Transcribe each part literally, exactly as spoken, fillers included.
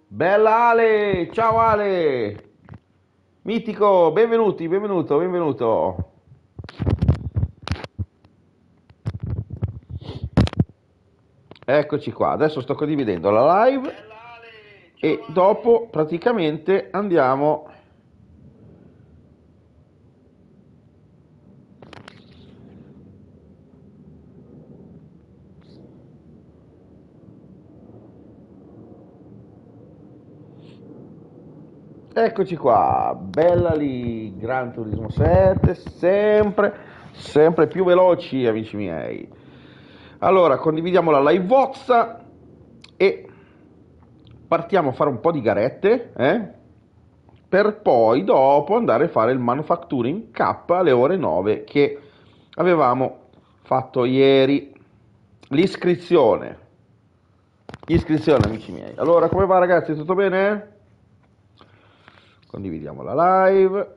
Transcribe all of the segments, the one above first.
Bella Ale, ciao Ale, mitico, benvenuti, benvenuto, benvenuto. Eccoci qua, adesso sto condividendo la live e dopo praticamente andiamo. Eccoci qua, bella lì, Gran Turismo sette, sempre, sempre più veloci amici miei. Allora, condividiamo la live Vox e partiamo a fare un po' di garette, eh? Per poi dopo andare a fare il Manufacturing Cup alle ore nove che avevamo fatto ieri. L'iscrizione. Iscrizione amici miei. Allora, come va ragazzi? Tutto bene? Condividiamo la live.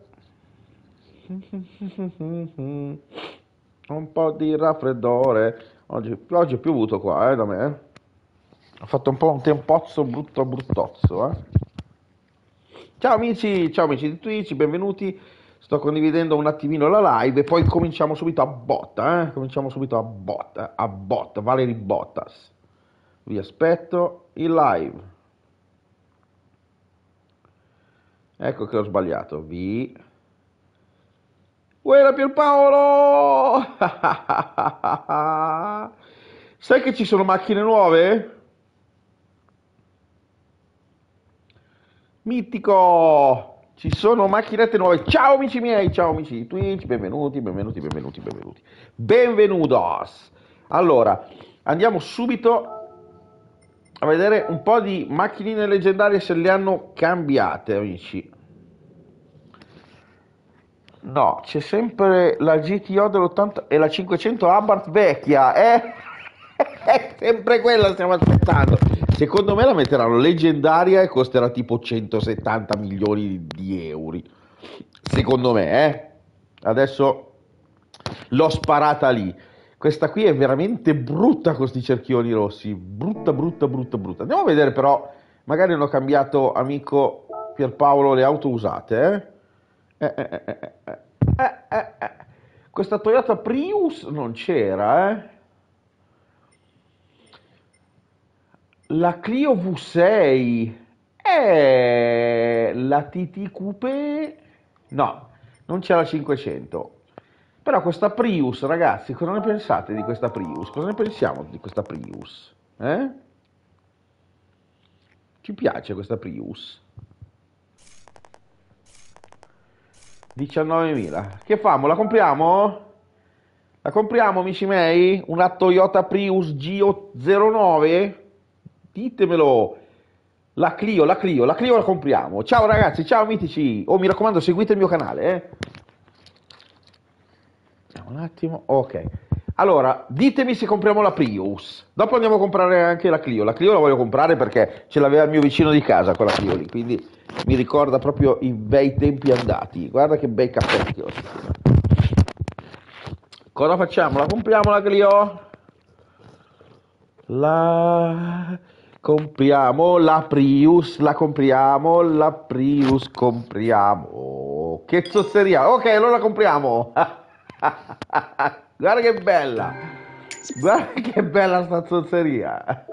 Un po' di raffreddore. Oggi, oggi è piovuto qua, eh, da me. eh. Ha fatto un po' un tempozzo brutto bruttozzo, eh. Ciao amici, ciao amici di Twitch, benvenuti. Sto condividendo un attimino la live e poi cominciamo subito a botta, eh? Cominciamo subito a botta, a botta, Valerie Bottas. Vi aspetto in live. Ecco che ho sbagliato. Vi. Uè, Pierpaolo! Sai che ci sono macchine nuove? Mitico! Ci sono macchinette nuove. Ciao amici miei, ciao amici di Twitch, benvenuti, benvenuti, benvenuti, benvenuti. Benvenutos! Allora, andiamo subito a vedere un po' di macchinine leggendarie se le hanno cambiate, amici. No, c'è sempre la G T O dell'ottanta e la cinquecento Abarth vecchia, eh? È sempre quella stiamo aspettando. Secondo me la metteranno leggendaria e costerà tipo centosettanta milioni di euro. Secondo me, eh? Adesso l'ho sparata lì. Questa qui è veramente brutta con questi cerchioni rossi. Brutta, brutta, brutta, brutta. Andiamo a vedere però, magari hanno cambiato, amico Pierpaolo, le auto usate, eh? Eh, eh, eh, eh, eh, eh, eh, eh. Questa Toyota Prius non c'era, eh? La Clio V sei. Eh, la T T Coupé. No, non c'è la cinquecento. Però questa Prius, ragazzi, cosa ne pensate di questa Prius? Cosa ne pensiamo di questa Prius? Eh? Ci piace questa Prius? diciannovemila. Che famo? La compriamo? La compriamo, amici miei? Una Toyota Prius G zero nove? Ditemelo. La Clio, la Clio, la Clio la compriamo. Ciao ragazzi, ciao mitici. Oh, mi raccomando, seguite il mio canale, eh. Vediamo un attimo. Ok. Allora, ditemi se compriamo la Prius. Dopo andiamo a comprare anche la Clio. La Clio la voglio comprare perché ce l'aveva il mio vicino di casa quella Clio lì, quindi mi ricorda proprio i bei tempi andati. Guarda che bei caffè che ho. Cosa facciamo? La compriamo la Clio? La compriamo la Prius, la compriamo, la Prius compriamo. Che zozzeria. Ok, allora la compriamo. Guarda che bella. Guarda che bella sta zozzeria.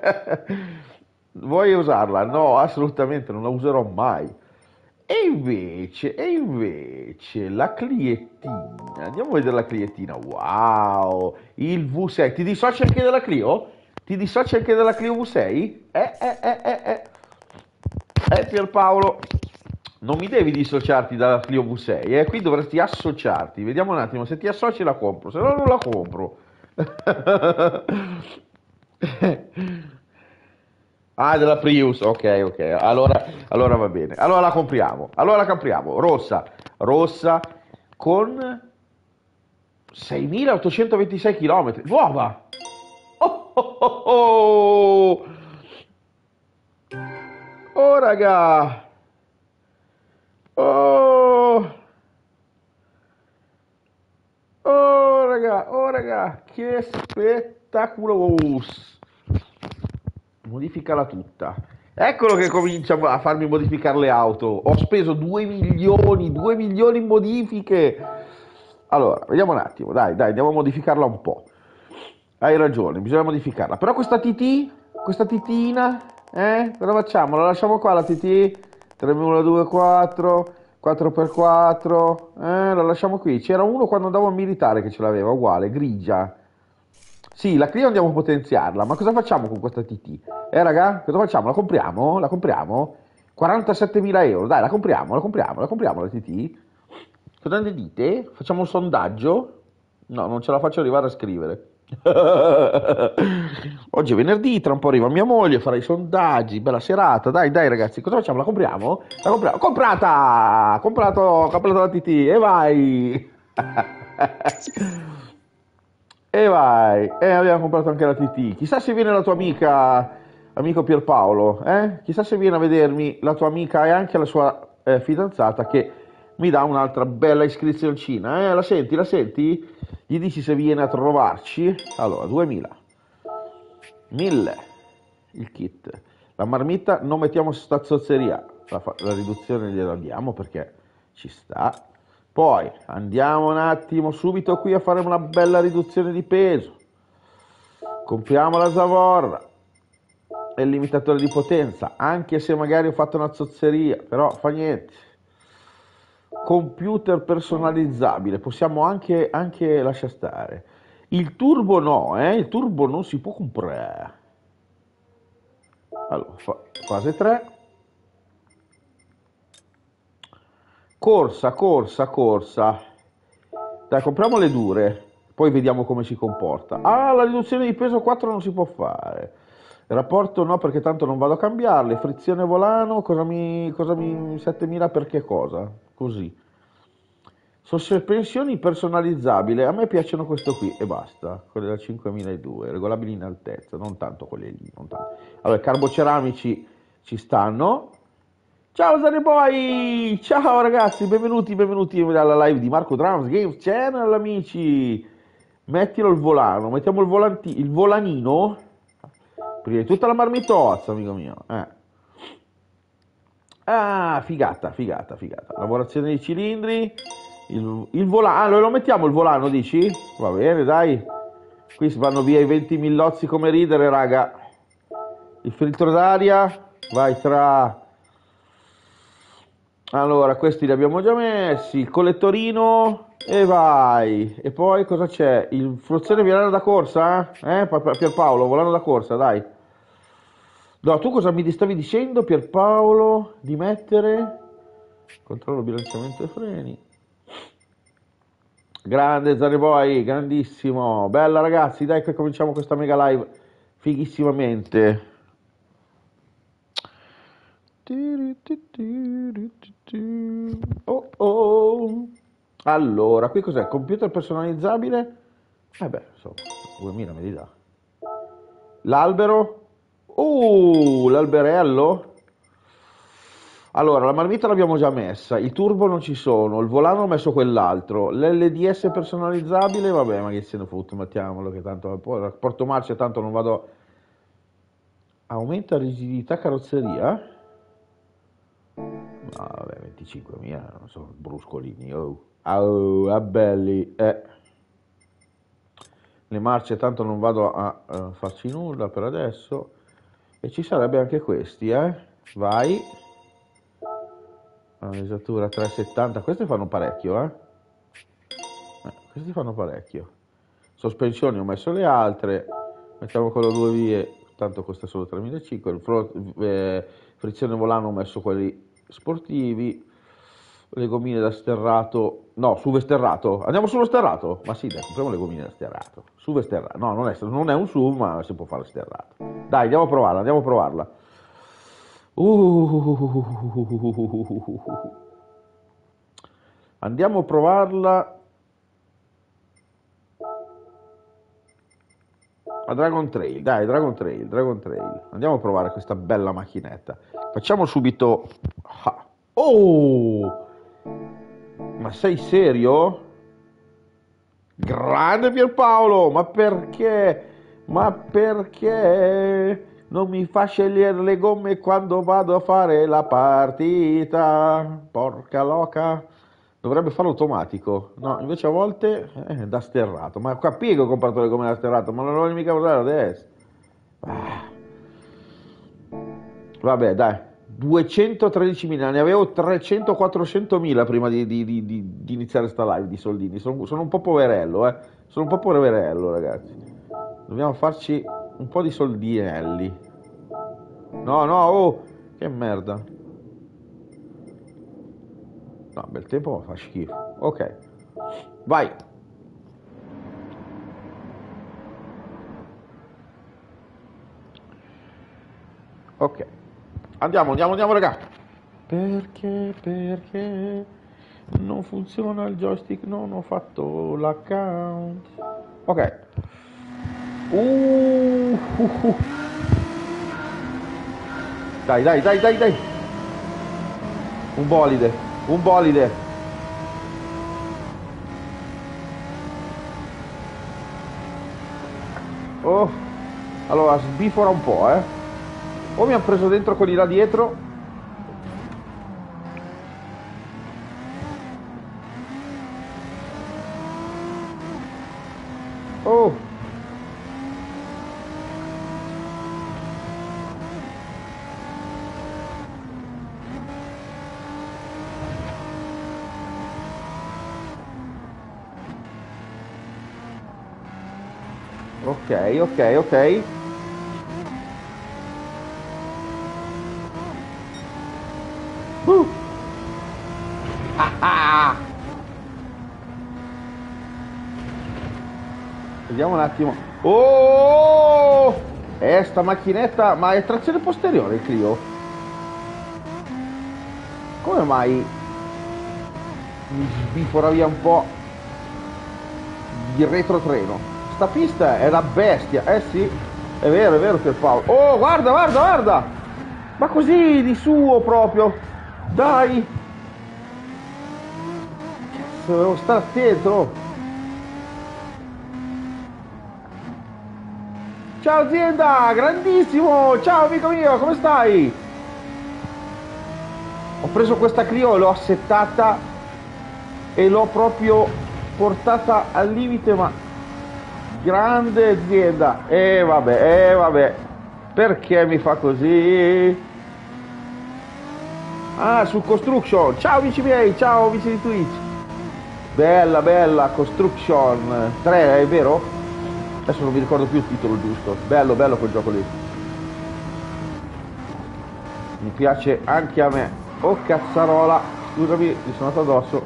Vuoi usarla? No, assolutamente non la userò mai. E invece, e invece la Cliettina, andiamo a vedere la Cliettina, wow, il V sei, ti dissoci anche della Clio? Ti dissoci anche della Clio V sei? Eh, eh, eh, eh, eh, eh Pierpaolo, non mi devi dissociarti dalla Clio V sei, eh, qui dovresti associarti, vediamo un attimo, se ti associ la compro, se no non la compro. Ah, della Prius, ok, ok, allora, allora va bene. Allora la compriamo, allora la compriamo, rossa, rossa con seimilaottocentoventisei km, nuova! Oh, oh, oh, oh, oh raga! Oh, oh raga, oh raga, che spettaculos! Modificala tutta. Eccolo che comincia a farmi modificare le auto. Ho speso due milioni, due milioni in modifiche. Allora, vediamo un attimo, dai, dai, andiamo a modificarla un po'. Hai ragione, bisogna modificarla. Però questa T T, questa titina, eh? Cosa facciamo? La lasciamo qua la T T? tre uno due quattro, quattro per quattro, eh? La lasciamo qui. C'era uno quando andavo al militare che ce l'aveva, uguale, grigia. Sì, la Clio andiamo a potenziarla, ma cosa facciamo con questa T T? Eh raga, cosa facciamo? La compriamo? La compriamo? quarantasettemila euro, dai, la compriamo, la compriamo, la compriamo la T T? Cosa ne dite? Facciamo un sondaggio? No, non ce la faccio arrivare a scrivere. Oggi è venerdì, tra un po' arriva mia moglie, farà i sondaggi, bella serata, dai, dai ragazzi, cosa facciamo? La compriamo? La compriamo? Comprata! Comprato, comprato la T T, e vai! E vai, e abbiamo comprato anche la T T. Chissà se viene la tua amica, amico Pierpaolo, eh? Chissà se viene a vedermi la tua amica e anche la sua eh, fidanzata che mi dà un'altra bella iscrizioncina, eh? La senti, la senti? Gli dici se viene a trovarci. Allora, duemila, mille il kit. La marmitta non mettiamo sta zozzeria, la, fa- la riduzione gliela diamo perché ci sta. Poi andiamo un attimo subito qui a fare una bella riduzione di peso. Compriamo la zavorra e il limitatore di potenza, anche se magari ho fatto una zozzeria, però fa niente. Computer personalizzabile, possiamo anche, anche lasciare stare. Il turbo no, eh? Il turbo non si può comprare. Allora, fa- fase tre. Corsa, corsa, corsa. Dai, compriamo le dure, poi vediamo come si comporta. Ah, la riduzione di peso quattro non si può fare. Il rapporto no, perché tanto non vado a cambiarle. Frizione volano, cosa mi, cosa mi, settemila per che cosa? Così. Sospensioni personalizzabili, a me piacciono questo qui e basta, quelle da cinquemiladue, regolabili in altezza, non tanto quelle lì, non tanto. Allora, carboceramici ci stanno. Ciao Zane Boy! Ciao ragazzi, benvenuti, benvenuti alla live di Marco Drums Games Channel, amici! Mettilo il volano, mettiamo il, volanti- il volanino, prima di tutta la marmitozza, amico mio. Eh. Ah, figata, figata, figata. Lavorazione dei cilindri, il, il volano, ah, lo mettiamo il volano, dici? Va bene, dai. Qui si vanno via i venti millozzi come ridere, raga. Il filtro d'aria, vai tra... Allora, questi li abbiamo già messi, il collettorino e vai. E poi cosa c'è? Il fruzione volano da corsa? Eh, Pa- Pa- Pierpaolo, volano da corsa, dai. No, tu cosa mi stavi dicendo, Pierpaolo, di mettere? Controllo bilanciamento e freni. Grande Zaneboy, grandissimo. Bella ragazzi, dai che cominciamo questa mega live fighissimamente. Oh oh. Allora, qui cos'è? Computer personalizzabile? Eh beh, insomma, duemila me li dà. L'albero? Uh, l'alberello? Allora, la marmita l'abbiamo già messa, il turbo non ci sono, il volano ho messo quell'altro, l'L D S personalizzabile, vabbè, ma che se ne fotte, mettiamolo, che tanto poi rapporto marcia, tanto non vado... Aumenta rigidità carrozzeria? No, vabbè, venticinquemila, non sono bruscolini, oh. Oh, ah, belli, eh. Le marce tanto non vado a, a farci nulla per adesso. E ci sarebbe anche questi, eh. Vai. La mesatura tre settanta, queste fanno parecchio, eh. eh. Questi fanno parecchio. Sospensioni ho messo le altre. Mettiamo quello due vie, tanto costa solo tremilacinquecento. Eh, frizione volano ho messo quelli sportivi, le gommine da sterrato, no, SUV sterrato, andiamo sullo sterrato, ma sì dai, compriamo le gommine da sterrato, SUV sterrato, no, non è, non è un SUV ma si può fare sterrato, dai andiamo a provarla, andiamo a provarla. Uh, andiamo a provarla a Dragon Trail, dai, Dragon Trail, Dragon Trail. Andiamo a provare questa bella macchinetta. Facciamo subito... Oh! Ma sei serio? Grande Pierpaolo, ma perché? Ma perché? non mi fa scegliere le gomme quando vado a fare la partita. Porca loca. Dovrebbe farlo automatico. No, invece a volte è da sterrato. Ma qua piego ho comprato le gomme da sterrato, ma non lo voglio mica usare adesso. Ah. Vabbè, dai. duecentotredicimila, ne avevo trecento quattrocentomila prima di, di- di- di- di iniziare sta live di soldini. Sono, sono un po' poverello, eh. Sono un po' poverello, ragazzi. Dobbiamo farci un po' di soldinelli. No, no, oh, che merda. No, bel tempo fa schifo. Ok, vai. Ok. Andiamo, andiamo, andiamo, raga. Perché, perché non funziona il joystick? Non ho fatto l'account. Ok. Uh, uh, uh. Dai, dai, dai, dai, dai. Un bolide, un bolide. Oh, allora sbifora un po', eh. O mi hanno preso dentro quelli là dietro. Oh. Ok, ok, ok. Uh. Ah, ah. Vediamo un attimo. Oh! Eh, sta macchinetta, ma è trazione posteriore il Clio? Come mai mi sbifora via un po' di retrotreno? Sta pista è una bestia, eh sì, è vero, è vero Pierpaolo. Oh, guarda, guarda, guarda! Ma così di suo proprio, dai! Cazzo, devo stare attento. Ciao azienda, grandissimo! Ciao amico mio, come stai? Ho preso questa Clio e l'ho assettata e l'ho proprio portata al limite, ma grande azienda. E vabbè, e vabbè, perché mi fa così? Ah, su Construction. Ciao amici miei, ciao amici di Twitch. Bella, bella, Construction tre, è vero? Adesso non mi ricordo più il titolo giusto. Bello, bello quel gioco lì. Mi piace anche a me. Oh cazzarola, scusami, mi sono andato addosso.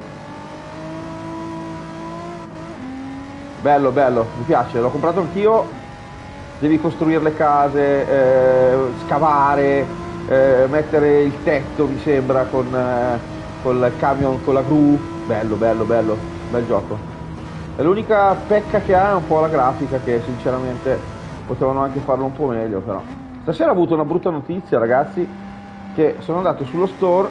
Bello, bello, mi piace, l'ho comprato anch'io. Devi costruire le case, eh, scavare, eh, mettere il tetto, mi sembra, con, eh, con il camion, con la gru. Bello, bello, bello, bel gioco. E l'unica pecca che ha è un po' la grafica, che sinceramente potevano anche farlo un po' meglio, però. Stasera ho avuto una brutta notizia, ragazzi, che sono andato sullo store.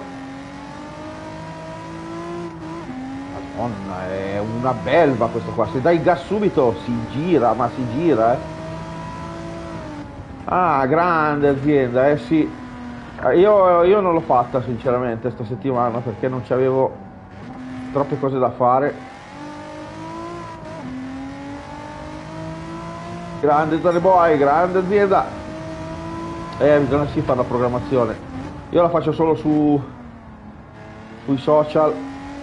Madonna, è una belva questo qua. Se dai gas subito si gira, ma si gira, eh. Ah, grande azienda, eh sì. Io, io non l'ho fatta sinceramente sta settimana perché non c'avevo troppe cose da fare. Grande Tony Boy, grande azienda. Eh, bisogna sì fare la programmazione. Io la faccio solo su sui social.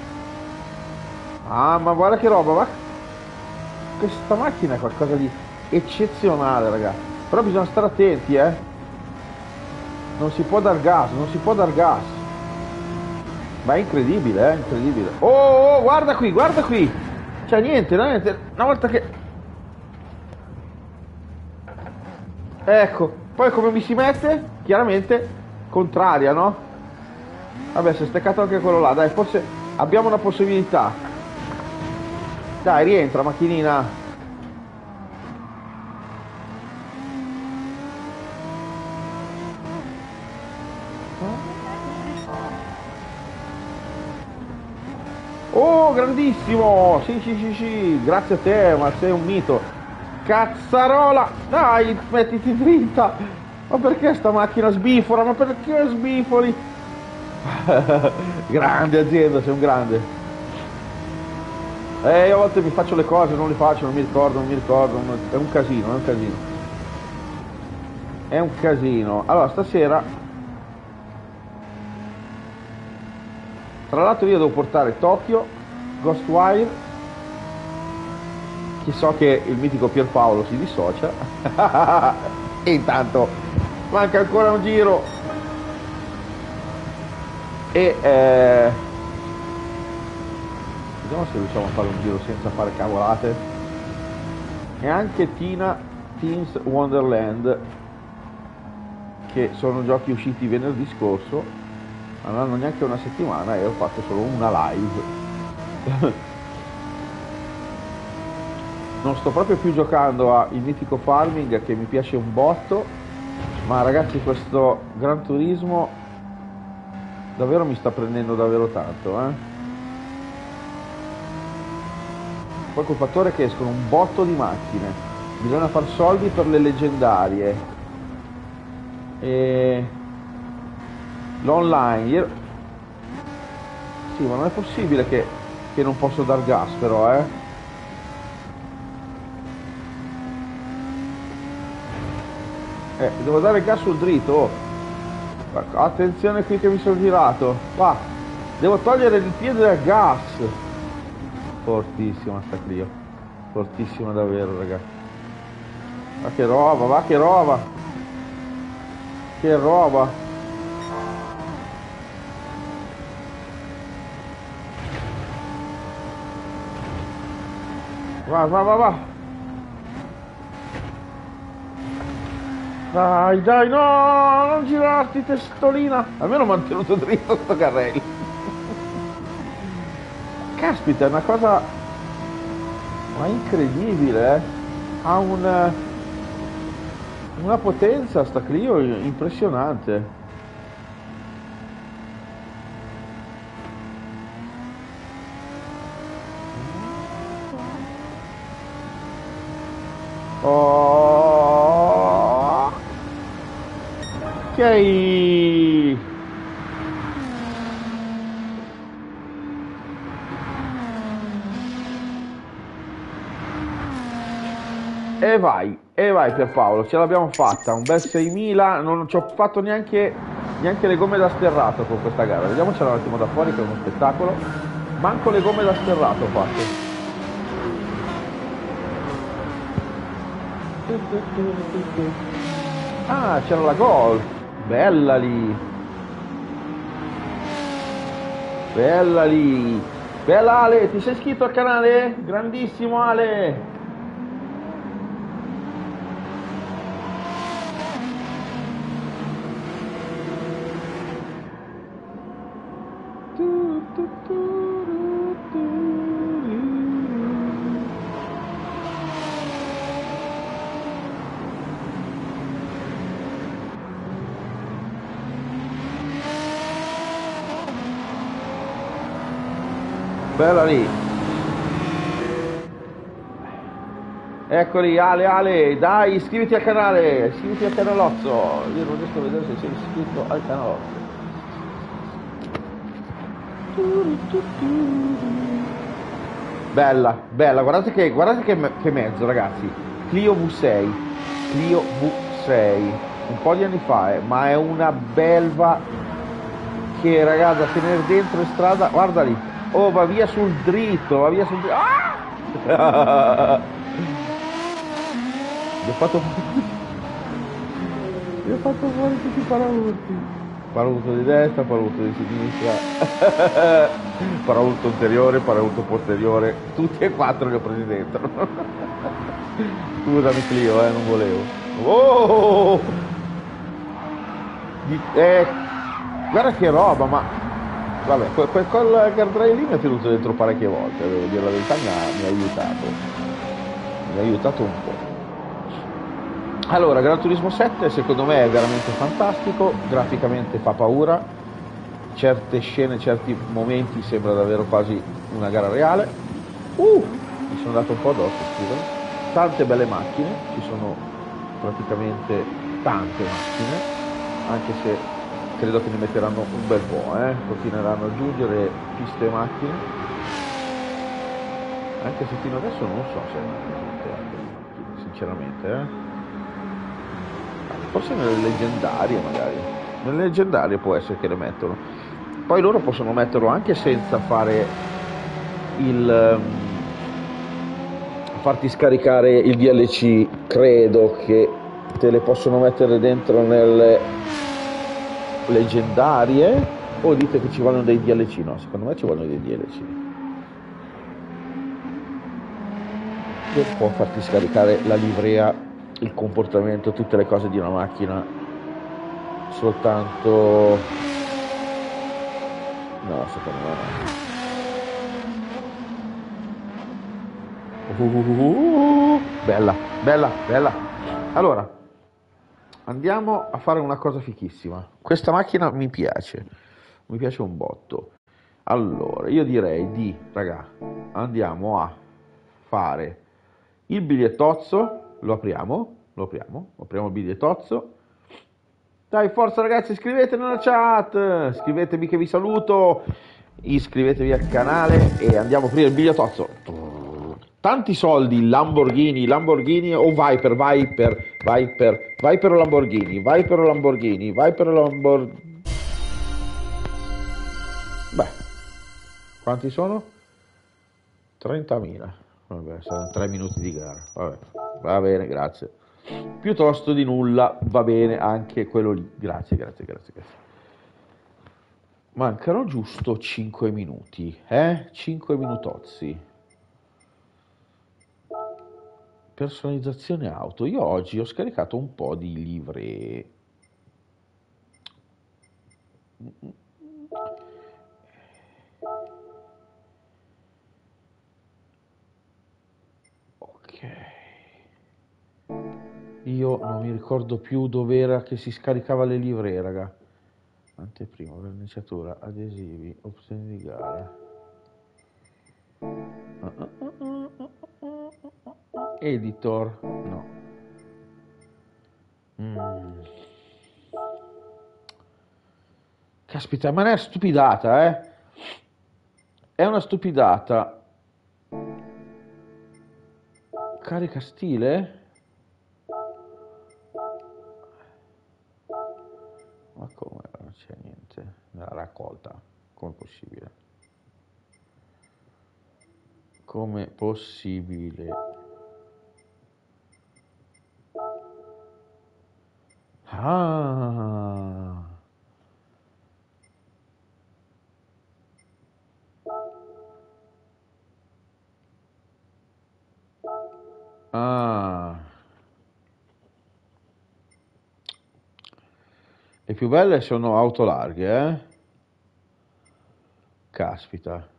Ah, ma guarda che roba, ma questa macchina è qualcosa di eccezionale, ragazzi. Però bisogna stare attenti, eh. Non si può dar gas, non si può dar gas. Ma è incredibile, eh, incredibile. Oh, oh, guarda qui, guarda qui. Cioè niente, niente. Una volta che... Ecco, poi come mi si mette? Chiaramente contraria, no? Vabbè, si è steccato anche quello là, dai, forse abbiamo una possibilità. Dai, rientra, macchinina. Oh, grandissimo! Sì, sì, sì, sì, grazie a te, ma sei un mito. Cazzarola! Dai, mettiti dritta! Ma perché sta macchina sbifora? Ma perché sbifoli? Grande azienda, sei un grande. Eh, io a volte mi faccio le cose, non le faccio, non mi ricordo, non mi ricordo. non- È un casino, è un casino. È un casino. Allora, stasera, tra l'altro io devo portare Tokyo, Ghostwire, che so che il mitico Pierpaolo si dissocia. E intanto manca ancora un giro. E eh, vediamo se riusciamo a fare un giro senza fare cavolate. E anche Tina Teens Wonderland, che sono giochi usciti venerdì scorso, ma non hanno neanche una settimana e ho fatto solo una live. Non sto proprio più giocando a il mitico Farming, che mi piace un botto, ma ragazzi questo Gran Turismo davvero mi sta prendendo davvero tanto, eh? Poi col fattore che escono un botto di macchine, bisogna far soldi per le leggendarie, e l'online, io... sì, ma non è possibile che, che non posso dar gas però, eh? Eh, devo dare gas sul dritto, oh. Attenzione qui che mi sono girato, va, devo togliere il piede dal gas. Fortissima sta Clio, fortissima davvero, ragazzi. Va che roba, va che roba, che roba. Va, va, va, va. Dai, dai, no, non girarti, testolina. Almeno ho mantenuto dritto sto carrello. Caspita, è una cosa ma incredibile, eh? Ha una, una potenza sta Clio impressionante. Oh, ok. E vai, e vai Pierpaolo, ce l'abbiamo fatta, un bel seimila, non ci ho fatto neanche, neanche le gomme da sterrato con questa gara, vediamocela un attimo da fuori che è uno spettacolo, manco le gomme da sterrato ho fatto. Ah, c'era la Golf, bella lì, bella lì, bella Ale, ti sei iscritto al canale? Grandissimo Ale! Bella lì, eccoli Ale, Ale, dai, iscriviti al canale, iscriviti al canalozzo, io non riesco a vedere se sei iscritto al canalozzo. Bella, bella, guardate che, guardate che, me- che mezzo ragazzi, Clio V sei, Clio V sei, un po' di anni fa, eh, ma è una belva che ragazzi, da tenere dentro in strada, guarda lì. Oh, va via sul dritto, va via sul dritto. Ah! Mi ho fatto fuori. Mi ho fatto fuori tutti i paraurti. Paraurto di destra, paraurto di sinistra. Paraurto anteriore, paraurto posteriore. Tutti e quattro li ho presi dentro. Scusami Clio, eh, non volevo. Oh! Eh, guarda che roba, ma... Vabbè, quel, quel, quel guardrail lì mi ha tenuto dentro parecchie volte, devo dire la verità, mi ha, mi ha aiutato, mi ha aiutato un po'. Allora, Gran Turismo sette secondo me è veramente fantastico, graficamente fa paura, certe scene, certi momenti sembra davvero quasi una gara reale. Uh, mi sono dato un po' addosso, scusami. Tante belle macchine, ci sono praticamente tante macchine, anche se credo che ne metteranno un bel po', eh? Continueranno ad aggiungere piste e macchine, anche se fino adesso non so se hanno aggiunte altre macchine, sinceramente, eh? Forse nelle leggendarie magari, nelle leggendarie può essere che le mettono, poi loro possono metterlo anche senza fare il... Um, farti scaricare il D L C, credo che te le possono mettere dentro nelle leggendarie, o dite che ci vogliono dei D L C? No, secondo me ci vogliono dei D L C. E può farti scaricare la livrea, il comportamento, tutte le cose di una macchina soltanto... no, secondo me no. Uh, uh, uh, bella, bella, bella. Allora, andiamo a fare una cosa fichissima. Questa macchina mi piace, mi piace un botto. Allora, io direi di, raga, andiamo a fare il bigliettozzo, lo apriamo, lo apriamo, apriamo il bigliettozzo. Dai, forza ragazzi, iscrivetevi nella chat, scrivetemi che vi saluto, iscrivetevi al canale e andiamo a aprire il bigliettozzo. Tanti soldi, Lamborghini, Lamborghini o Viper, Viper, Viper, Viper o Lamborghini, Viper o Lamborghini, Viper o Lamborghini. Beh, quanti sono? trentamila. Vabbè, saranno tre minuti di gara. Vabbè, va bene, grazie. Piuttosto di nulla, va bene anche quello lì. Grazie, grazie, grazie, grazie. Mancano giusto cinque minuti, eh? cinque minutozzi. Personalizzazione auto. Io oggi ho scaricato un po' di livree. Ok. Io non mi ricordo più dove era che si scaricava le livree, raga. Anteprima, verniciatura, adesivi, opzioni di gara. Editor, no. Mm. Caspita, ma è una stupidata, eh? È una stupidata. Carica stile? Ma come? Non c'è niente nella raccolta. Come possibile? Come possibile? Ah. Ah. Le più belle sono auto larghe, eh? Caspita.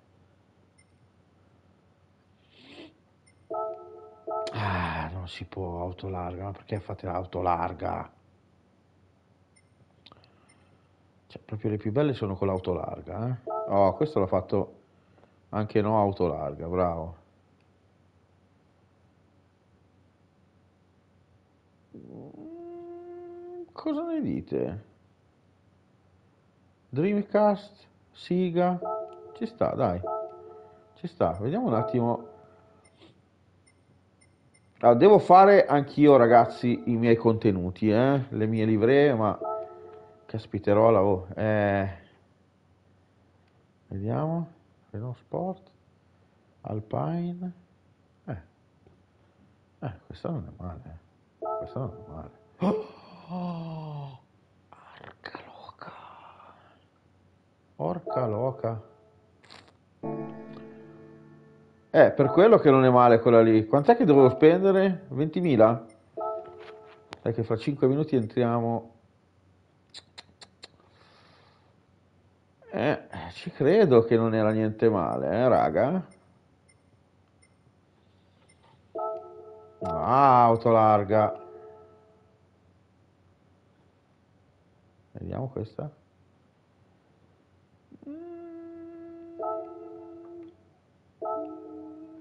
Ah, non si può auto larga, ma perché fate l'auto larga? Cioè, proprio le più belle sono con l'auto larga, eh? Oh, questo l'ha fatto anche no auto larga, bravo. Cosa ne dite? Dreamcast, Siga, ci sta, dai, ci sta. Vediamo un attimo. Allora, devo fare anch'io, ragazzi, i miei contenuti, eh? Le mie livree, ma caspiterola, oh. Eh. Vediamo, Renault Sport, Alpine. Eh, eh, questa non è male, eh. Questa non è male. Oh, orca loca. Orca loca. Eh, per quello che non è male quella lì. Quant'è che dovevo spendere? ventimila? Dai che fra cinque minuti entriamo. Eh, ci credo che non era niente male, eh, raga. Ah, auto larga. Vediamo questa.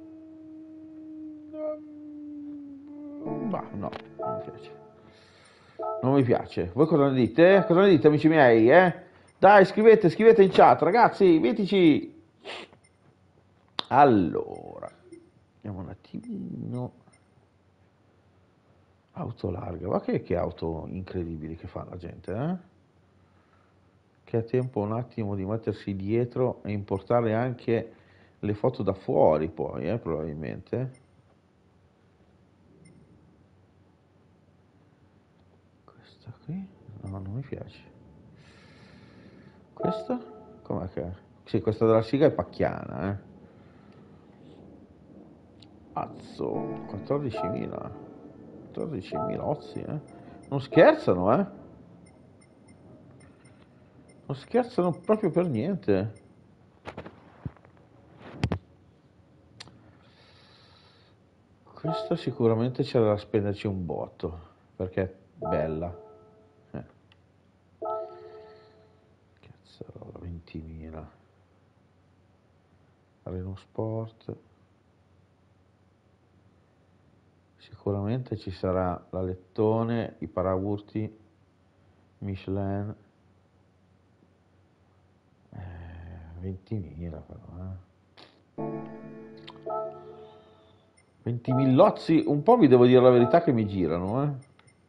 Bah, no, non mi piace. Non mi piace. Voi cosa ne dite? Cosa ne dite, amici miei, eh? Dai, scrivete, scrivete in chat, ragazzi, mettici. Allora, vediamo un attimino. Auto larga, ma che, che auto incredibili che fa la gente, eh? Che ha tempo un attimo di mettersi dietro e importare anche le foto da fuori poi, eh, probabilmente. Questa qui? No, non mi piace. Questa? Com'è che è? Sì, questa della Siga è pacchiana, eh. Azzo, quattordicimila. quattordicimila ozzi, eh. Non scherzano, eh. Non scherzano proprio per niente. Questa sicuramente c'è da spenderci un botto, perché è bella. Eh. Cazzarola, ventimila. Renault Sport. Sicuramente ci sarà la Lettone, i paraurti, Michelin. Eh, ventimila però, eh. venti millozzi, un po' vi devo dire la verità che mi girano, eh.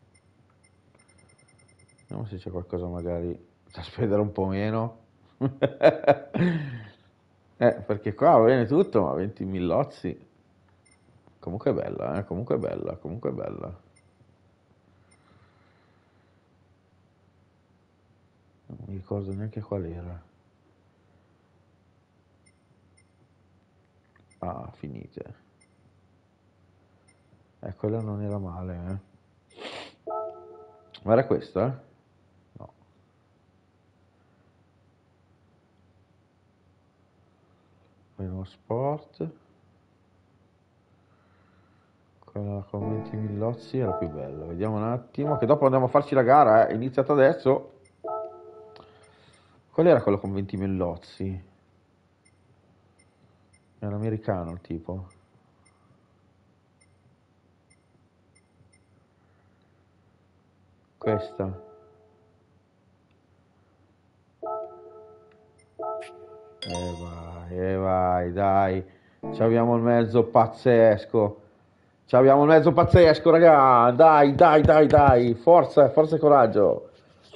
Vediamo se c'è qualcosa magari da spendere un po' meno. Eh, perché qua va bene tutto, ma venti millozzi. Comunque è bella, eh, comunque è bella, comunque è bella. Non mi ricordo neanche qual era. Ah, finite. Eh, quella non era male, eh. Ma era questa? No. Renault Sport. Quella con venti millozzi era più bella. Vediamo un attimo, che dopo andiamo a farci la gara, eh. È iniziata adesso. Qual era quello con venti millozzi? Era americano il tipo. Questa. E vai, e vai, dai. Ci abbiamo il mezzo pazzesco. Ci abbiamo il mezzo pazzesco, raga. Dai, dai, dai, dai. Forza, forza e coraggio.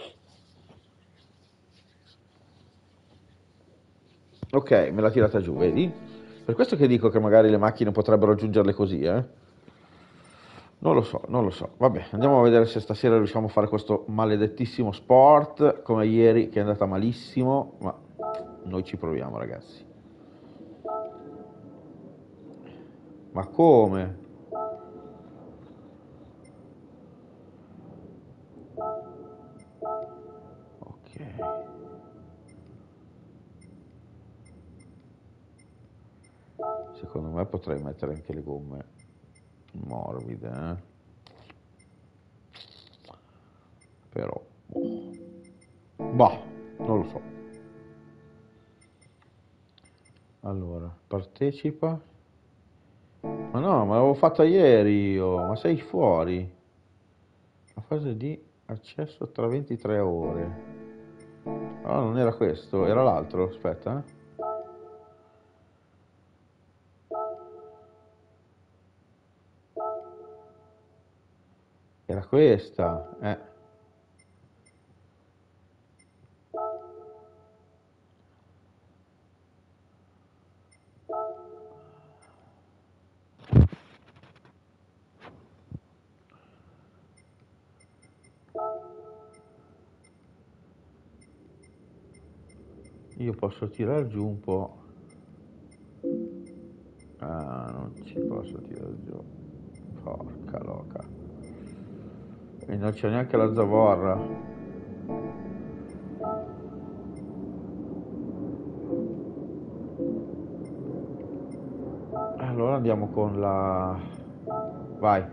Ok, me l'ha tirata giù, vedi? Per questo che dico che magari le macchine potrebbero aggiungerle così, eh? Non lo so, non lo so. Vabbè, andiamo a vedere se stasera riusciamo a fare questo maledettissimo sport, come ieri, che è andata malissimo, ma noi ci proviamo, ragazzi. Ma come? Ok. Secondo me potrei mettere anche le gomme morbide, eh? Però, bah, non lo so. Allora, partecipa. Ma no, ma l'avevo fatta ieri io, ma sei fuori. La fase di accesso tra ventitré ore. Ah, non era questo, era l'altro, aspetta. Eh. Era questa, eh. Io posso tirare giù un po'. Ah, non ci posso tirare giù. Porca loca. E non c'è neanche la zavorra. Allora andiamo con la... Vai.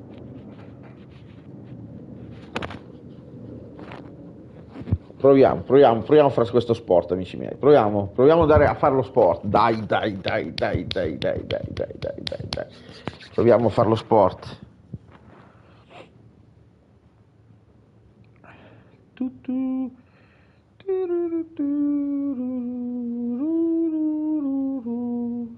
Proviamo, proviamo, proviamo a fare questo sport, amici miei. Proviamo, proviamo ad andare a fare lo sport. Dai, dai, dai, dai, dai, dai, dai, dai, dai, dai, dai. Proviamo a fare lo sport. tu, tu. Turururururururu.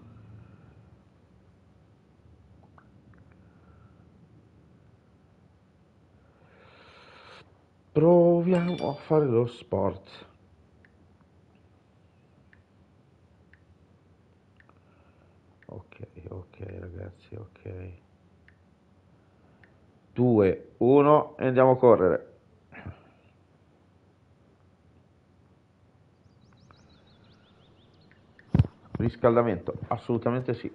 Proviamo a fare lo sport. Ok, ok ragazzi, ok. due, uno e andiamo a correre. Riscaldamento, assolutamente sì.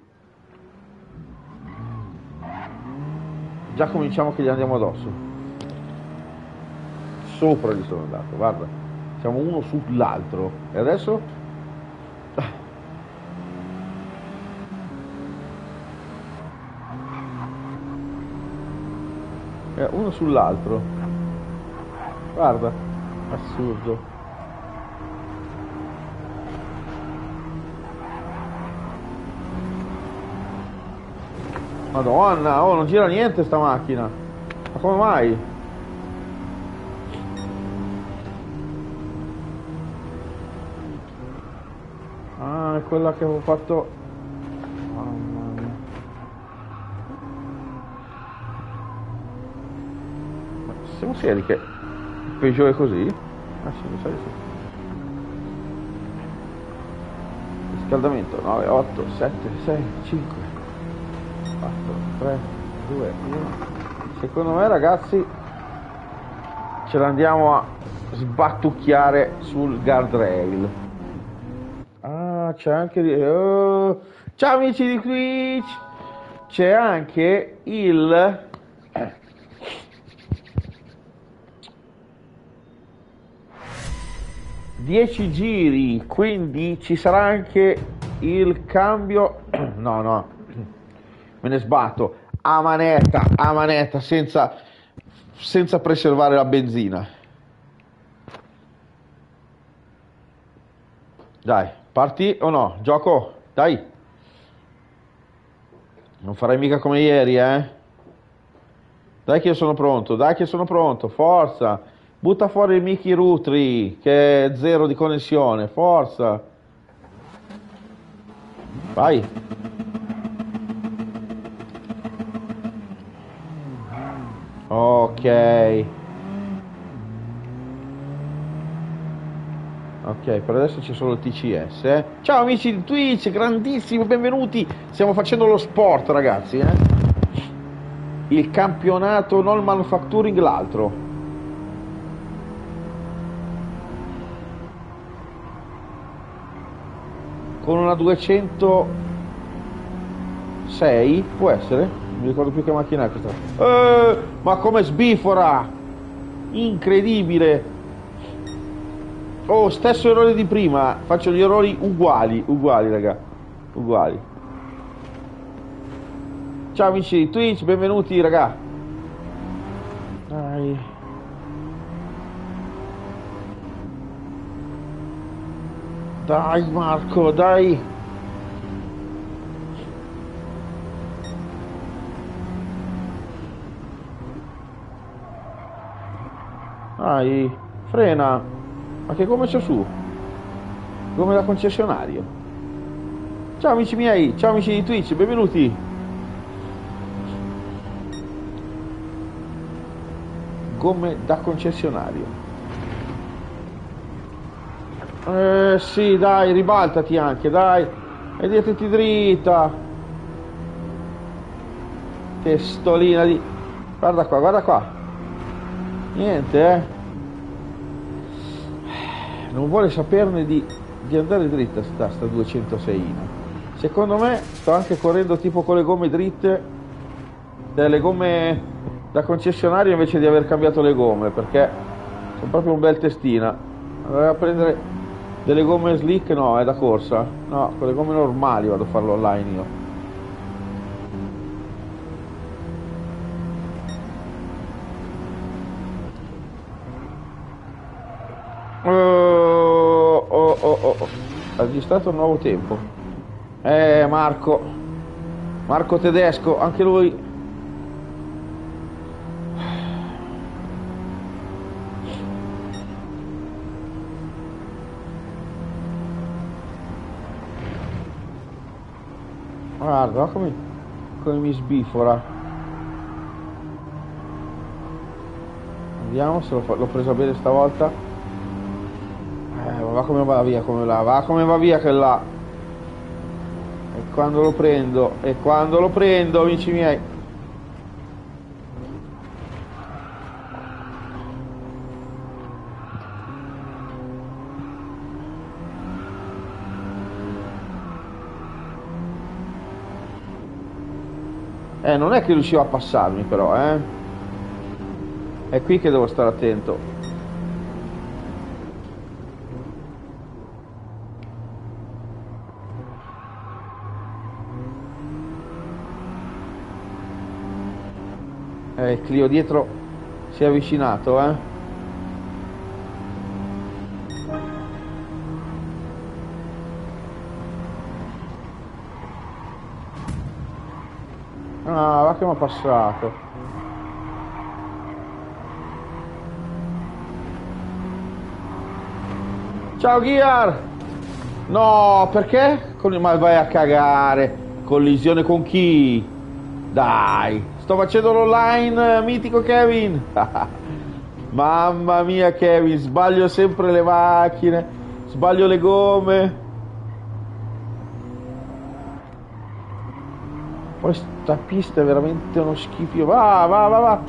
Già cominciamo che gli andiamo addosso. Sopra gli sono andato, guarda. Siamo uno sull'altro. E adesso? Eh, uno sull'altro. Guarda, assurdo. Madonna, oh, non gira niente sta macchina. Ma come mai? Ah, è quella che avevo fatto. Mamma mia. Ma siamo seri che il Peugeot è così? Ah sì, mi sa di sì. Riscaldamento nove, otto, sette, sei, cinque, quattro, tre, due, uno. Secondo me ragazzi ce l'andiamo a sbattucchiare sul guardrail. Ah, c'è anche di... oh. Ciao amici di Twitch, c'è anche il dieci giri, quindi ci sarà anche il cambio. No, no, me ne sbatto a manetta, a manetta, senza, senza preservare la benzina. Dai, parti o no? Gioco, dai. Non farai mica come ieri, eh? Dai che io sono pronto, dai che sono pronto, forza. Butta fuori il Mickey Rutri, che è zero di connessione, forza. Vai. Ok. Ok, per adesso c'è solo il T C S, eh. Ciao amici di Twitch, grandissimo, benvenuti. Stiamo facendo lo sport, ragazzi, eh. Il campionato non manufacturing, l'altro. Con una duecentosei, può essere? Non mi ricordo più che macchina è questa. Eh, ma come sbifora! Incredibile! Oh, stesso errore di prima, faccio gli errori uguali, uguali raga, uguali. Ciao amici di Twitch, benvenuti raga. Dai. Dai Marco, dai. Dai, frena. Ma che come c'è su? Come da concessionario. Ciao amici miei, ciao amici di Twitch, benvenuti. Gomme da concessionario. Eh sì, dai, ribaltati anche, dai. E dietro dritta. Testolina di... Guarda qua, guarda qua. Niente, eh. Non vuole saperne di, di andare dritta sta, sta duecentosei. Secondo me sto anche correndo tipo con le gomme dritte, delle gomme da concessionario invece di aver cambiato le gomme, perché sono proprio un bel testina. Andare a prendere delle gomme slick, no, è da corsa. No, con le gomme normali vado a farlo online io. Oh, oh, oh, oh. Ha registrato un nuovo tempo. Eh, Marco. Marco Tedesco, anche lui. Guarda come, come mi sbifora. Vediamo se l'ho preso bene stavolta. Eh, va come va via, come là, va come va via che là. E quando lo prendo, e quando lo prendo, amici miei. Eh, non è che riusciva a passarmi però, eh. È qui che devo stare attento. Eh, il Clio dietro si è avvicinato, eh. Ah, va che mi ha passato. Ciao Gear! No, perché? Con... Ma vai a cagare. Collisione con chi? Dai, sto facendo l'online, mitico Kevin. Mamma mia Kevin, sbaglio sempre le macchine, sbaglio le gomme. Poi sta pista è veramente uno schifo. Va, va, va, va.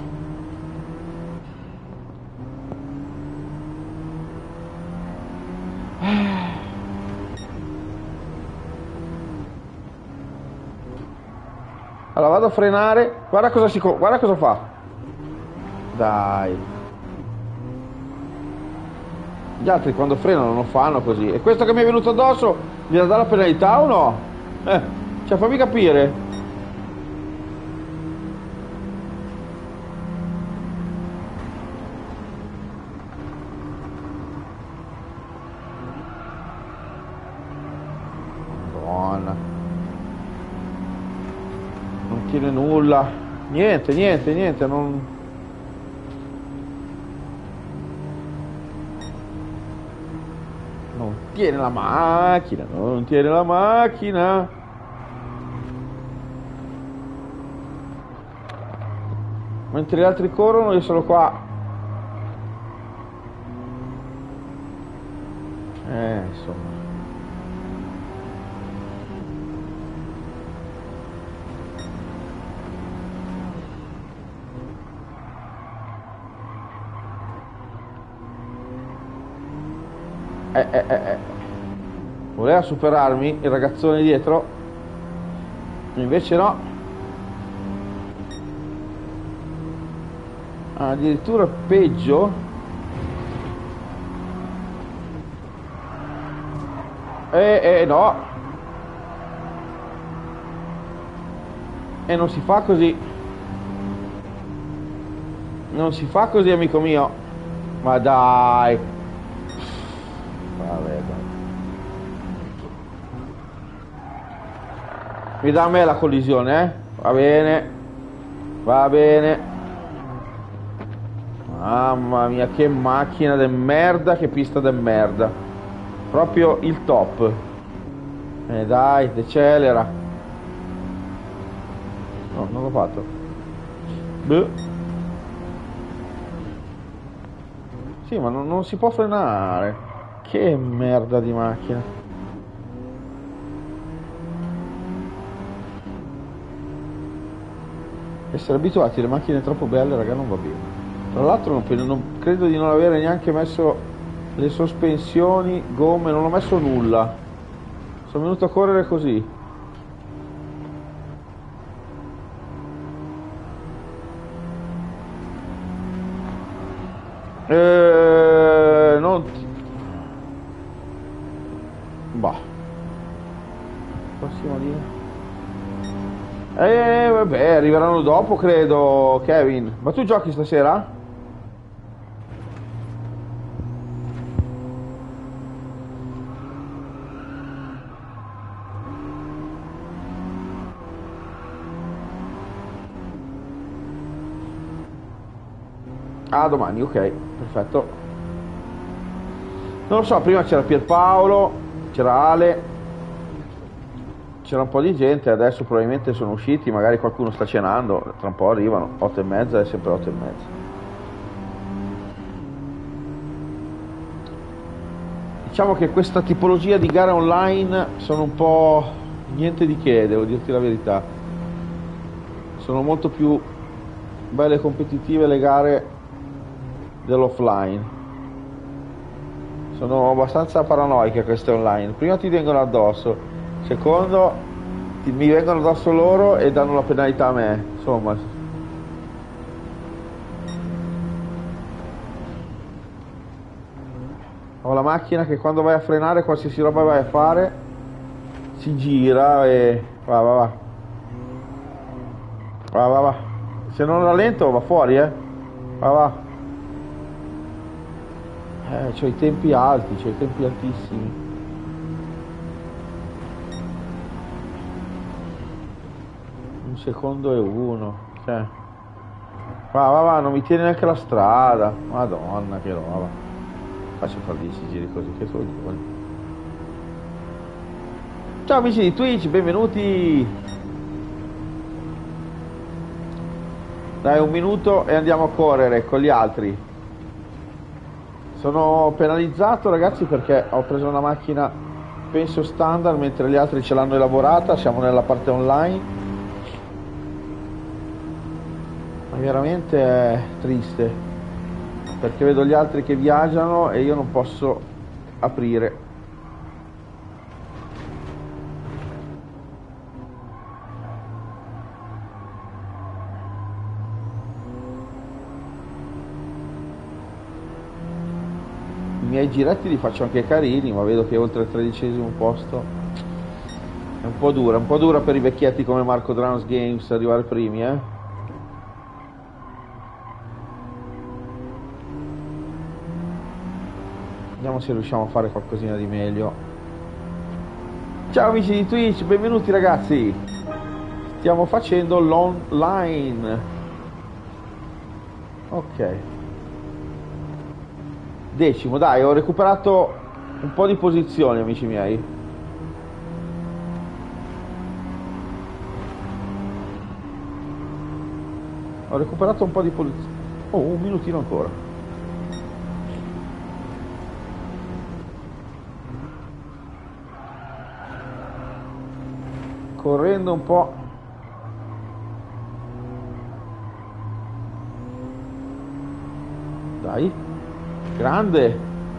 Allora vado a frenare. Guarda cosa si guarda cosa fa. Dai. Gli altri quando frenano non fanno così. E questo che mi è venuto addosso mi dà la penalità o no? Eh, cioè fammi capire. Madonna. Non tiene nulla. Niente, niente, niente, non... Non tiene la macchina, non tiene la macchina. Mentre gli altri corrono io sono qua. Eh, insomma. Eh, eh, eh, eh. Voleva superarmi il ragazzone dietro, invece no. Addirittura peggio. Eh, eh, no. E non si fa così. Non si fa così, amico mio. Ma dai. Vabbè, dai. Mi dà a me la collisione, eh? Va bene. Va bene. Mamma mia, che macchina de merda, che pista de merda. Proprio il top. Eh dai, decelera. No, non l'ho fatto. Beh. Sì, ma non, non si può frenare. Che merda di macchina. Essere abituati alle macchine troppo belle, raga, non va bene. Tra l'altro non, non, credo di non avere neanche messo le sospensioni, gomme, non ho messo nulla. Sono venuto a correre così. Eh, non ti... Bah. Possiamo dire... Eh, vabbè, arriveranno dopo, credo, Kevin. Ma tu giochi stasera? Ah, domani, ok, perfetto. Non lo so, prima c'era Pierpaolo, c'era Ale, c'era un po' di gente, adesso probabilmente sono usciti, magari qualcuno sta cenando, tra un po' arrivano, otto e mezza è sempre otto e mezza. Diciamo che questa tipologia di gare online sono un po' niente di che, devo dirti la verità. Sono molto più belle e competitive le gare dell'offline. Sono abbastanza paranoiche queste online. Prima ti vengono addosso, secondo ti, mi vengono addosso loro e danno la penalità a me. Insomma, ho la macchina che quando vai a frenare, qualsiasi roba vai a fare, si gira e va va va va va va. Se non rallento va fuori, eh. Va va. Eh, c'ho i tempi alti, c'ho i tempi altissimi. Un secondo e uno. Cioè. Va va va, non mi tiene neanche la strada. Madonna, che roba. Faccio fare dieci giri così, che coglioni. Ciao amici di Twitch, benvenuti. Dai, un minuto e andiamo a correre con gli altri. Sono penalizzato, ragazzi, perché ho preso una macchina penso standard mentre gli altri ce l'hanno elaborata. Siamo nella parte online. Ma veramente è triste, perché vedo gli altri che viaggiano e io non posso aprire. I miei giretti li faccio anche carini, ma vedo che oltre il tredicesimo posto è un po' dura, un po' dura per i vecchietti come Marco Drowns Games arrivare primi, eh. Vediamo se riusciamo a fare qualcosina di meglio. Ciao amici di Twitch, benvenuti ragazzi. Stiamo facendo l'online. Ok. Decimo, dai, ho recuperato un po' di posizioni, amici miei. Ho recuperato un po' di posizioni. Oh, un minutino ancora. Correndo un po'. Dai. Grande.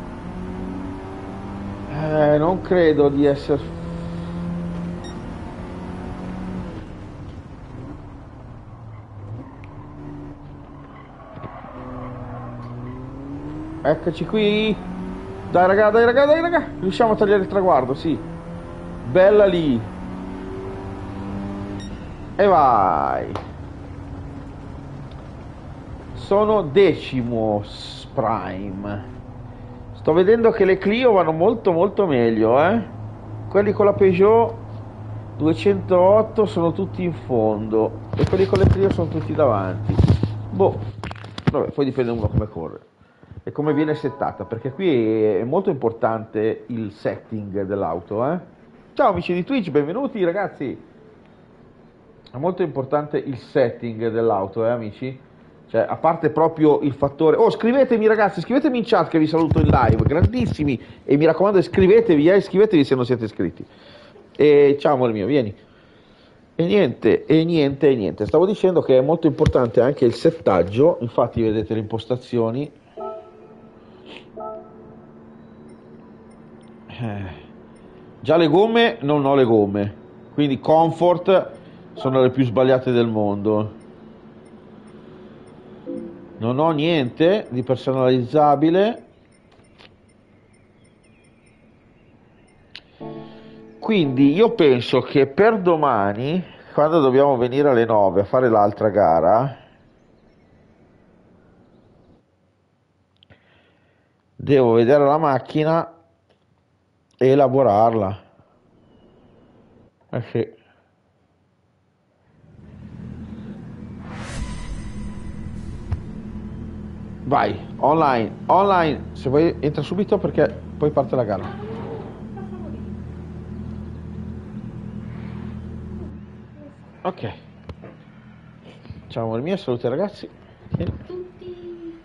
Eh, non credo di essere... Eccoci qui. Dai raga, dai raga, dai raga. Riusciamo a tagliare il traguardo, sì. Bella lì. E vai. Sono decimo Prime. Sto vedendo che le Clio vanno molto molto meglio, eh. Quelli con la Peugeot duecentootto sono tutti in fondo e quelli con le Clio sono tutti davanti. Boh. Vabbè, poi dipende uno come corre e come viene settata, perché qui è molto importante il setting dell'auto, eh. Ciao amici di Twitch, benvenuti ragazzi. È molto importante il setting dell'auto, eh amici. Cioè, a parte proprio il fattore... Oh, scrivetemi ragazzi, scrivetemi in chat che vi saluto in live, grandissimi. E mi raccomando, iscrivetevi, eh, iscrivetevi se non siete iscritti. E ciao amore mio, vieni. E niente, e niente, e niente. Stavo dicendo che è molto importante anche il settaggio. Infatti vedete le impostazioni. Eh. Già le gomme, non ho le gomme. Quindi comfort sono le più sbagliate del mondo. Non ho niente di personalizzabile. Quindi io penso che per domani, quando dobbiamo venire alle nove a fare l'altra gara, devo vedere la macchina e elaborarla. Eh sì. Vai, online, online, se vuoi entra subito perché poi parte la gara. Ok. Ciao amore mio, saluti ragazzi. Tutti.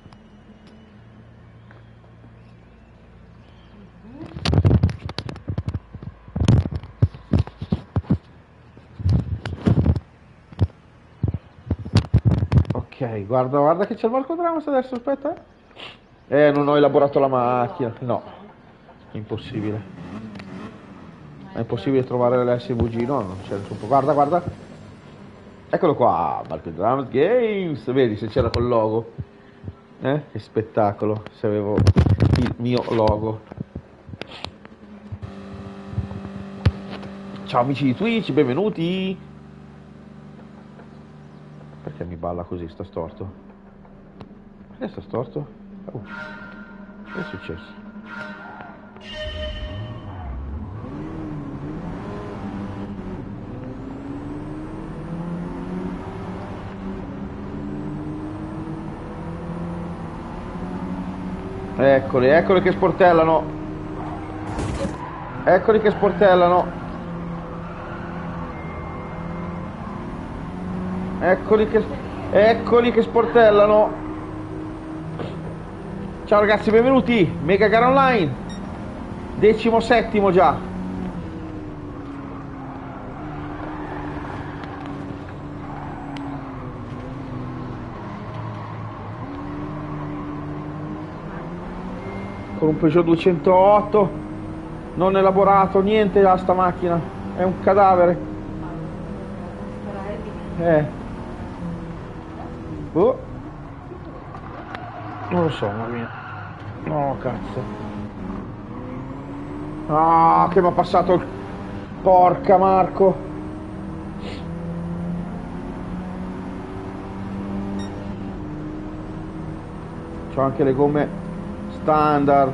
Ok, guarda, guarda che c'è il Marco Dramas adesso, aspetta. Eh, non ho elaborato la macchina. No, impossibile. È impossibile trovare l'S V G, no, non c'è nessun... Guarda, guarda. Eccolo qua, Marco Dramas Games. Vedi se c'era col logo. Eh, che spettacolo, se avevo il mio logo. Ciao amici di Twitch, benvenuti. Perché mi balla così, sta storto? Perché sta storto? Oh, che è successo? Eccoli, eccoli che sportellano. Eccoli che sportellano. Eccoli che, eccoli che sportellano. Ciao ragazzi, benvenuti. Mega gara online. Decimo settimo già. Con un Peugeot duecentootto, non elaborato, niente a sta macchina, è un cadavere. Eh. Oh. Non lo so, mamma mia. No, cazzo. Ah, che mi ha passato il... Porca Marco. C'ho anche le gomme standard.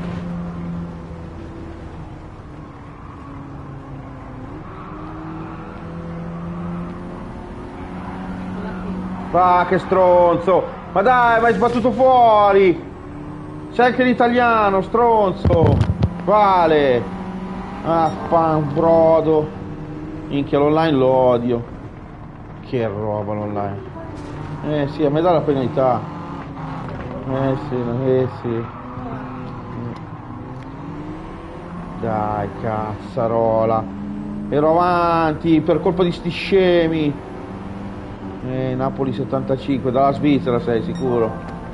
Ah, che stronzo! Ma dai, mi hai sbattuto fuori! Sei anche l'italiano, stronzo! Vale! Ah, fan brodo! Minchia, l'online lo odio. Che roba l'online. Eh sì, a me dà la penalità. Eh sì, eh sì. Dai, cazzarola. Ero avanti per colpa di sti scemi. Eh, Napoli settantacinque, dalla Svizzera sei sicuro?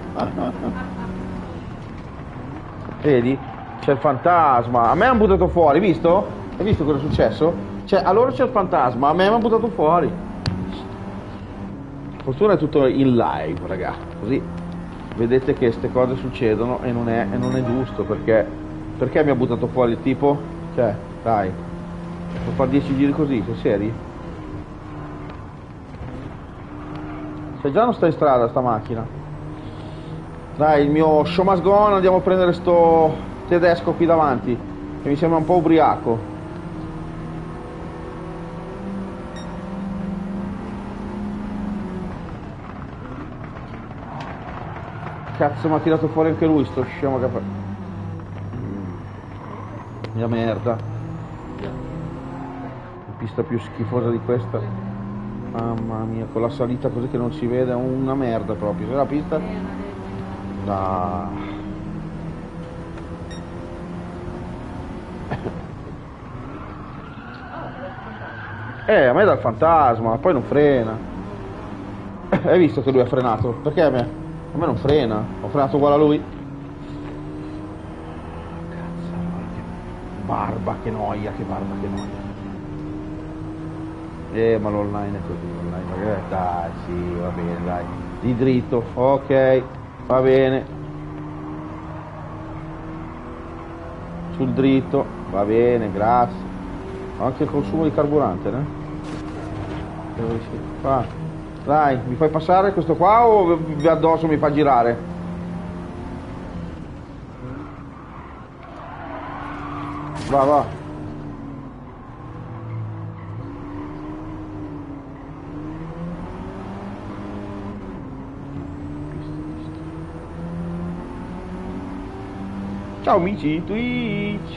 Vedi? C'è il fantasma. A me hanno buttato fuori, visto? Hai visto cosa è successo? Cioè, a loro c'è il fantasma, a me mi hanno buttato fuori. Fortuna è tutto in live, raga. Così vedete che queste cose succedono e non è, e non è giusto, perché... Perché mi ha buttato fuori il tipo? Cioè, dai. Devo fare dieci giri così, sei seri? Se già non sta in strada sta macchina. Dai, il mio show must go on, andiamo a prendere sto tedesco qui davanti, che mi sembra un po' ubriaco. Cazzo, mi ha tirato fuori anche lui, sto scemo che fa... Mia merda. La pista più schifosa di questa. Mamma mia, con la salita così che non si vede, è una merda proprio. C'è la pista? Ah. Eh, a me dà il fantasma, poi non frena. Hai visto che lui ha frenato? Perché a me? A me non frena. Ho frenato uguale a lui. Barba, che noia, che barba, che noia. Eh, ma l'online è così, l'online, magari, dai, sì, va bene, dai. Di dritto, ok, va bene. Sul dritto, va bene, grazie. Ho anche il consumo di carburante, né? Va. Dai, mi fai passare questo qua o vi addosso mi fa girare? Va, va. Ciao amici di Twitch.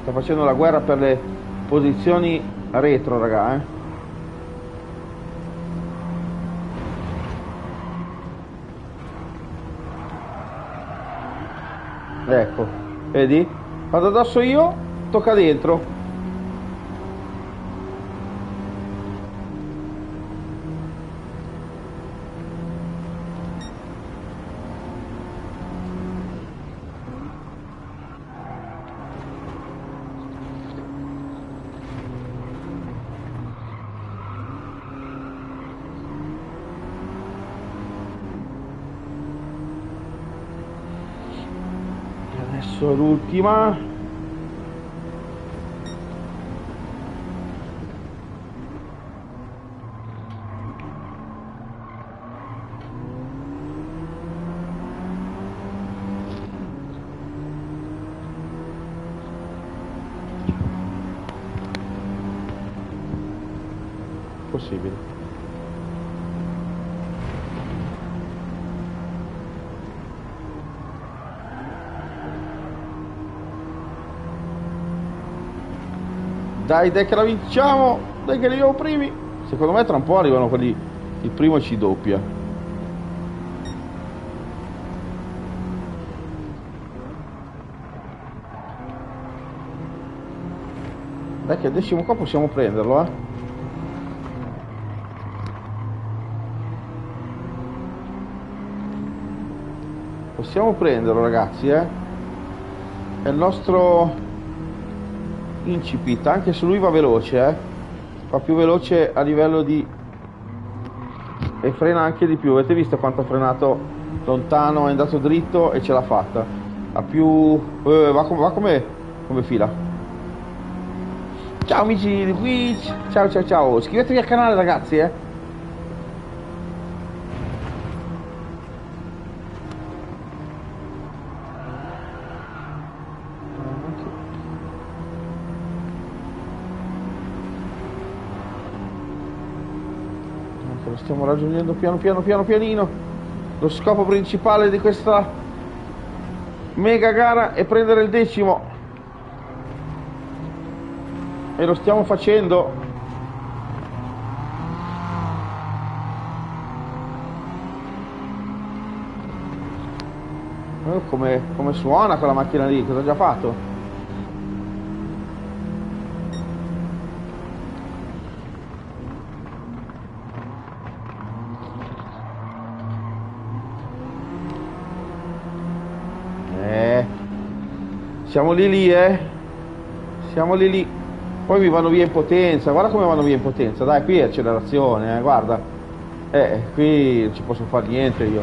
Sta facendo la guerra per le posizioni retro, raga, eh. Ecco, vedi? Vado addosso io, tocca dentro. Adesso l'ultima. Possibile. Dai, dai che la vinciamo, dai che arriviamo primi. Secondo me tra un po' arrivano quelli, il primo ci doppia. Dai che il decimo qua possiamo prenderlo, eh. Possiamo prenderlo, ragazzi, eh. È il nostro incipit, anche se lui va veloce, eh. Va più veloce a livello di... e frena anche di più. Avete visto quanto ha frenato lontano, è andato dritto e ce l'ha fatta. Ha più... Eh, va, com va come... come fila. Ciao amici di Twitch, ciao ciao ciao, iscrivetevi al canale ragazzi, eh. Lo stiamo raggiungendo piano piano piano pianino. Lo scopo principale di questa mega gara è prendere il decimo. E lo stiamo facendo. Oh, come, come suona quella macchina lì? Cosa ha già fatto? Eh, siamo lì lì, eh. Siamo lì lì. Poi mi vanno via in potenza, guarda come vanno via in potenza, dai, qui è accelerazione, eh, guarda. Eh, qui non ci posso fare niente io.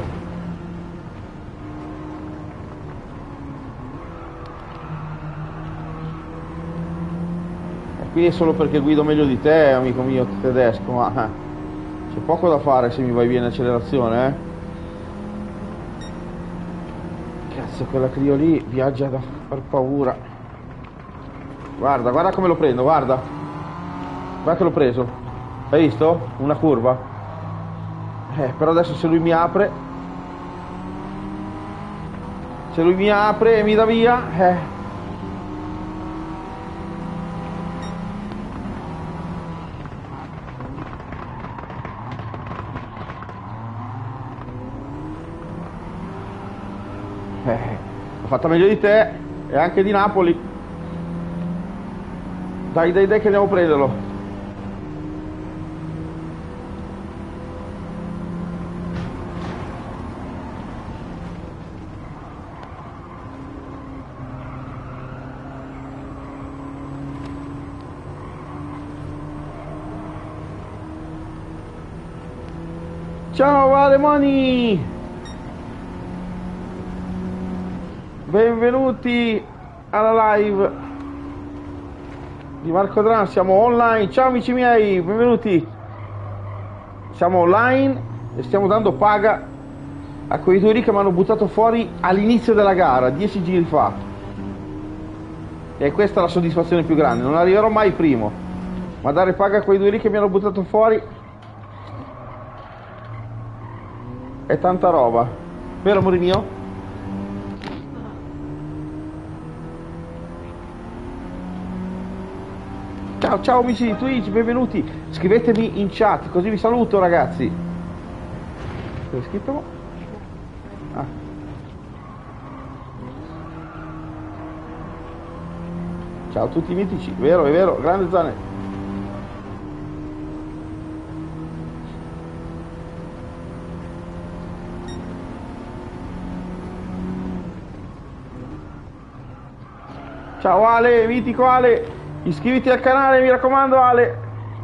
E qui è solo perché guido meglio di te, amico mio tedesco, ma eh, c'è poco da fare se mi vai via in accelerazione, eh. Cazzo, quella Clio lì viaggia da far paura. Guarda, guarda come lo prendo, guarda. Guarda che l'ho preso. Hai visto? Una curva. Eh, però adesso se lui mi apre... Se lui mi apre e mi dà via... Eh... Eh, l'ho fatta meglio di te e anche di Napoli. Dai, dai, dai che andiamo a prenderlo. Ciao Alemani! Benvenuti alla live di Marco Dran, siamo online. Ciao amici miei, benvenuti. Siamo online e stiamo dando paga a quei due lì che mi hanno buttato fuori all'inizio della gara, dieci giri fa. E questa è la soddisfazione più grande. Non arriverò mai primo, ma dare paga a quei due lì che mi hanno buttato fuori è tanta roba. Vero amore mio? Ciao, ciao amici di Twitch, benvenuti. Scrivetemi in chat, così vi saluto ragazzi. Dove è scritto? Ah. Ciao a tutti i mitici, vero, è vero, grande Zane. Ciao Ale, mitico Ale, iscriviti al canale, mi raccomando Ale.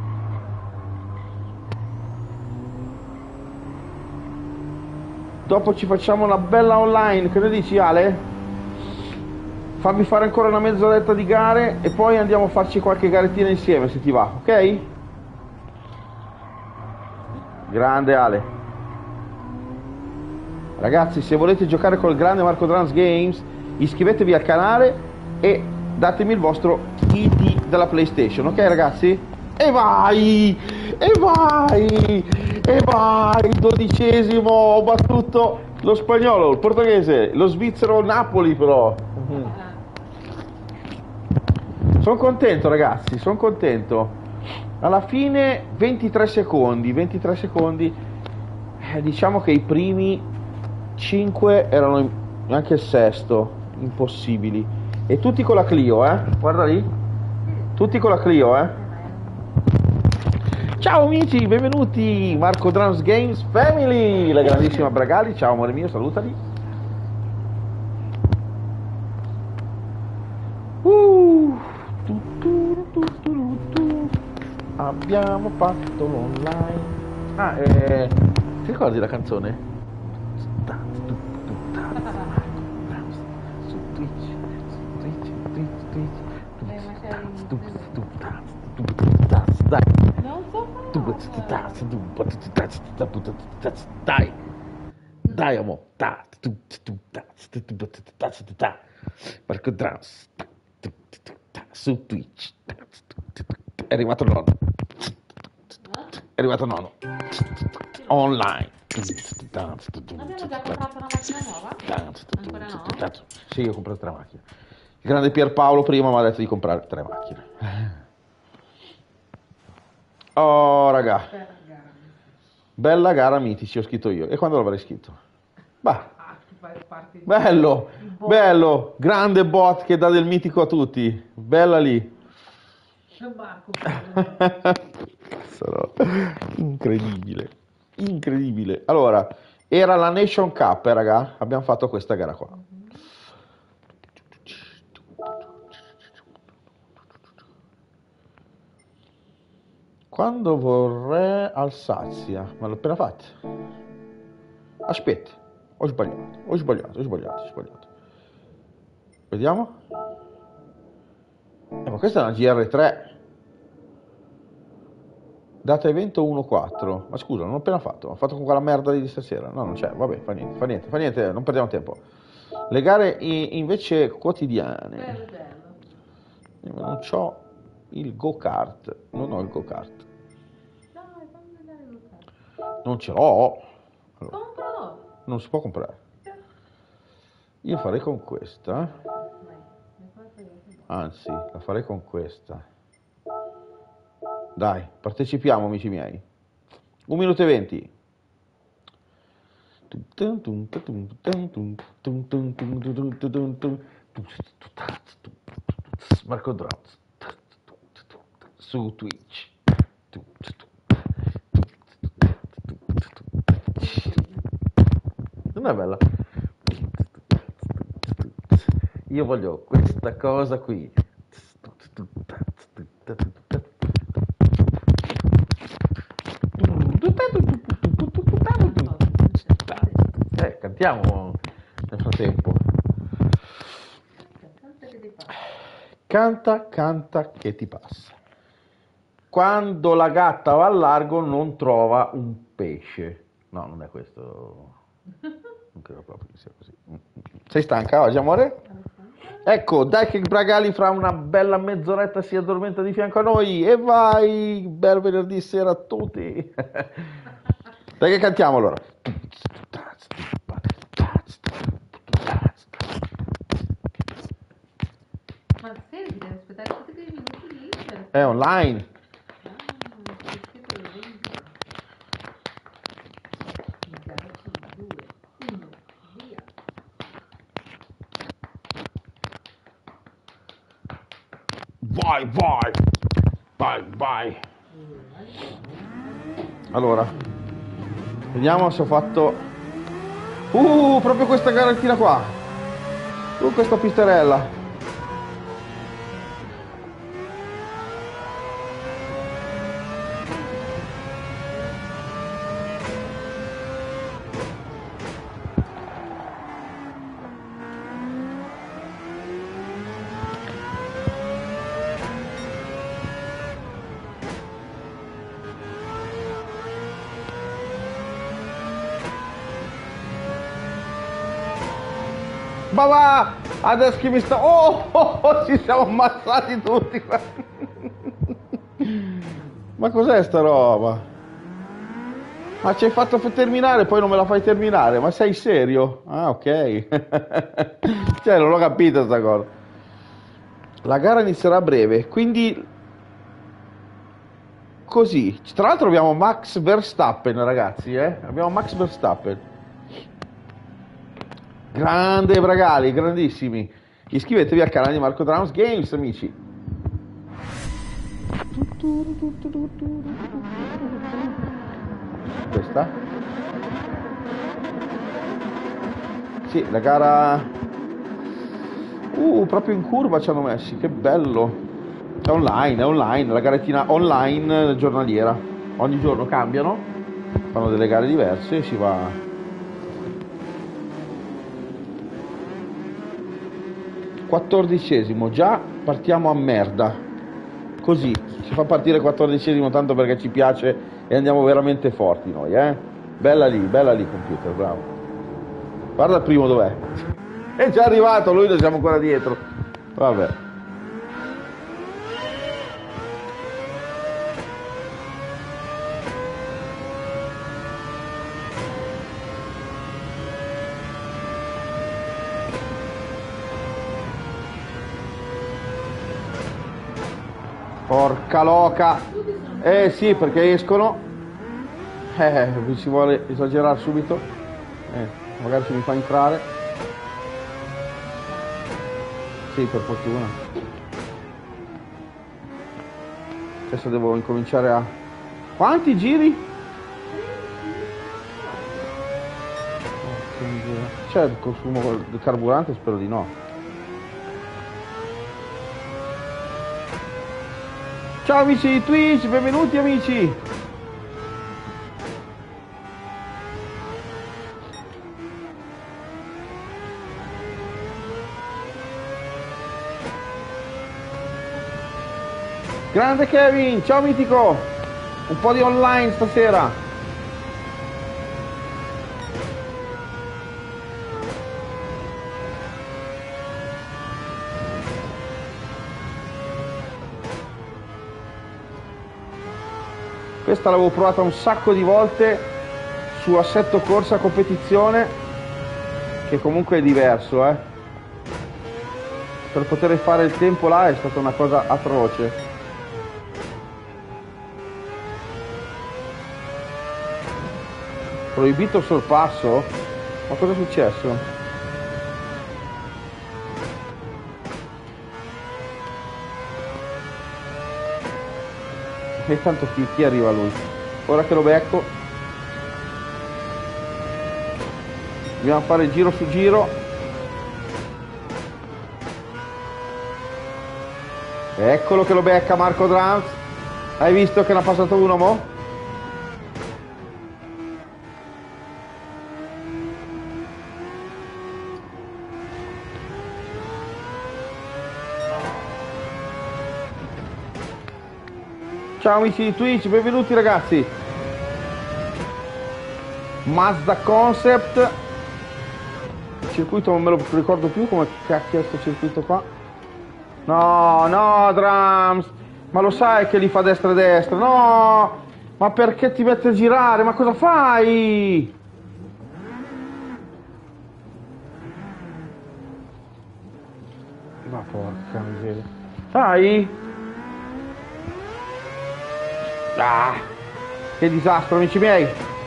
Dopo ci facciamo una bella online, che ne dici Ale? Fammi fare ancora una mezz'oretta di gare e poi andiamo a farci qualche garettina insieme se ti va, ok? Grande Ale. Ragazzi, se volete giocare col grande Marco Drums Games, iscrivetevi al canale e datemi il vostro I D della PlayStation, ok ragazzi? E vai! E vai! E vai! Dodicesimo, ho battuto lo spagnolo, il portoghese, lo svizzero Napoli però. Sono contento ragazzi, sono contento. Alla fine ventitré secondi, ventitré secondi, eh, diciamo che i primi cinque erano anche il sesto, impossibili. E tutti con la Clio, eh? Guarda lì. Tutti con la Clio, eh? Ciao amici, benvenuti! Marco Drums Games Family! La grandissima Bragali, ciao amore mio, salutali. Uh, tu, tu, tu, tu, tu. Abbiamo fatto l'online. Ah, eh, ti ricordi la canzone? Su Twitch. Dai. Non so Dai. Dai, amo. Marco Drums. Su Twitch. È arrivato il nonno. È arrivato il nonno. Online. Abbiamo già comprato una macchina nuova? Ancora no? Sì, ho comprato tre macchine. Il grande Pierpaolo prima mi ha detto di comprare tre macchine. Oh, raga. Bella gara mitici, ho scritto io. E quando l'avrei scritto? Bah. Bello, bello. Grande bot che dà del mitico a tutti. Bella lì. Incredibile. Incredibile. Allora, era la Nation Cup, eh, raga. Abbiamo fatto questa gara qua. Quando vorrei Alsazia, ma l'ho appena fatta. Aspetta, ho sbagliato, ho sbagliato, ho sbagliato, ho sbagliato. Vediamo. Eh, ma questa è una G R tre. Data evento uno quattro. Ma scusa, non l'ho appena fatto, l'ho fatto con quella merda di stasera. No, non c'è, vabbè, fa niente, fa niente, fa niente, non perdiamo tempo. Le gare invece quotidiane. Bello, bello. Non c'ho il go-kart, non ho il go-kart. Dai, fammi vedere il go-kart. Non ce l'ho. Allora, Compralo. non si può comprare. Io farei con questa. Anzi, la farei con questa. Dai, partecipiamo amici miei. Un minuto e venti. Marco Drums su Twitch. Non è bella? Io voglio questa cosa qui. Eh, cantiamo nel frattempo. Canta, canta che ti passa. Quando la gatta va al largo non trova un pesce. No, non è questo. Non credo proprio che sia così. Sei stanca oggi, amore? Ecco, dai che Bragali fra una bella mezz'oretta si addormenta di fianco a noi. E vai, bel venerdì sera a tutti. Dai che cantiamo allora. Ma senti, devi aspettare tutti quei minuti lì per È online. Vai, vai, vai, vai. Allora, vediamo se ho fatto... Uh, proprio questa garantina qua. Uh, questa pisterella. Ma va! Adesso che mi sta... Oh, oh, oh, ci siamo ammazzati tutti. Ma cos'è sta roba? Ma ci hai fatto terminare, poi non me la fai terminare? Ma sei serio? Ah, ok. Cioè, non ho capito sta cosa. La gara inizierà a breve, quindi... Così. Tra l'altro abbiamo Max Verstappen, ragazzi, eh? Abbiamo Max Verstappen. Grande Bragali, grandissimi. Iscrivetevi al canale di Marco Drums Games, amici. Questa? Sì, la gara... Uh, proprio in curva ci hanno messi, che bello. È online, è online, la garettina online giornaliera. Ogni giorno cambiano, fanno delle gare diverse e si va... quattordicesimo, già partiamo a merda. Così, si fa partire quattordicesimo tanto perché ci piace e andiamo veramente forti noi, eh? Bella lì, bella lì computer, bravo. Guarda il primo dov'è. È già arrivato, lui lo siamo ancora dietro. Vabbè. Porca loca. Eh sì, perché escono. Eh, ci vuole esagerare subito. Eh, magari se mi fa entrare. Sì, per fortuna. Adesso devo incominciare a... Quanti giri? C'è il consumo del carburante? Spero di no. Ciao amici di Twitch, benvenuti amici! Grande Kevin, ciao mitico! Un po' di online stasera! Questa l'avevo provata un sacco di volte su assetto corsa competizione, che comunque è diverso, eh. Per poter fare il tempo là è stata una cosa atroce. Proibito il sorpasso? Ma cosa è successo? E tanto chi, chi arriva lui? Ora che lo becco dobbiamo fare giro su giro. Eccolo che lo becca Marco Drums. Hai visto che ne ha passato uno mo'? Ciao amici di Twitch, benvenuti ragazzi. Mazda Concept. Il circuito non me lo ricordo più, come cacchio è questo circuito qua. No, no Drums, ma lo sai che li fa destra e destra. No, ma perché ti metti a girare? Ma cosa fai? Ma porca miseria. Dai. Ah, che disastro, amici miei.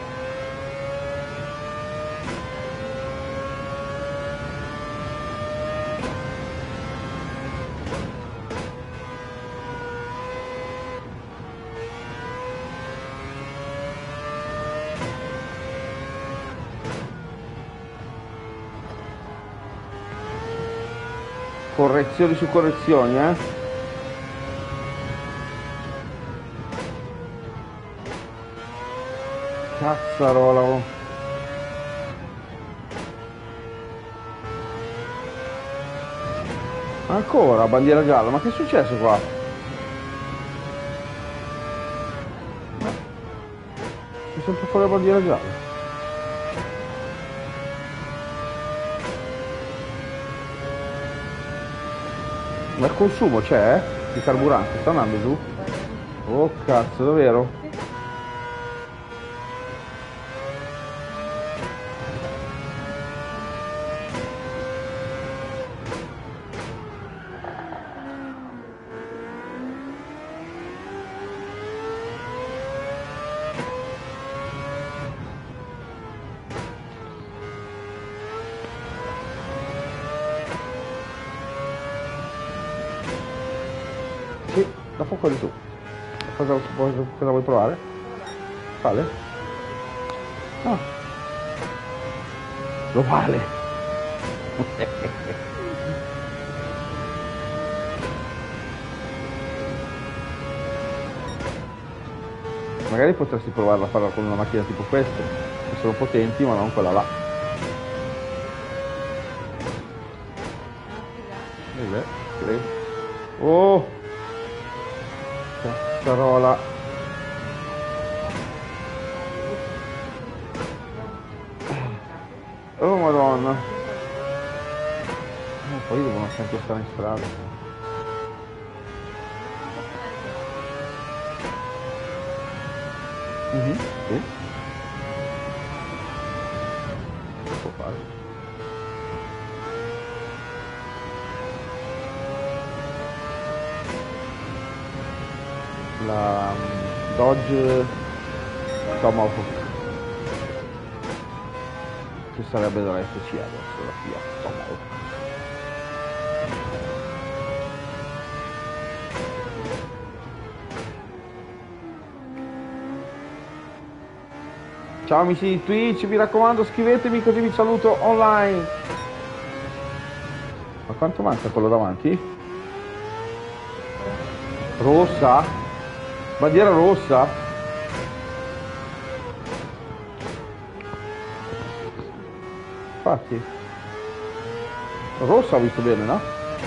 Correzioni su correzioni, eh. Cazzarola. Oh. Ancora bandiera gialla, ma che è successo qua? È sempre fuori la bandiera gialla. Ma il consumo c'è? Eh? Di carburante sta andando giù? Oh cazzo, davvero? Sì, da fuoco di su. Cosa, cosa, cosa vuoi provare? Vale? Ah, lo vale. Magari potresti provarla a farla con una macchina tipo questa, che sono potenti ma non quella là. Vedi? Oh! Cazzarola! Oh madonna! Eh, poi devono sempre stare in strada. Mm-hmm, sì. Che può fare? La um, Dodge Tomahawk, che sarebbe della F C adesso, la Fiat Tomahawk. Ciao amici di Twitch, mi raccomando scrivetemi così vi saluto online. Ma quanto manca quello davanti? Rossa? Bandiera rossa? Infatti. Rossa ho visto bene, no?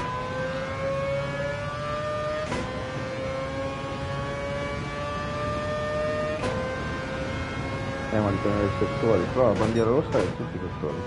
Eh, ma dipende dai settori, però la bandiera rossa è in tutti i settori.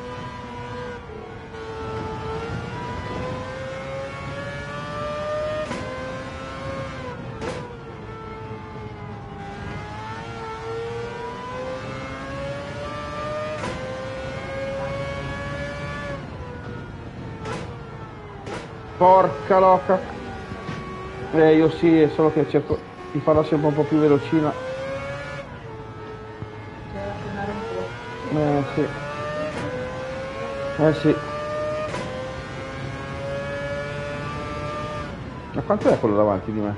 Porca loca. Eh, io sì, è solo che cerco di farla sempre un po' più velocina. Eh sì. Eh sì. Ma quanto è quello davanti di me?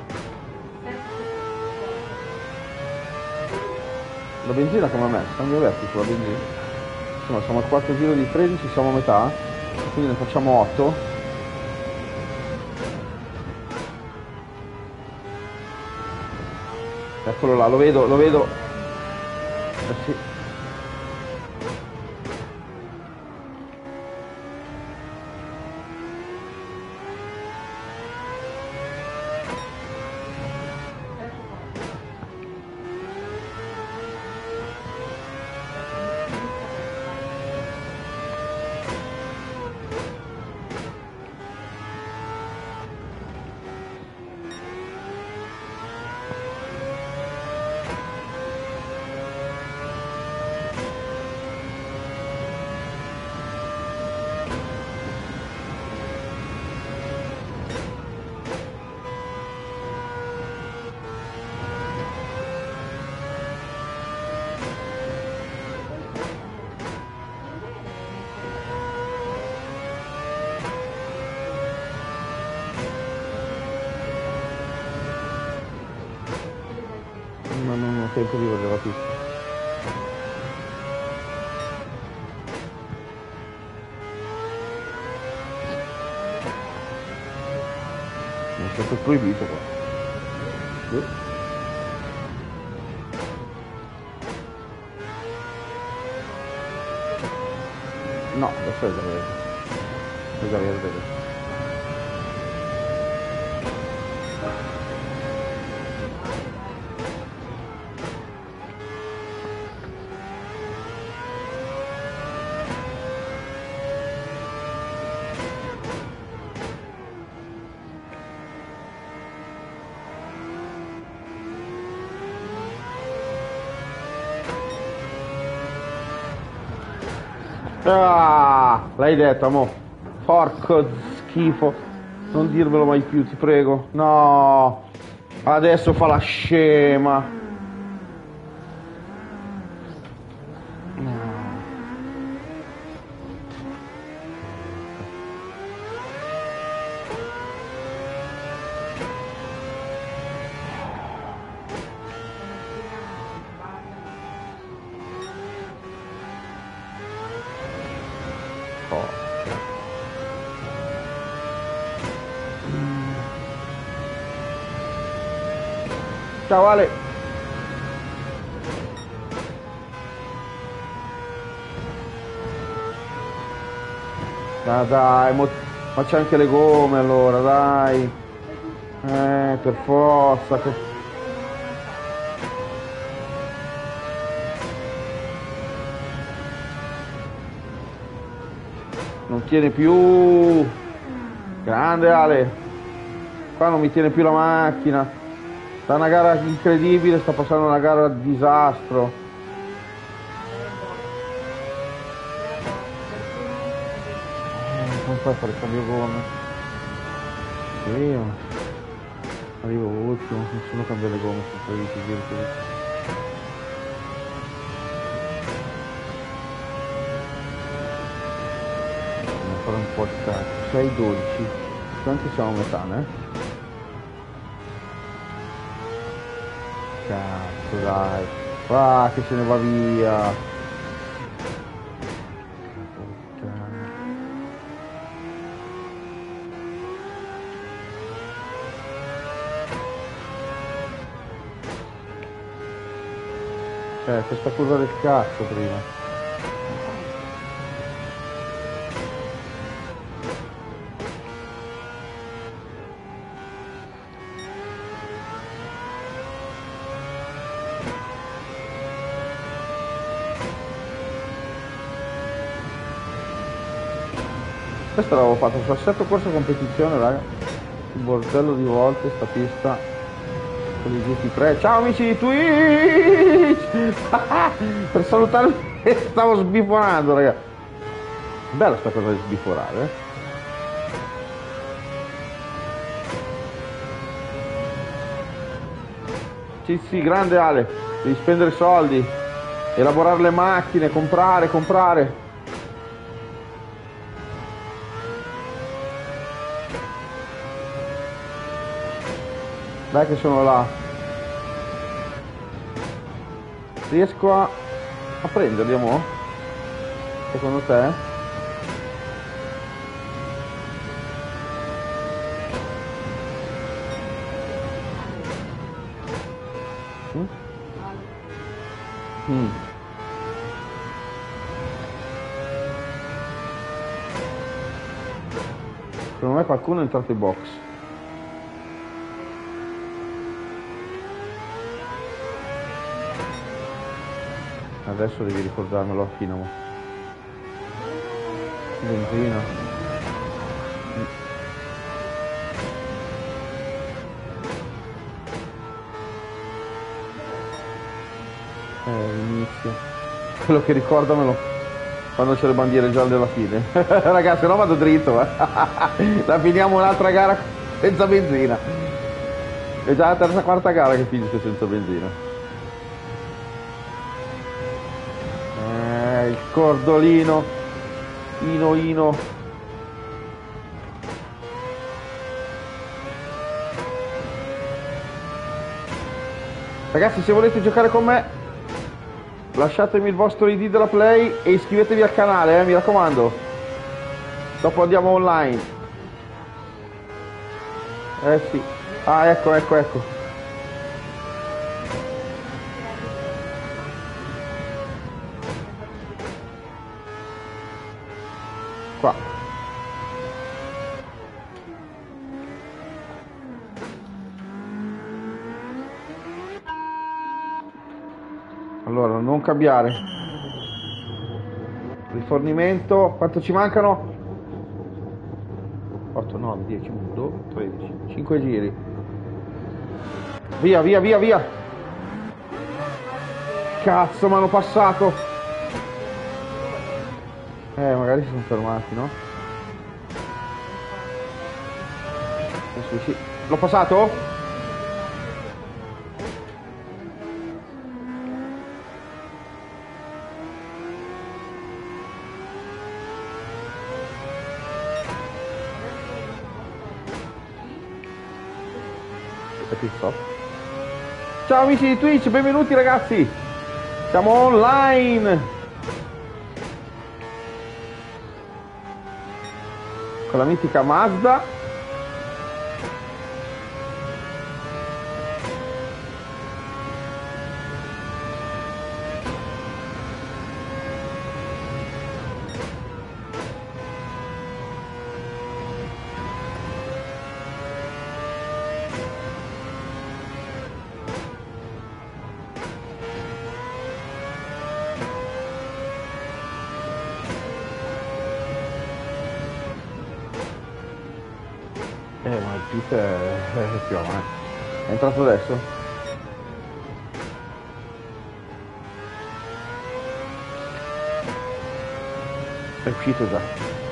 La benzina come me? Sono gli aperti sulla benzina. Insomma, siamo a quattro giri di tredici, siamo a metà. Quindi ne facciamo otto. Eccolo là, lo vedo, lo vedo. Eh sì. Ma non ho tempo di vederla tutta. Mi è stato proibito qua. Sì. No, adesso è già verde. È già verde adesso. Ah, l'hai detto, amo. Porco schifo. Non dirvelo mai più, ti prego. No. Adesso fa la scema. Ciao Ale. Ah, dai, mo... ma c'è anche le gomme allora, dai. Eh, per forza. Per... Non tiene più. Grande Ale. Qua non mi tiene più la macchina. Sta una gara incredibile, sta passando una gara di disastro. Eh, come fai a fare il cambio gomme? Io arrivo ultimo, nessuno cambia le gomme senza di giri così. Devo fare un po' di cazzo. sei dodici. Quanti siamo a metà, eh? Cazzo, dai, va che se ne va via. Cioè, questa curva del cazzo prima. Questo l'avevo fatto su assetto corso competizione, raga. Il bordello di volte sta pista con i G T tre. Ciao amici di Twitch! Per salutarvi stavo sbiforando, raga. Bella sta cosa di sbiforare, eh? Sì, sì, grande Ale. Devi spendere soldi, elaborare le macchine, comprare, comprare. Dai che sono là. Riesco a, a prenderli, amore? Secondo te? Mm? Mm. Secondo me qualcuno è entrato in box. Adesso devi ricordarmelo a Finamo. Benzina. Eh, l'inizio. Quello che ricordamelo quando c'è le bandiere gialle alla fine. Ragazzi, no vado dritto, eh. La finiamo un'altra gara senza benzina. È già la terza quarta gara che finisce senza benzina. Il cordolino Ino Ino. Ragazzi, se volete giocare con me, lasciatemi il vostro I D della Play e iscrivetevi al canale, eh, mi raccomando. Dopo andiamo online. Eh sì. Ah, ecco, ecco, ecco. Qua. Allora, non cambiare. Rifornimento, quanto ci mancano? otto, nove, dieci, uno, due, tredici, cinque giri. Via, via, via, via. Cazzo, mi hanno passato. Eh, magari si sono fermati, no? Eh, sì, sì. L'ho passato? Ciao amici di Twitch, benvenuti ragazzi, siamo online con la mitica Mazda. Eh, ma il pit è, è più avanti. È entrato adesso? È uscito già.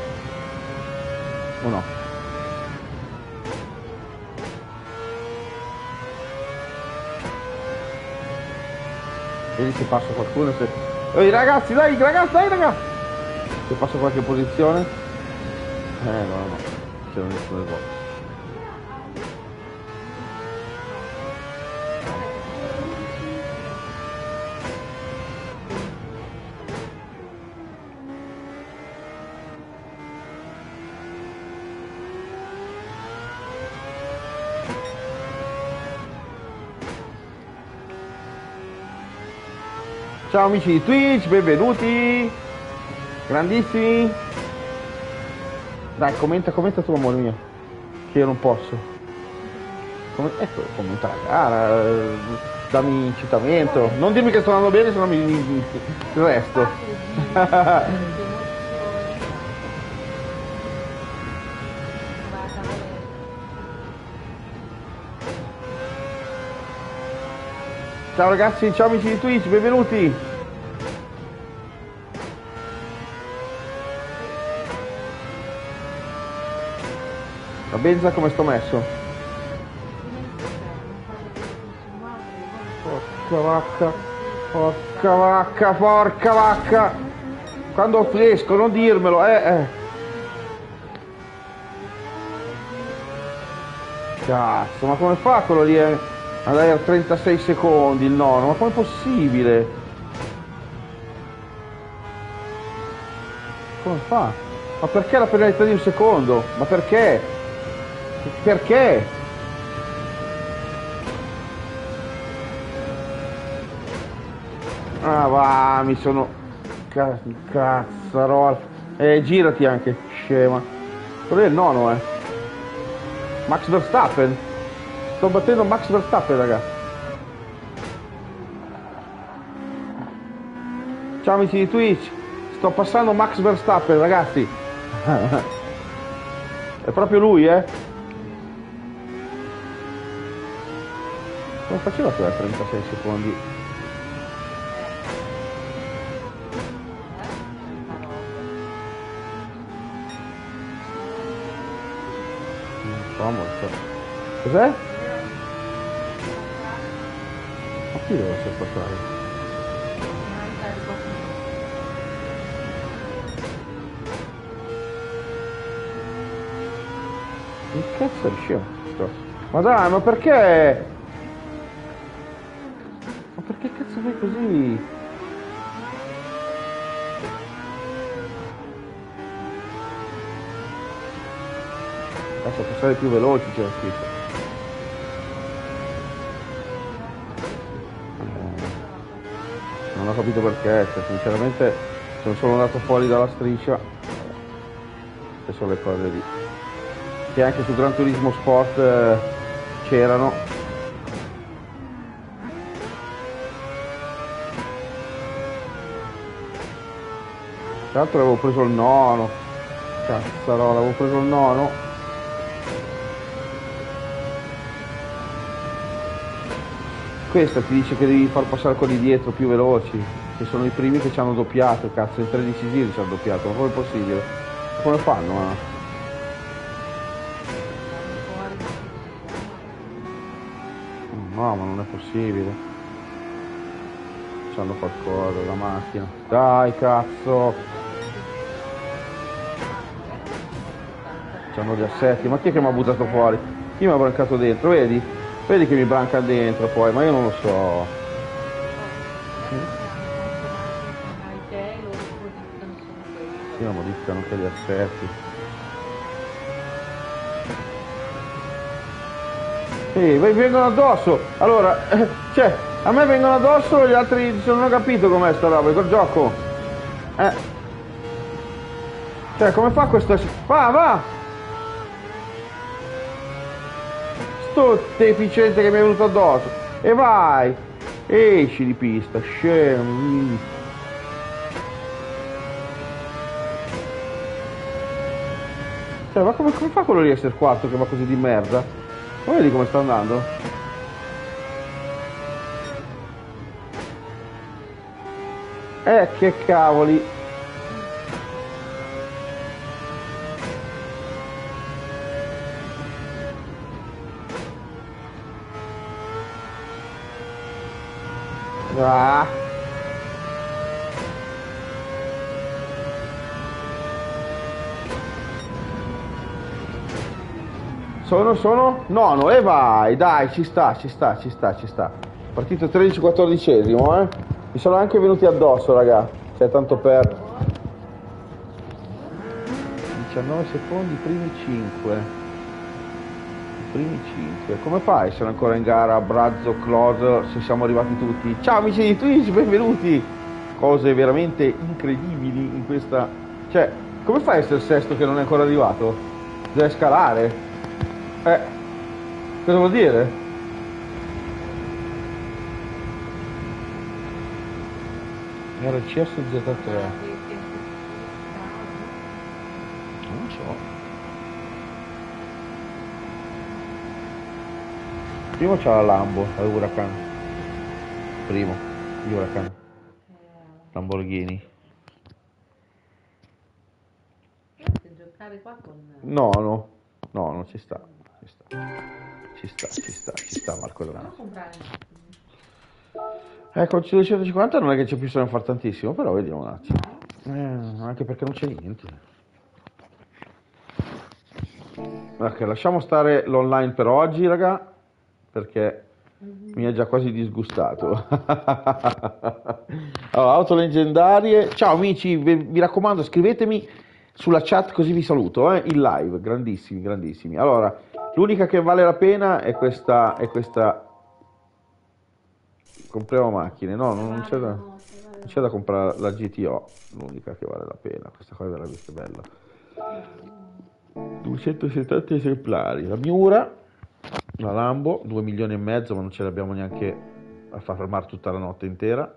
O no? Vedi se passa qualcuno, se... Ehi ragazzi, dai, ragazzi, dai ragazzi! Se passa qualche posizione? Eh, no, no, c'è nessuno del voto. Ciao amici di Twitch, benvenuti, grandissimi. Dai, commenta, commenta tu amore mio, che io non posso. Come... Ecco, commenta la gara, dammi incitamento. Non dirmi che sto andando bene, se no mi, mi, mi resto. Ciao ragazzi, ciao amici di Twitch, benvenuti. La benza come sto messo? Porca vacca, porca vacca, porca vacca. Quando fresco, non dirmelo, eh, eh. Cazzo, ma come fa quello lì, eh? Andare a trentasei secondi il nono, ma com'è possibile? Come fa? Ma perché la penalità di un secondo? Ma perché? Perché? Ah va, mi sono... Cazzarola. Eh, girati anche, scema. Quello è il nono, eh. Max Verstappen. Sto battendo Max Verstappen, ragazzi. Ciao amici di Twitch. Sto passando Max Verstappen, ragazzi. È proprio lui, eh. Come faceva quella trentasei secondi? Non so, molto. Cos'è? Ma chi deve essere portato? Che cazzo è scemo? Ma dai, ma perché? Ma perché cazzo fai così? Basta passare più veloci, c'era scritto. Non ho capito perché, cioè, sinceramente sono solo andato fuori dalla striscia. Queste sono le cose lì. Che anche su Gran Turismo Sport eh, c'erano. Tra l'altro avevo preso il nono. Cazzarola, avevo preso il nono. Questa ti dice che devi far passare quelli dietro più veloci, che sono i primi che ci hanno doppiato, cazzo, in tredici giri ci hanno doppiato, ma come è possibile? Come fanno? Eh? No, ma non è possibile. C'hanno qualcosa, la macchina. Dai, cazzo! C'hanno gli assetti, ma chi è che mi ha buttato fuori? Chi mi ha brancato dentro, vedi? Vedi che mi branca dentro poi, ma io non lo so. Sì, ma modificano anche gli assetti. Sì, mi vengono addosso. Allora, eh, cioè, a me vengono addosso, gli altri non ho capito com'è sta roba, quel gioco. Eh. Cioè, come fa questo? Va, va! Sto deficiente che mi è venuto addosso. E vai! Esci di pista, scemo. Cioè, ma come, come fa quello lì a essere quarto che va così di merda? Ma vedi come sta andando? Eh, che cavoli! Ah. Sono, sono nono, e vai, dai, ci sta, ci sta, ci sta, ci sta. Partito tredici quattordicesimo, eh. Mi sono anche venuti addosso, raga. Cioè, tanto per... diciannove secondi, primi cinque. Primi cinque. Come fa a essere ancora in gara Brazzo, Close, se siamo arrivati tutti? Ciao amici di Twitch, benvenuti! Cose veramente incredibili in questa... Cioè, come fa a essere il sesto che non è ancora arrivato? Deve scalare. Eh, cosa vuol dire? R C S Z tre. Non so. Primo c'ha la Lambo, la Huracan. Primo, di Huracan. Lamborghini. Giocare qua con... No, no, no, non ci sta. Ci sta, ci sta, ci sta, ci sta Marco Dorano. Ecco, il duecentocinquanta non è che c'è più bisogno di fare tantissimo, però vediamo un attimo. Eh, anche perché non c'è niente. Ok, lasciamo stare l'online per oggi, raga, perché mi ha già quasi disgustato. Allora, auto leggendarie. Ciao amici, vi, vi raccomando, scrivetemi sulla chat così vi saluto, eh, in live, grandissimi, grandissimi. Allora, l'unica che vale la pena è questa, è questa... Compriamo macchine, no, non, non c'è da, non c'è da comprare la G T O, l'unica che vale la pena, questa qua è veramente bella. duecentosettanta esemplari, la Miura, la Lambo, due milioni e mezzo, ma non ce l'abbiamo neanche a far fermare tutta la notte intera.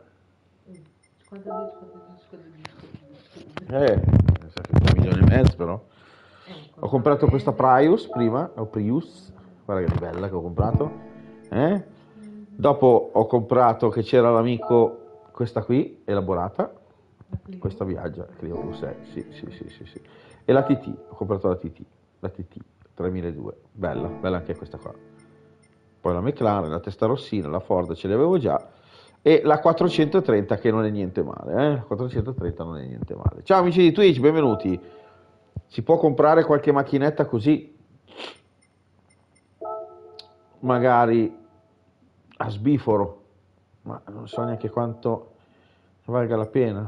Eh, due milioni e mezzo però. Ho comprato questa Prius prima, o Prius, guarda che bella che ho comprato. Eh? Dopo ho comprato, che c'era l'amico, questa qui, elaborata, questa viaggia, Clio Plus sei, sì, sì, sì, sì, sì. E la T T, ho comprato la T T, la T T tremiladue, bella, bella anche questa qua. Poi la McLaren, la Testarossina, la Ford ce le avevo già, e la quattrocentotrenta che non è niente male, eh? La quattrocentotrenta non è niente male. Ciao amici di Twitch, benvenuti. Si può comprare qualche macchinetta così, magari a sbiforo, ma non so neanche quanto valga la pena.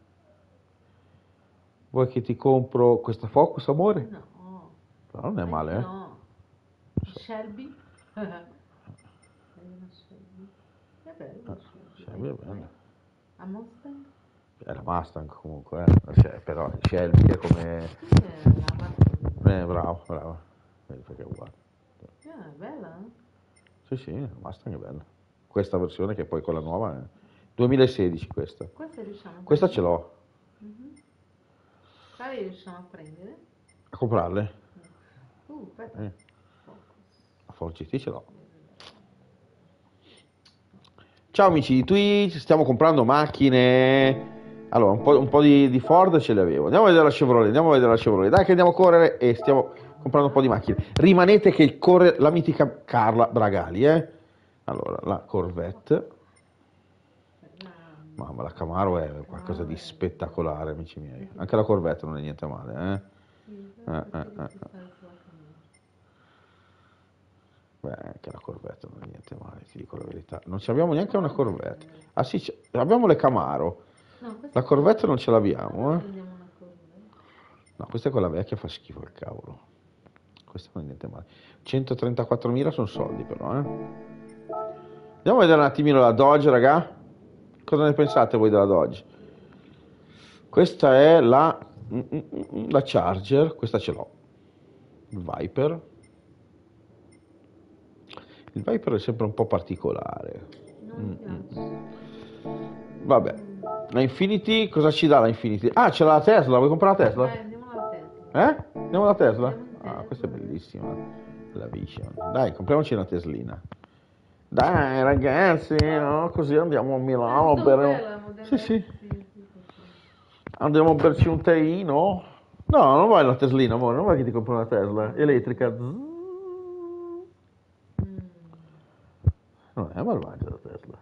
Vuoi che ti compro questa Focus, amore? No. Però non è male, eh? No. Shelby? È una Shelby. È bella la Shelby. Shelby è bella. A Mustang? È la Mustang comunque, eh. Cioè, però Shelby è come... Sì, è la Mustang. Eh, bravo, bravo. Vedi perché è uguale. Ah, è bella, eh? Sì, sì, la Mustang è bella. Questa versione che poi quella nuova è... duemilasedici questa. Questa riusciamo a Questa ce prendere? l'ho. Mhm. Quale riusciamo a prendere? A comprarle? Uh, aspetta. Eh. Focus. La Ford G T ce l'ho. Ciao amici di Twitch, stiamo comprando macchine. Allora, un po', un po' di, di Ford ce le avevo. Andiamo a vedere la Chevrolet, andiamo a vedere la Chevrolet. Dai che andiamo a correre e stiamo comprando un po' di macchine. Rimanete che corre la mitica Carla Bragali, eh? Allora, la Corvette. Mamma, la Camaro è qualcosa di spettacolare, amici miei. Anche la Corvette non è niente male, eh? Eh, eh, eh, eh. Beh, anche la Corvette non è niente male, ti dico la verità. Non ci abbiamo neanche una Corvette. Ah sì, c'è- abbiamo le Camaro. La Corvette non ce l'abbiamo, eh? No, questa è quella vecchia, fa schifo il cavolo. Questa non è niente male. centotrentaquattromila sono soldi però, eh? Andiamo a vedere un attimino la Dodge, raga. Cosa ne pensate voi della Dodge? Questa è la, mm, mm, mm, la Charger, questa ce l'ho. Il Viper. Il Viper è sempre un po' particolare. Mm, mm. Vabbè, la Infinity, cosa ci dà la Infinity? Ah, c'è la Tesla, vuoi comprare la Tesla? Eh, andiamo alla Tesla. Eh? Andiamo alla Tesla? Andiamo in Ah, Tesla. questa è bellissima, la Vision. Dai, compriamoci una Teslina. Dai ragazzi, no? Così andiamo a Milano Tanto per... bella, modella- Sì, sì. sì, sì, sì. Andiamo a berci un teino? No, non vai la Teslina, amore, non vai che ti compri una Tesla elettrica. Zzz. Mm. Non è malvagia la Tesla.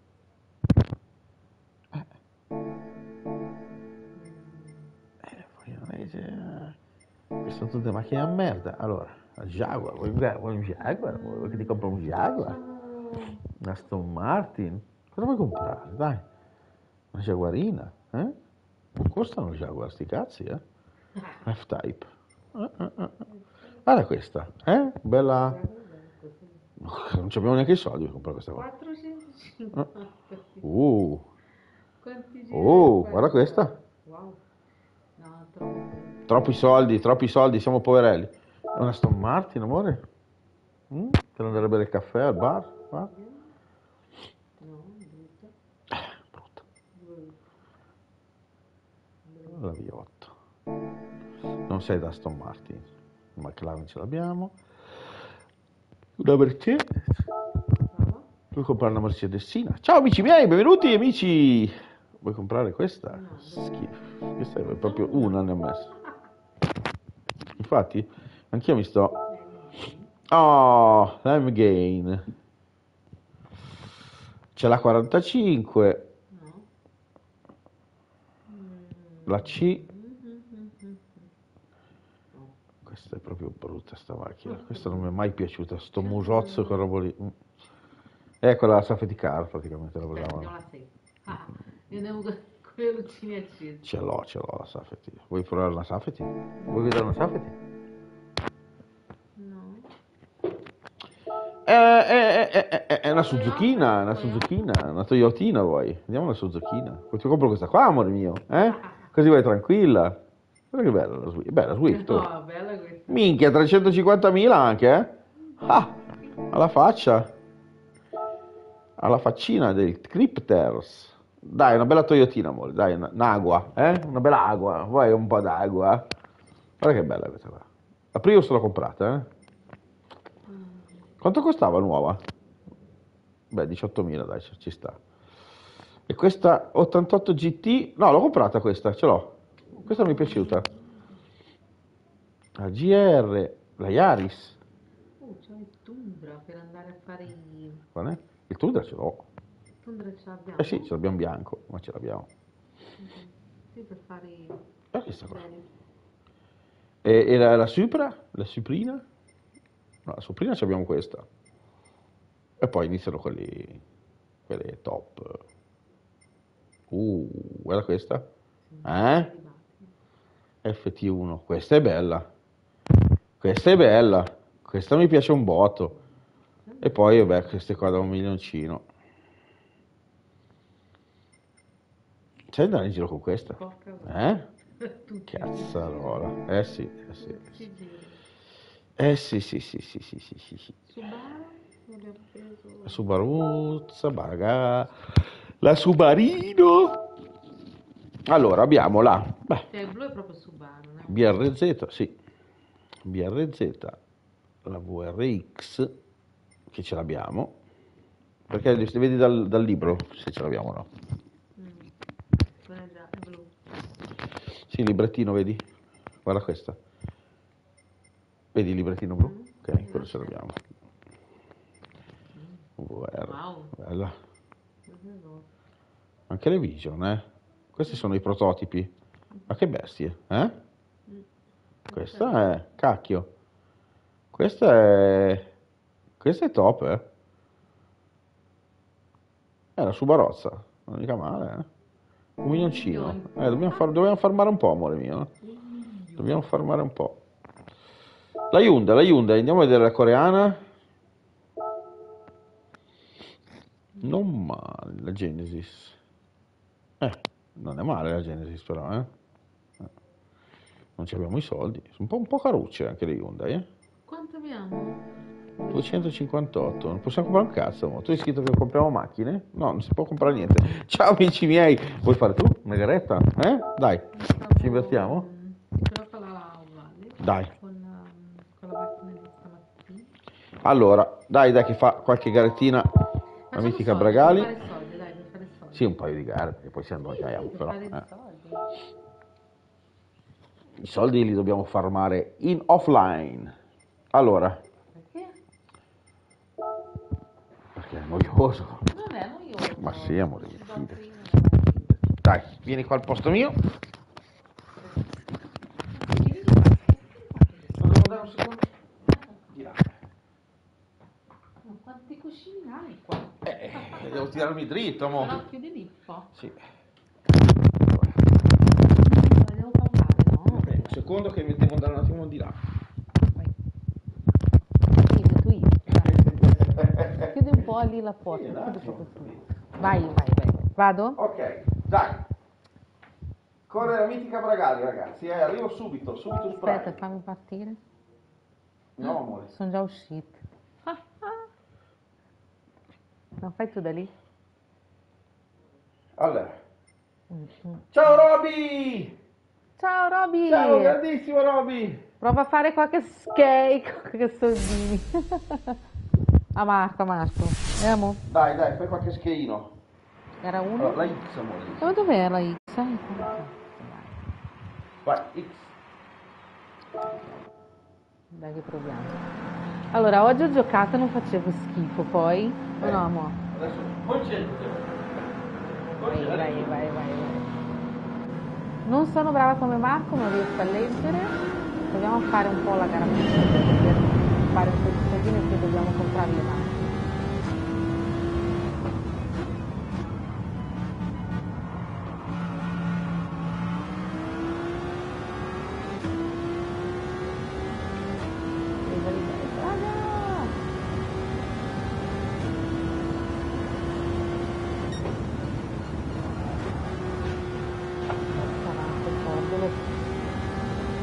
Eh, poi non è che- Queste sono tutte macchine a merda. Allora, la Jaguar, vuoi, un- vuoi un Jaguar? Vuoi che ti compro un Jaguar? Una Aston Martin? Cosa vuoi comprare? Dai, una Jaguarina, eh? Non costano le Jaguar, sti cazzi, eh? F-Type. Eh, eh, eh. Guarda questa, eh? Bella... Non ci abbiamo neanche i soldi per comprare questa qua. quattrocentocinquanta. Uh, Quanti giri? uh, guarda questa. Wow. No, troppo. Troppi soldi, troppi soldi, siamo poverelli. È una Aston Martin, amore? Mm? Per andare a bere il caffè al bar? Va? No, brutta. Brutta. Brutta. La V otto. Non sei da Aston Martin. La McLaren ce l'abbiamo. Una Mercedes. Brava. Vuoi comprare una Mercedesina? Ciao amici miei, benvenuti amici. Vuoi comprare questa? No, Schifo. Questa è proprio una ne ho messo. Infatti, anch'io mi sto... Oh, l'M Gain. C'è la quarantacinque, no. la C. Mm. Questa è proprio brutta sta macchina. Questa non mi è mai piaciuta. Sto musozzo con roba lì. Mm. Ecco la safety car praticamente la Aspetta, andiamo usavano. alla sei. Ah, io andiamo con con le lucine accese. Ce l'ho, ce l'ho la safety. Vuoi provare una safety? Vuoi vedere una safety? No. È, è, è, è, è una Suzukina, una Suzukina, una Toyotina vuoi? Andiamo una Suzukina. Poi ti compro questa qua, amore mio, eh? Così vai tranquilla. Guarda che bella la Swift. Bella Swift. oh. No, bella questa. Minchia, trecentocinquantamila anche, eh? Ah, alla faccia. Alla faccina del Crypters. Dai, una bella Toyotina, amore. Dai, una- un'agua, eh? Una bella agua. Vuoi un po' d'acqua? Guarda che bella questa qua. La Prius l'ho comprata, eh? Quanto costava nuova? Beh, diciottomila, dai, ci ci sta. E questa ottantotto G T... No, l'ho comprata questa, ce l'ho. Questa mi è piaciuta. La G R, la Yaris. Oh, c'è il Tundra per andare a fare i... Qual è? Il Tundra ce l'ho. Tundra ce l'abbiamo? Eh sì, ce l'abbiamo bianco, ma ce l'abbiamo. Sì, per fare i... E questa qua. Bene. E, e la, la Supra? La Suprina? No, la Suprina ci abbiamo questa. E poi iniziano quelli... quella è top. Uh, guarda questa. Eh? F T uno, questa è bella. Questa è bella. Questa mi piace un botto. E poi, vabbè, queste qua da un milioncino. Sai andare in giro con questa? Eh? Cazzarola. Eh sì, eh sì. Eh sì, sì, sì, sì, sì, sì, sì, sì. La Subaru, Sabaga, la Subarino. Allora, abbiamo la... Beh, Cioè, il blu è proprio Subaru, no? B R Z, sì. B R Z, la V R X, che ce l'abbiamo. Perché li vedi dal, dal libro se ce l'abbiamo o no? Mm. Quella già è blu. Sì, il librettino, vedi? Guarda questa. Vedi il librettino blu? Mm. Ok, quello ce l'abbiamo. Mm. V R, Wow. bella. Anche le Vision, eh? Questi sono i prototipi. Ma che bestie, eh? Mm. Questa è... cacchio. Questa è... Questa è top, eh? È la Subarozza. Non mica male, eh? Un milioncino. Eh, dobbiamo, far, dobbiamo farmare un po', amore mio. Dobbiamo farmare un po'. La Hyundai, la Hyundai, andiamo a vedere la coreana. Non male, la Genesis. Eh, non è male la Genesis però, eh. Eh. Non ci abbiamo i soldi. Sono un po', un po' carucce anche le Hyundai, eh. Quanto abbiamo? duecentocinquantotto, non possiamo comprare un cazzo. Mo. Tu hai scritto che compriamo macchine? No, non si può comprare niente. Ciao amici miei, vuoi fare tu una garetta? Eh? Dai, ci divertiamo? Però con la Vale. Dai. Con, um, con la macchina di stamattina. Allora, dai, dai che fa qualche garettina. La Facciamo mitica soldi, Bragali. Per fare soldi, dai, per fare soldi. Sì, un paio di gare, perché poi siamo Sì, annoiamo per però. fare eh. soldi. I soldi li dobbiamo farmare in offline. Allora, Perché? perché è noioso. Non è noioso. Ma sì, amore, Ci do fidati. prima della vita. Dai, vieni qua al posto mio. Di là. Ma quanti cuscini hai qua? Eh, devo tirarmi dritto, mo. No, chiudi l'ippo. Sì. Devo parlare, no? Vabbè, un secondo che mi devo andare un attimo di là. Vai. Chiudi, tu dai. Chiudi un po' lì la porta. Sì, Chiudi dai. proprio tu. Vai, vai, vai. Vado? Ok, dai. Corre la mitica Bragali, ragazzi. Eh, arrivo subito, subito spray. Aspetta, fammi partire. No, amore. Sono già uscite. Non fai tu da lì? Allora. Mm-hmm. Ciao Roby! Ciao Roby! Ciao, grandissimo Roby! Prova a fare qualche skate, qualche soldini. A Marco, a Marco. Vediamo. Dai, dai, fai qualche scheino. Era uno? Allora, la X, amore. Ma dov'era la X? Ah, Vai, X. dai che proviamo. Allora, oggi ho giocato e non facevo schifo, poi? O no, amore? Adesso concentrati. Vai, vai, vai, vai, vai. Non sono brava come Marco, non riesco a leggere. Proviamo a fare un po' la gara per fare un po' di soldini e poi dobbiamo comprare le macchine.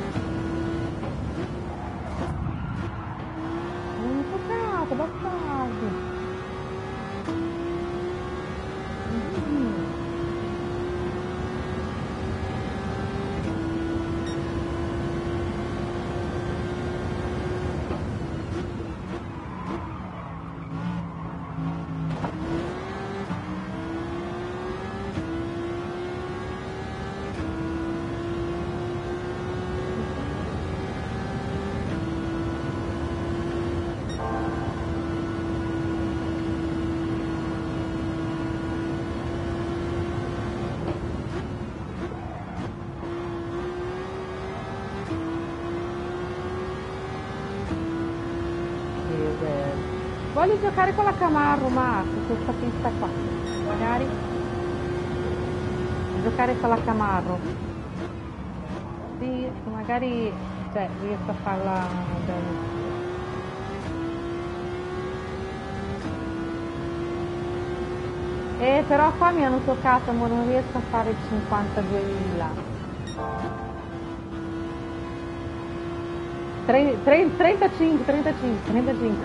Non mi toccate, bastardi! Falli giocare con la Camarro, Marco, questa pista qua. Magari giocare con la Camarro. Sì, magari cioè, riesco a farla bene. Eh, però qua mi hanno toccato, ma non riesco a fare cinquantaduemila. trentacinque, trentacinque, trentacinque.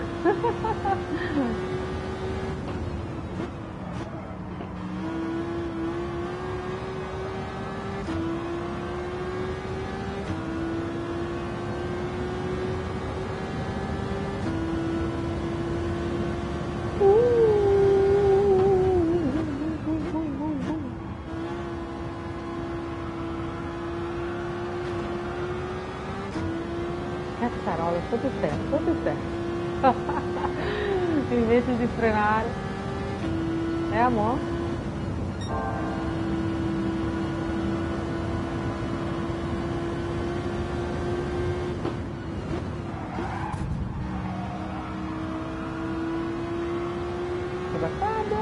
Cazzarola, sotto te, sotto te. Invece di frenare. Eh, amore? Che bastardo!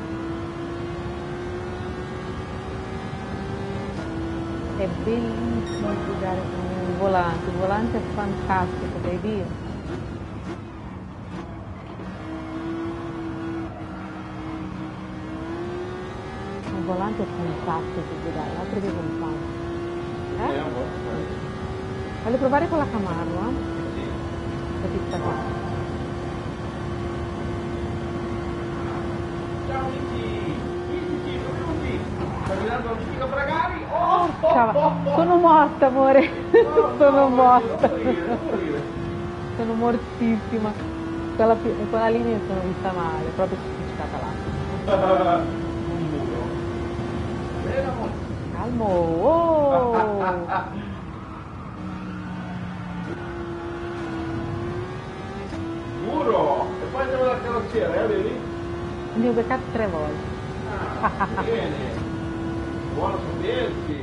È bellissimo guidare con il volante, il volante è fantastico, vedi? Il volante è fantastico guidare, altro che con eh? Voglio provare con la Camarro, eh? La pista qua. Ciao amici, amici, benvenuti. Sta guidando l'amico Bragari. Oh, Ciao, sono morta, amore. Sono morta. Sono mortissima. Quella, quella linea mi sono vista male, proprio spiccata là. Un muro. Bene, amore. Calmo. Oh. Muro. E poi andiamo dalla carrozziera, eh, vedi? Mi ho beccato tre volte. Ah, bene. Buono sapersi.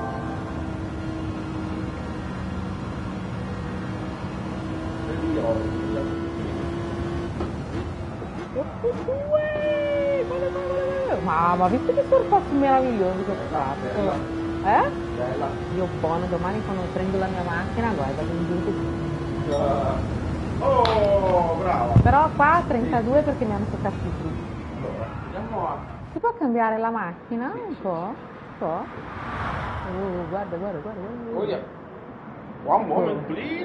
Mamma, visto che sorpasso meraviglioso che ho fatto. Bella. Eh? Bella. Io buono, domani quando prendo la mia macchina, guarda, mi giù così. Oh, brava. Però qua trentadue perché mi hanno toccato i tutti. Allora, andiamo a... Si può cambiare la macchina un po'? Un po'? Oh, guarda, guarda, guarda. guarda. Oh, yeah. One moment, please.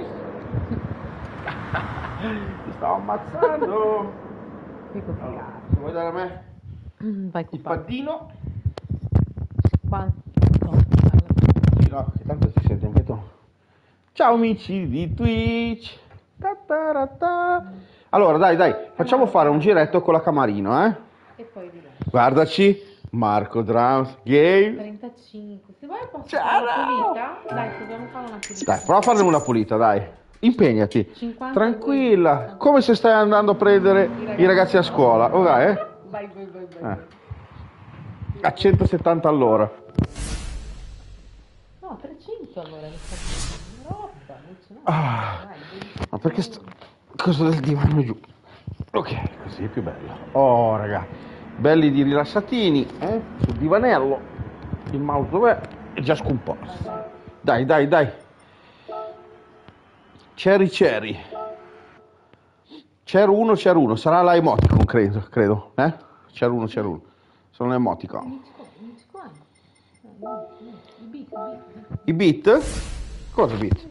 Ti stavo ammazzando. Qui complicato. Allora, se vuoi dare a me Vai il con paddino. Quanto? Sì, no, che tanto si sente anche tu. Ciao amici di Twitch. Ta ta ra ta. Allora, dai, dai, facciamo fare un giretto con la Camarino, eh? E poi di là. Guardaci, Marco Drums Game. trentacinque. Se vuoi posso Ciao. fare una pulita? Dai, dobbiamo fare una pulita. Dai, prova a farne una pulita, dai. Impegnati. cinquanta Tranquilla, come se stai andando a prendere i ragazzi a scuola. Oh, dai, eh? Vai, vai, vai, vai. Eh. A centosettanta all'ora. No, trecento allora. Roba, invece no. Ah, Dai, ma perché sto... Cosa del divano giù? Ok, così è più bello. Oh, raga, belli di rilassatini, eh? Sul divanello. Il mouse dov'è? È già scomparso. Dai, dai, dai. Cherry Cherry. C'era uno, c'era uno. Sarà la emoticon, credo, credo. Eh? C'era uno, c'era uno. Sono emoticon. I beat? Cosa beat?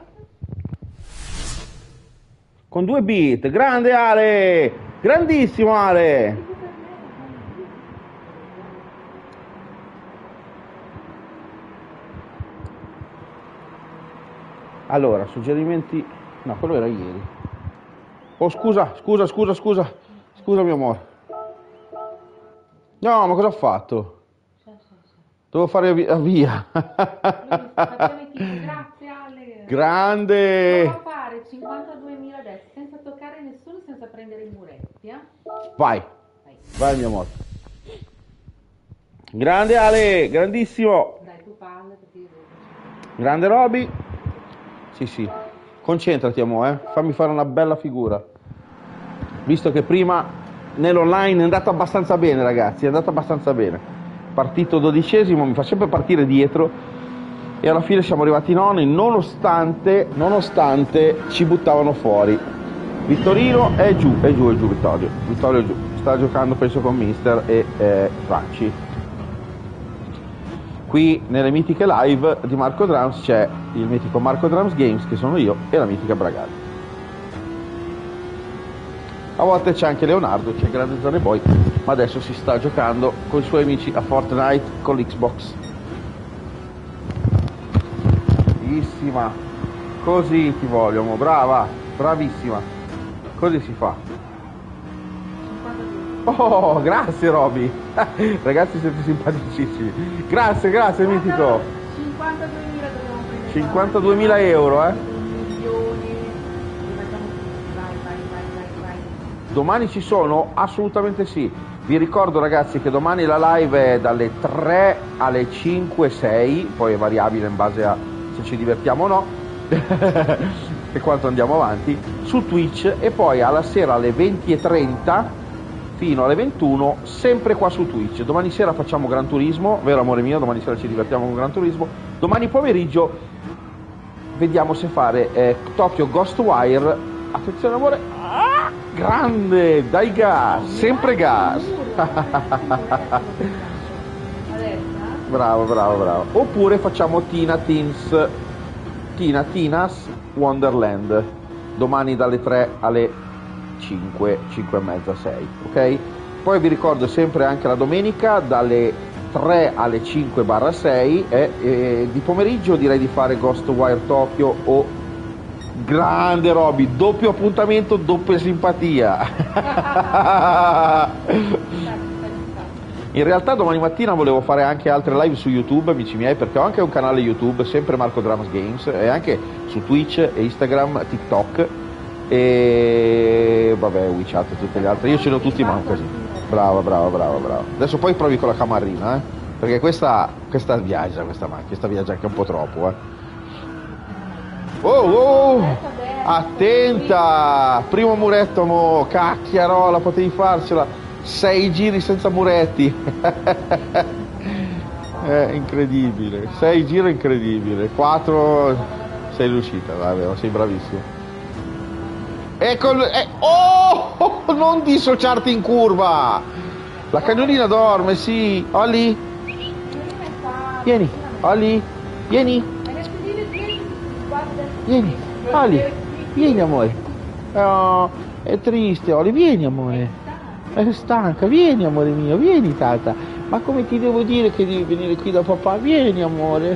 Con due beat. Grande Ale! Grandissimo Ale! Allora, suggerimenti... No, quello era ieri. Oh, scusa, scusa, scusa, scusa. Scusa, mio amore. No, ma cosa ho fatto? Devo fare via. via. Grazie Ale. Grande. Provo a fare cinquantaduemila adesso, senza toccare nessuno, senza prendere i muretti, eh? Vai. Vai, mio amore. Grande Ale, grandissimo. Dai, tu parla perché io devo... Grande Roby. Sì, sì. Concentrati, amore, eh. Fammi fare una bella figura. visto che prima nell'online è andato abbastanza bene, ragazzi, è andato abbastanza bene. Partito dodicesimo, mi fa sempre partire dietro e alla fine siamo arrivati noni, nonostante, nonostante ci buttavano fuori. Vittorino è giù, è giù, è giù Vittorio, Vittorio è giù, sta giocando penso con Mister e eh, Franci. Qui nelle mitiche live di Marco Drums c'è il mitico Marco Drums Games, che sono io, e la mitica Bragali. A volte c'è anche Leonardo, c'è Grande Zone Boy, ma adesso si sta giocando con i suoi amici a Fortnite con l'Xbox. Bravissima, così ti voglio, mo. Brava, bravissima, così si fa. Oh, grazie Roby. Ragazzi, siete simpaticissimi. Grazie, grazie mitico. cinquantaduemila dobbiamo prendere. cinquantaduemila euro, eh. Milioni. Vai, vai, vai, vai, vai. Domani ci sono? Assolutamente sì. Vi ricordo ragazzi che domani la live è dalle tre alle cinque sei, poi è variabile in base a se ci divertiamo o no e quanto andiamo avanti, su Twitch, e poi alla sera alle venti e trenta fino alle ventuno sempre qua su Twitch. Domani sera facciamo Gran Turismo, vero amore mio? Domani sera ci divertiamo con Gran Turismo. Domani pomeriggio vediamo se fare eh, Tokyo Ghostwire. Attenzione amore, ah, grande, dai gas, sempre gas. Bravo, bravo, bravo. Oppure facciamo Tina Teens, Tina Tina's Wonderland, domani dalle tre alle cinque, cinque e mezza, sei, ok? Poi vi ricordo sempre anche la domenica dalle tre alle cinque barra sei e, e di pomeriggio direi di fare Ghostwire Tokyo o grande Roby, doppio appuntamento, doppia simpatia. In realtà domani mattina volevo fare anche altre live su YouTube, amici miei, perché ho anche un canale YouTube, sempre Marco Drums Games, e anche su Twitch e Instagram, TikTok e vabbè, WeChat e tutte le altre. Io ce li ho tutti, ma così. Brava, brava, brava, brava. Adesso poi provi con la camarrina, eh? Perché questa, questa viaggia, questa macchina, questa viaggia anche un po' troppo, eh. Oh, oh, attenta! Primo muretto, mo, cacchiarola, potevi farcela. Sei giri senza muretti. È incredibile. Sei giri incredibile. Quattro sei riuscita, vabbè, sei bravissimo. Ecco, eh, oh, non dissociarti in curva. La cagnolina dorme, sì. Olli, vieni, Olli, vieni. Vieni, Olli, vieni amore. Oh, è triste, Olli, vieni amore. È stanca, vieni amore mio, vieni tata. Ma come ti devo dire che devi venire qui da papà? Vieni amore.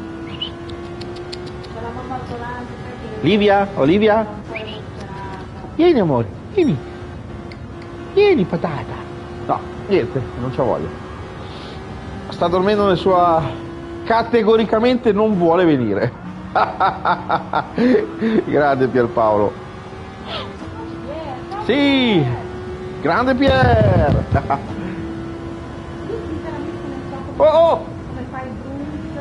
Livia, Olivia? Vieni amore, vieni. Vieni patata. No, niente, non c'ha voglia. Sta dormendo nel suo... Categoricamente non vuole venire. Grande Pierpaolo. Sì, grande Pier. Oh, oh. Come fai il Bruce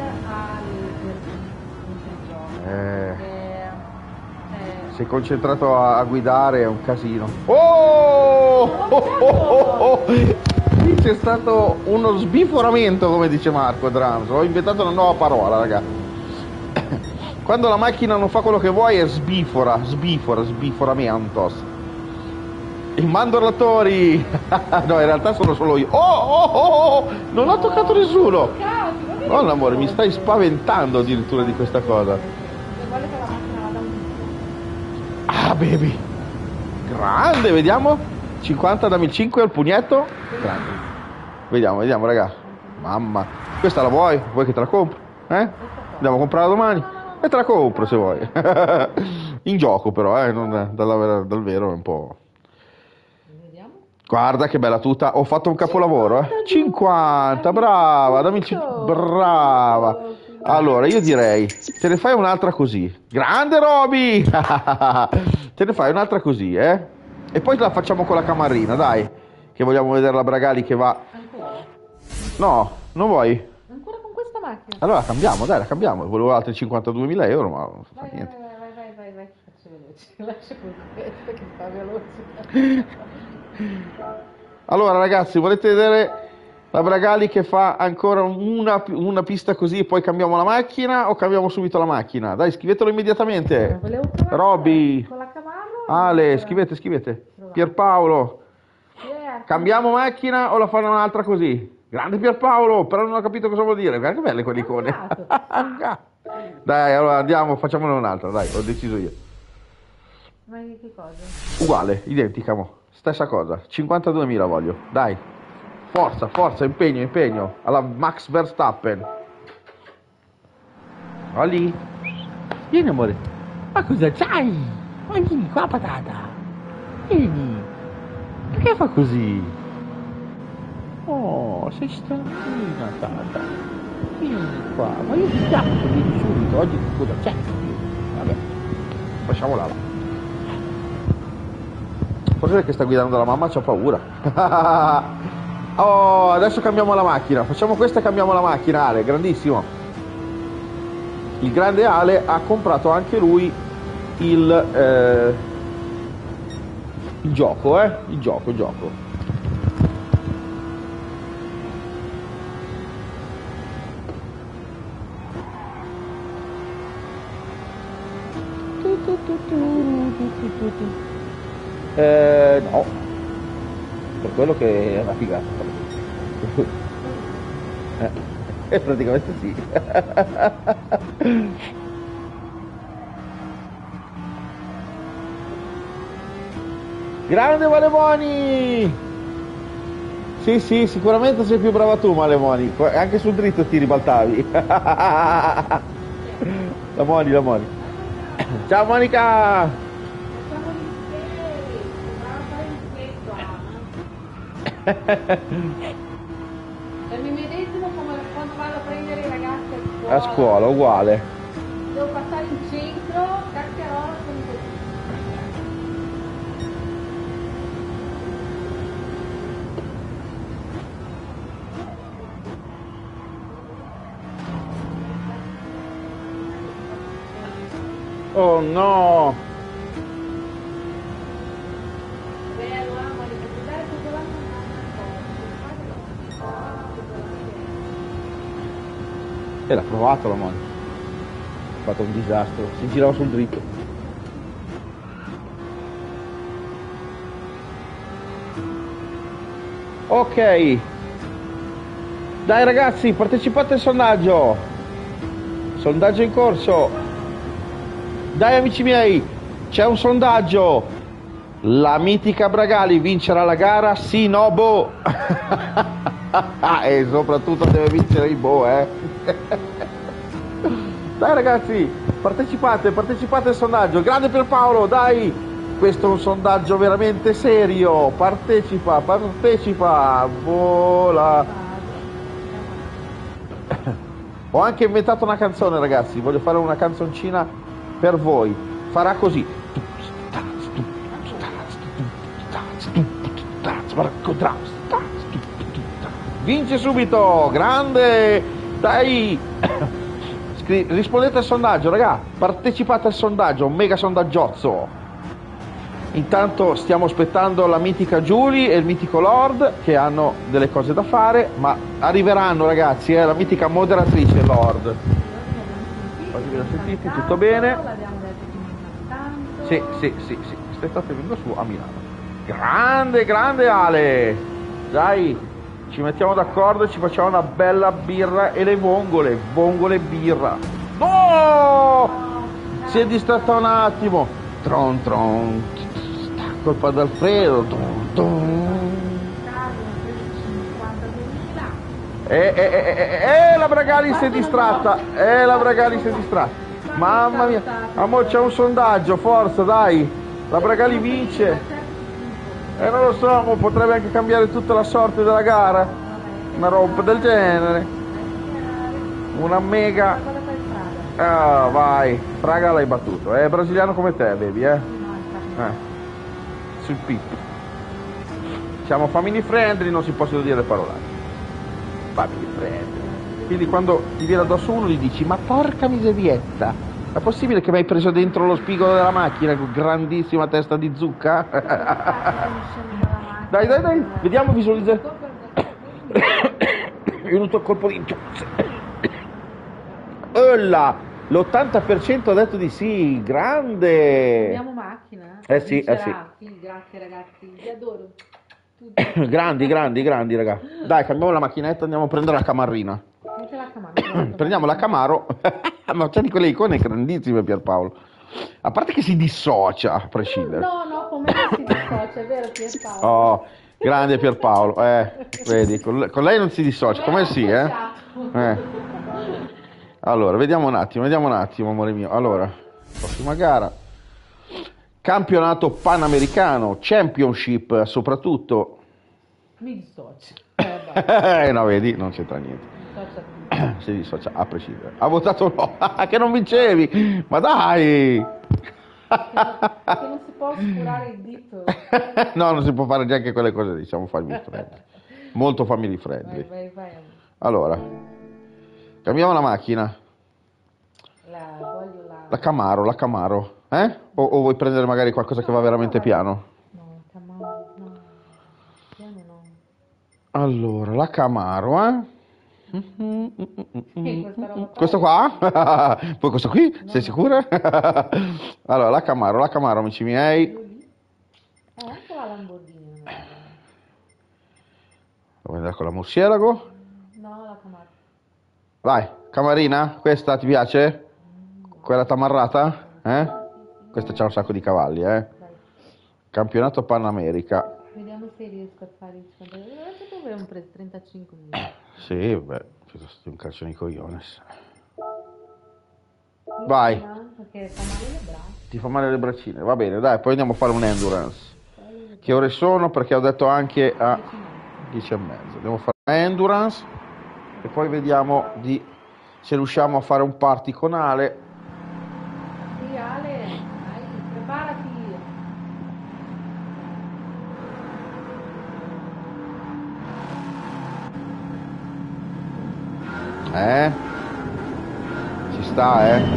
al Eh, eh, sei concentrato a, a guidare, è un casino. Oh! Oh, oh, oh, oh. Qui c'è stato uno sbiforamento, come dice Marco Drums. Ho inventato una nuova parola, raga. Quando la macchina non fa quello che vuoi è sbifora, sbifora, sbiforamentos. I mandorlatori. No, in realtà sono solo io. Oh, oh, oh, oh. Non ho toccato nessuno. Oh, l'amore, mi stai spaventando addirittura di questa cosa. Ah, baby. Grande, vediamo. cinquanta, dammi il cinque al pugnetto. Grande. Vediamo, vediamo, raga. Mamma. Questa la vuoi? Vuoi che te la compro? Eh? Andiamo a comprarla domani? E te la compro se vuoi. In gioco però, eh? Non dal, dal vero è un po'... Guarda che bella tuta. Ho fatto un capolavoro, eh? cinquanta, brava. Dammi il cinquanta. Brava. Allora, io direi, te ne fai un'altra così. Grande Roby! Te ne fai un'altra così, eh? E poi la facciamo con la camarrina, dai. Che vogliamo vedere la Bragali che va... Ancora? No, non vuoi? Ancora con questa macchina? Allora cambiamo, dai, la cambiamo. Volevo altri cinquantaduemila euro, ma non fa Vai, niente. vai, vai, vai, vai, vai, faccio vedere. Ci lascia con questo che fa veloce. Allora ragazzi, volete vedere la Bragali che fa ancora una, una pista così e poi cambiamo la macchina o cambiamo subito la macchina? Dai, scrivetelo immediatamente. Robby, Con la Cavallo? Ale, scrivete, scrivete. Pierpaolo, Yeah. cambiamo macchina o la fanno un'altra così? Grande Pierpaolo, però non ho capito cosa vuol dire. Guarda che belle quelle icone. Dai, allora andiamo, facciamone un'altra, dai, ho deciso io. Ma che cosa? Uguale, identica, mo. Stessa cosa, cinquantaduemila voglio, dai. Forza, forza, impegno, impegno. Alla Max Verstappen. Va lì. Vieni amore. Ma cosa c'hai? Ma vieni qua patata. Vieni. Perché fa così? Oh, sei stanchina tata. Vieni qua. Ma io ti chiamo, vieni subito. Oggi cosa c'è? Vabbè. Lasciamola là. Forse perché sta guidando la mamma c'ho paura. Oh, adesso cambiamo la macchina. Facciamo questa e cambiamo la macchina, Ale, grandissimo. Il grande Ale ha comprato anche lui il, eh, il gioco, eh? Il gioco, il gioco. Eh, no. Per quello che è una figata. Eh, eh, praticamente sì. Grande Malemoni! Sì, sì, sicuramente sei più brava tu, Malemoni. Anche sul dritto ti ribaltavi. La Moni, la Moni. Ciao Monica! È il medesimo come quando vado a prendere i ragazzi a scuola. A scuola, uguale. Devo passare in centro, cacchiarola con i Oh no! bello, amo, li posso dare tutto l'anno. E l'ha provato la Moni. Ha fatto un disastro, si girava sul dritto. Ok. Dai ragazzi, partecipate al sondaggio. Sondaggio in corso. Dai amici miei, c'è un sondaggio. La mitica Bragali vincerà la gara? Sì, no, boh. E soprattutto deve vincere il boh, eh. Dai ragazzi, partecipate, partecipate al sondaggio. Grande Pierpaolo, dai. Questo è un sondaggio veramente serio. Partecipa, partecipa. Vola. Ho anche inventato una canzone, ragazzi. Voglio fare una canzoncina per voi. Farà così. Vince subito, grande. Dai. Scri- rispondete al sondaggio, raga. Partecipate al sondaggio, un mega sondaggiozzo. Intanto stiamo aspettando la mitica Julie e il mitico Lord che hanno delle cose da fare, ma arriveranno ragazzi, eh, la mitica moderatrice Lord. Quasi ve la sentite, tutto bene? Sì, sì, sì, sì. Aspettate, vengo su a Milano. Grande, grande Ale! Dai, ci mettiamo d'accordo e ci facciamo una bella birra e le vongole, vongole e birra. No! Si è distratta un attimo. Tron tron. Colpa d'Alfredo. Tron, tron. Eh, eh, eh, eh, eh, la Bragali si è distratta. Eh, la Bragali si è distratta. Mamma mia. Amore, c'è un sondaggio, forza, dai. La Bragali vince. Eh, non lo so, ma potrebbe anche cambiare tutta la sorte della gara. Una roba del genere. Una mega. Ah, vai. Fraga l'hai battuto. È brasiliano come te, vedi, eh? Eh. Sul pip. Siamo family friendly, non si possono dire parolacce. Family friendly. Quindi quando ti viene addosso uno gli dici, ma porca miserietta, È possibile che mi hai preso dentro lo spigolo della macchina con grandissima testa di zucca? Dai, dai, dai, vediamo, visualizza. È venuto a colpo di... Olla! l'ottanta per cento ha detto di sì, grande! Abbiamo macchina? Eh sì, eh sì. Sì, grazie ragazzi, vi adoro. Grandi, grandi, grandi, raga. Dai, cambiamo la macchinetta, andiamo a prendere la Camarrina. La Camaro, Prendiamo la Camaro. Ma c'è di quelle icone grandissime, Pierpaolo. A parte che si dissocia, a prescindere. No, no, con me non si dissocia, è vero Pierpaolo. Oh, grande Pierpaolo. Eh, vedi, con lei, con lei non si dissocia, come sì, eh? eh? Allora, vediamo un attimo, vediamo un attimo, amore mio. Allora, prossima gara. Campionato panamericano, championship soprattutto. Mi dissocio. Eh, eh no, vedi, non c'entra niente. Si dissocia a prescindere. Ha votato no, che non vincevi, ma dai! Che non si può oscurare il dito. No, non si può fare neanche quelle cose, diciamo family friendly. Molto family friendly. Vai, vai, vai. Allora, cambiamo la macchina. La voglio la... La Camaro, la Camaro. Eh? O, o vuoi prendere magari qualcosa che va veramente piano? No, Camaro, no. Piano no. Allora, la Camaro, eh? Sì, questa roba qua. Questo qua? Poi questo qui? No. Sei sicura? Allora, la Camaro, la Camaro, amici miei. Eh, anche la Lamborghini. Devo andare con la Murcielago. No, la Camaro. Vai, Camarina, questa ti piace? Quella tamarrata? Eh? Questa c'ha un sacco di cavalli, eh? Campionato Panamerica. Vediamo se riesco a fare il cinquanta. Adesso tu avevi preso trentacinque minuti. Sì, beh, piuttosto un calcio di cogliones. Vai. Perché fa male le braccia. Ti fa male le braccine, va bene, dai, poi andiamo a fare un endurance. Che ore sono? Perché ho detto anche a dieci e mezza. Andiamo a fare un endurance e poi vediamo di se riusciamo a fare un party con Ale. Sì, Ale, dai, preparati. Eh? Ci sta, eh?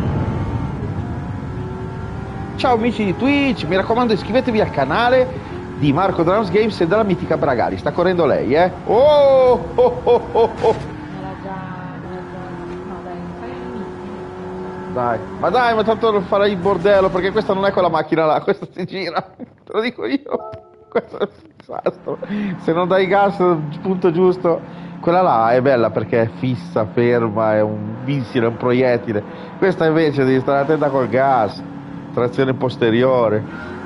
Ciao amici di Twitch, mi raccomando iscrivetevi al canale di Marco Drums Games e della mitica Bragali. Sta correndo lei, eh? Oh! oh, oh, oh, oh. Me l'ha già, me l'ha già, no dai, fai l'inizio. Dai, ma dai, ma tanto non farai il bordello perché questa non è quella macchina là, questa si gira, te lo dico io. Questo è un disastro. Se non dai gas il punto giusto. Quella là è bella perché è fissa, ferma, è un missile, è un proiettile. Questa invece devi stare attenta col gas, trazione posteriore.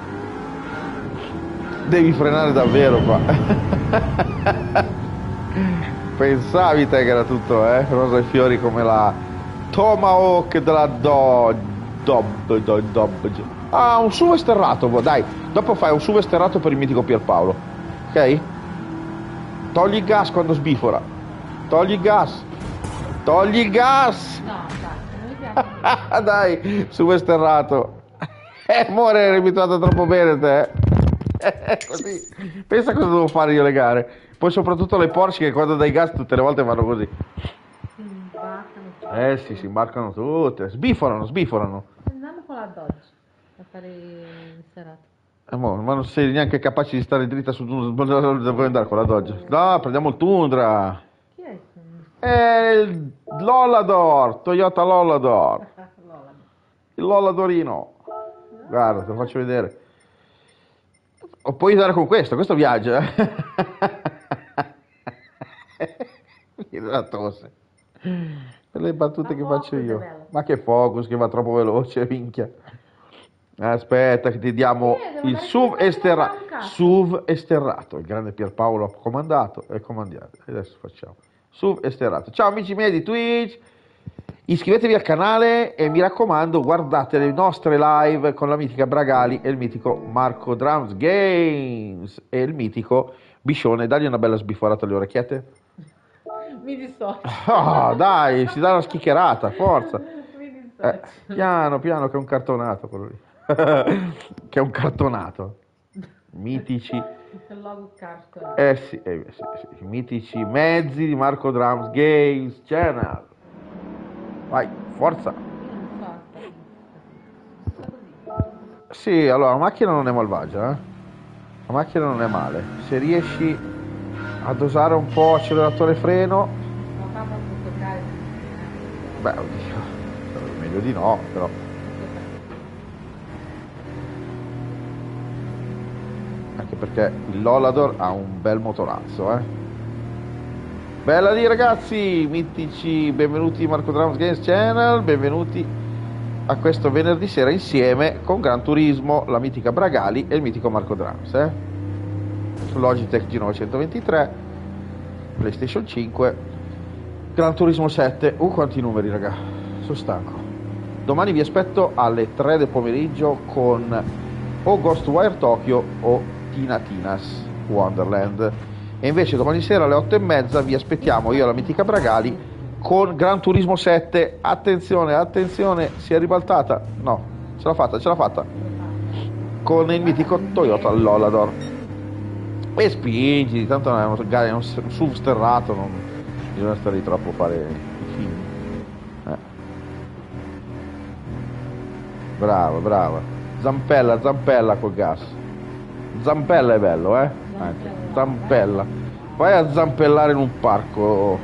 Devi frenare davvero qua. Pensavi te che era tutto, eh? Rosa e fiori come la Tomahawk della Dodge. Dob, Dob, Dob. Ah, un S U V esterrato, dai. Dopo fai un S U V esterrato per il mitico Pierpaolo. Ok? Togli il gas quando sbifora. Togli il gas. Togli il gas. No, dai, non mi piace. Dai, S U V esterrato. Eh, amore, eri abituato troppo bene te. Eh, così. Pensa cosa devo fare io le gare. Poi soprattutto le Porsche che quando dai gas tutte le volte vanno così. Si imbarcano. Eh sì, si imbarcano tutte. Sbiforano, sbiforano. Andiamo con la Dodge a fare il serrato. Eh, mo, ma non sei neanche capace di stare dritta su Tundra. Vuoi andare con la Dodge? No, prendiamo il Tundra. Chi è? È il Lollador, Toyota Lollador. Il Lolladorino. Guarda, te lo faccio vedere. O puoi andare con questo, questo viaggia. Viene la tosse. Per le battute Ma che faccio io. bello. Ma che focus che va troppo veloce, minchia. Aspetta che ti diamo Sì, il S U V esterrato. S U V esterrato. Il grande Pierpaolo ha comandato e comandiamo. Adesso facciamo. S U V esterrato. Ciao amici miei di Twitch. Iscrivetevi al canale e mi raccomando guardate le nostre live con la mitica Bragali e il mitico Marco Drums Games e il mitico Biscione. Dagli una bella sbiforata alle orecchiette. Mi dissocio. Ah, dai, si dà una schiccherata, forza. Mi dissocio. Eh, piano, piano, che è un cartonato quello lì. Che è un cartonato. Mitici. Il logo cartonato. Eh sì, eh, sì, sì, i mitici mezzi di Marco Drums Games Channel. Vai, forza. Io non so. Sì, allora la macchina non è malvagia, eh? La macchina non è male. Se riesci a dosare un po' acceleratore e freno, Non fa molto toccare. beh, oddio, meglio di no, però. Anche perché il Lolador ha un bel motorazzo, eh. Bella lì ragazzi, mitici, benvenuti Marco Drums Games Channel, benvenuti a questo venerdì sera insieme con Gran Turismo, la mitica Bragali e il mitico Marco Drums, eh. Logitech G novecentoventitré, PlayStation cinque, Gran Turismo sette. Uh, quanti numeri raga, sono stanco. Domani vi aspetto alle tre del pomeriggio con o Ghostwire Tokyo o Tina Tina's Wonderland, e invece domani sera alle otto e mezza vi aspettiamo io e la mitica Bragali con Gran Turismo sette. Attenzione, attenzione, si è ribaltata, no, ce l'ha fatta, ce l'ha fatta, con il mitico Toyota Lolador. E spingi, tanto è un, è un S U V sterrato, non bisogna stare di troppo a fare i film. Eh. Brava, brava. Zampella, zampella col gas. Zampella è bello, eh? Anche. Zampella. Vai a zampellare in un parco.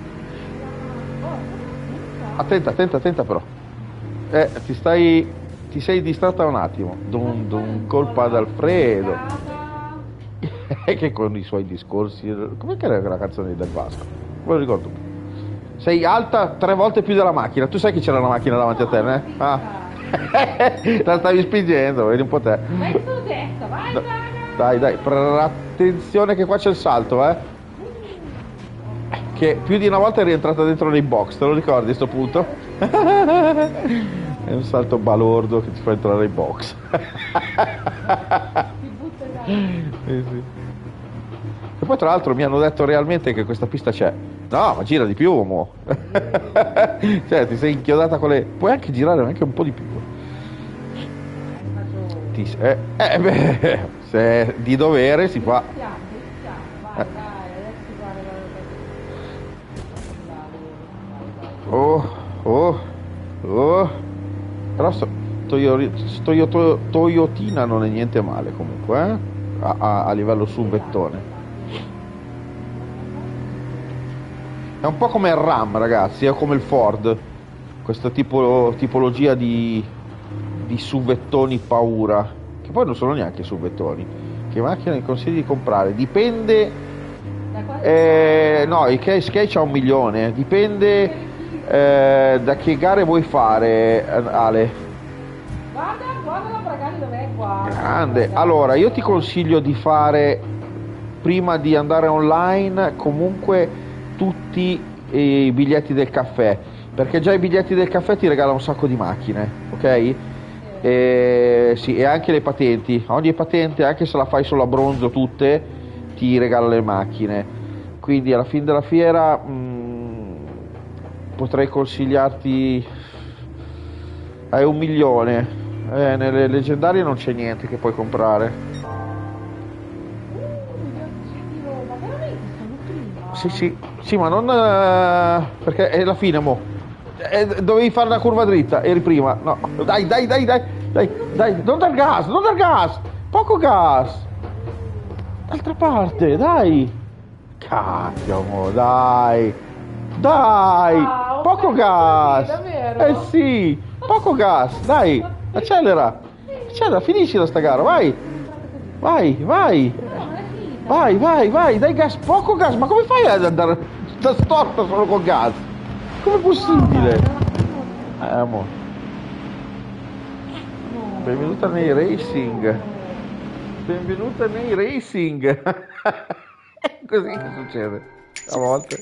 Attenta, attenta, attenta però. Eh, ti stai... ti sei distratta un attimo. Dun, dun, colpa ad Alfredo. Che con i suoi discorsi, com'è che era la canzone del Vasco? Me lo ricordo. Sei alta tre volte più della macchina. Tu sai che c'era una macchina davanti a te, eh? Ah. La stavi spingendo, vedi un po' te. Vai su destra, vai, vai. Dai, dai, attenzione che qua c'è il salto, eh. Che più di una volta è rientrata dentro nei box, te lo ricordi a sto punto? È un salto balordo che ti fa entrare nei box. Sì, sì. E poi tra l'altro mi hanno detto realmente che questa pista c'è. No, ma gira di più, mo. Cioè, ti sei inchiodata con le... Puoi anche girare anche un po' di più. Ti... Eh, eh, beh, se di dovere si fa. Eh. Oh, oh, oh. Però sto, toyo, toyo, Toyotina non è niente male comunque, eh? A, a, a livello subettone. È un po' come il Ram, ragazzi, è come il Ford. Questa tipo, tipologia di, di subettoni paura. Che poi non sono neanche subettoni. Che macchina mi consigli di comprare? Dipende. Eh, no, il K c'ha un milione. Dipende eh, da che gare vuoi fare, Ale. Guarda, guarda la Bragali dov'è qua. Grande. Allora, io ti consiglio di fare, prima di andare online, comunque tutti i biglietti del caffè, perché già i biglietti del caffè ti regalano un sacco di macchine, ok? E, sì, e anche le patenti. Ogni patente, anche se la fai solo a bronzo tutte, ti regala le macchine. Quindi alla fine della fiera mh, potrei consigliarti, hai un milione, eh, nelle leggendarie non c'è niente che puoi comprare. Sì, sì, sì, ma non... Uh, perché è la fine, mo. Eh, dovevi fare la curva dritta, eri prima. No, dai, dai, dai, dai, dai, dai, non dar gas, non dar gas. Poco gas. D'altra parte, dai. Cacchio, mo, dai. Dai, Ah, poco gas. davvero? Eh sì, poco gas, dai. Accelera. Accelera, finiscila sta gara, vai. Vai, vai. Vai, vai, vai, dai gas, poco gas, ma come fai ad andare da storta solo con gas? Com'è possibile? Eh, amore. Benvenuta nei racing. Benvenuta nei racing. Così che succede a volte.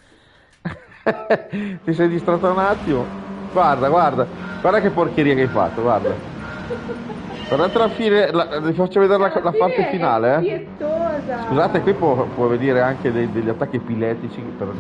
Ti sei distratta un attimo? Guarda, guarda, guarda che porcheria che hai fatto, guarda. Guardate la fine, la, vi faccio vedere la, la parte finale, eh. Scusate, qui può, può vedere anche dei, degli attacchi epiletici per,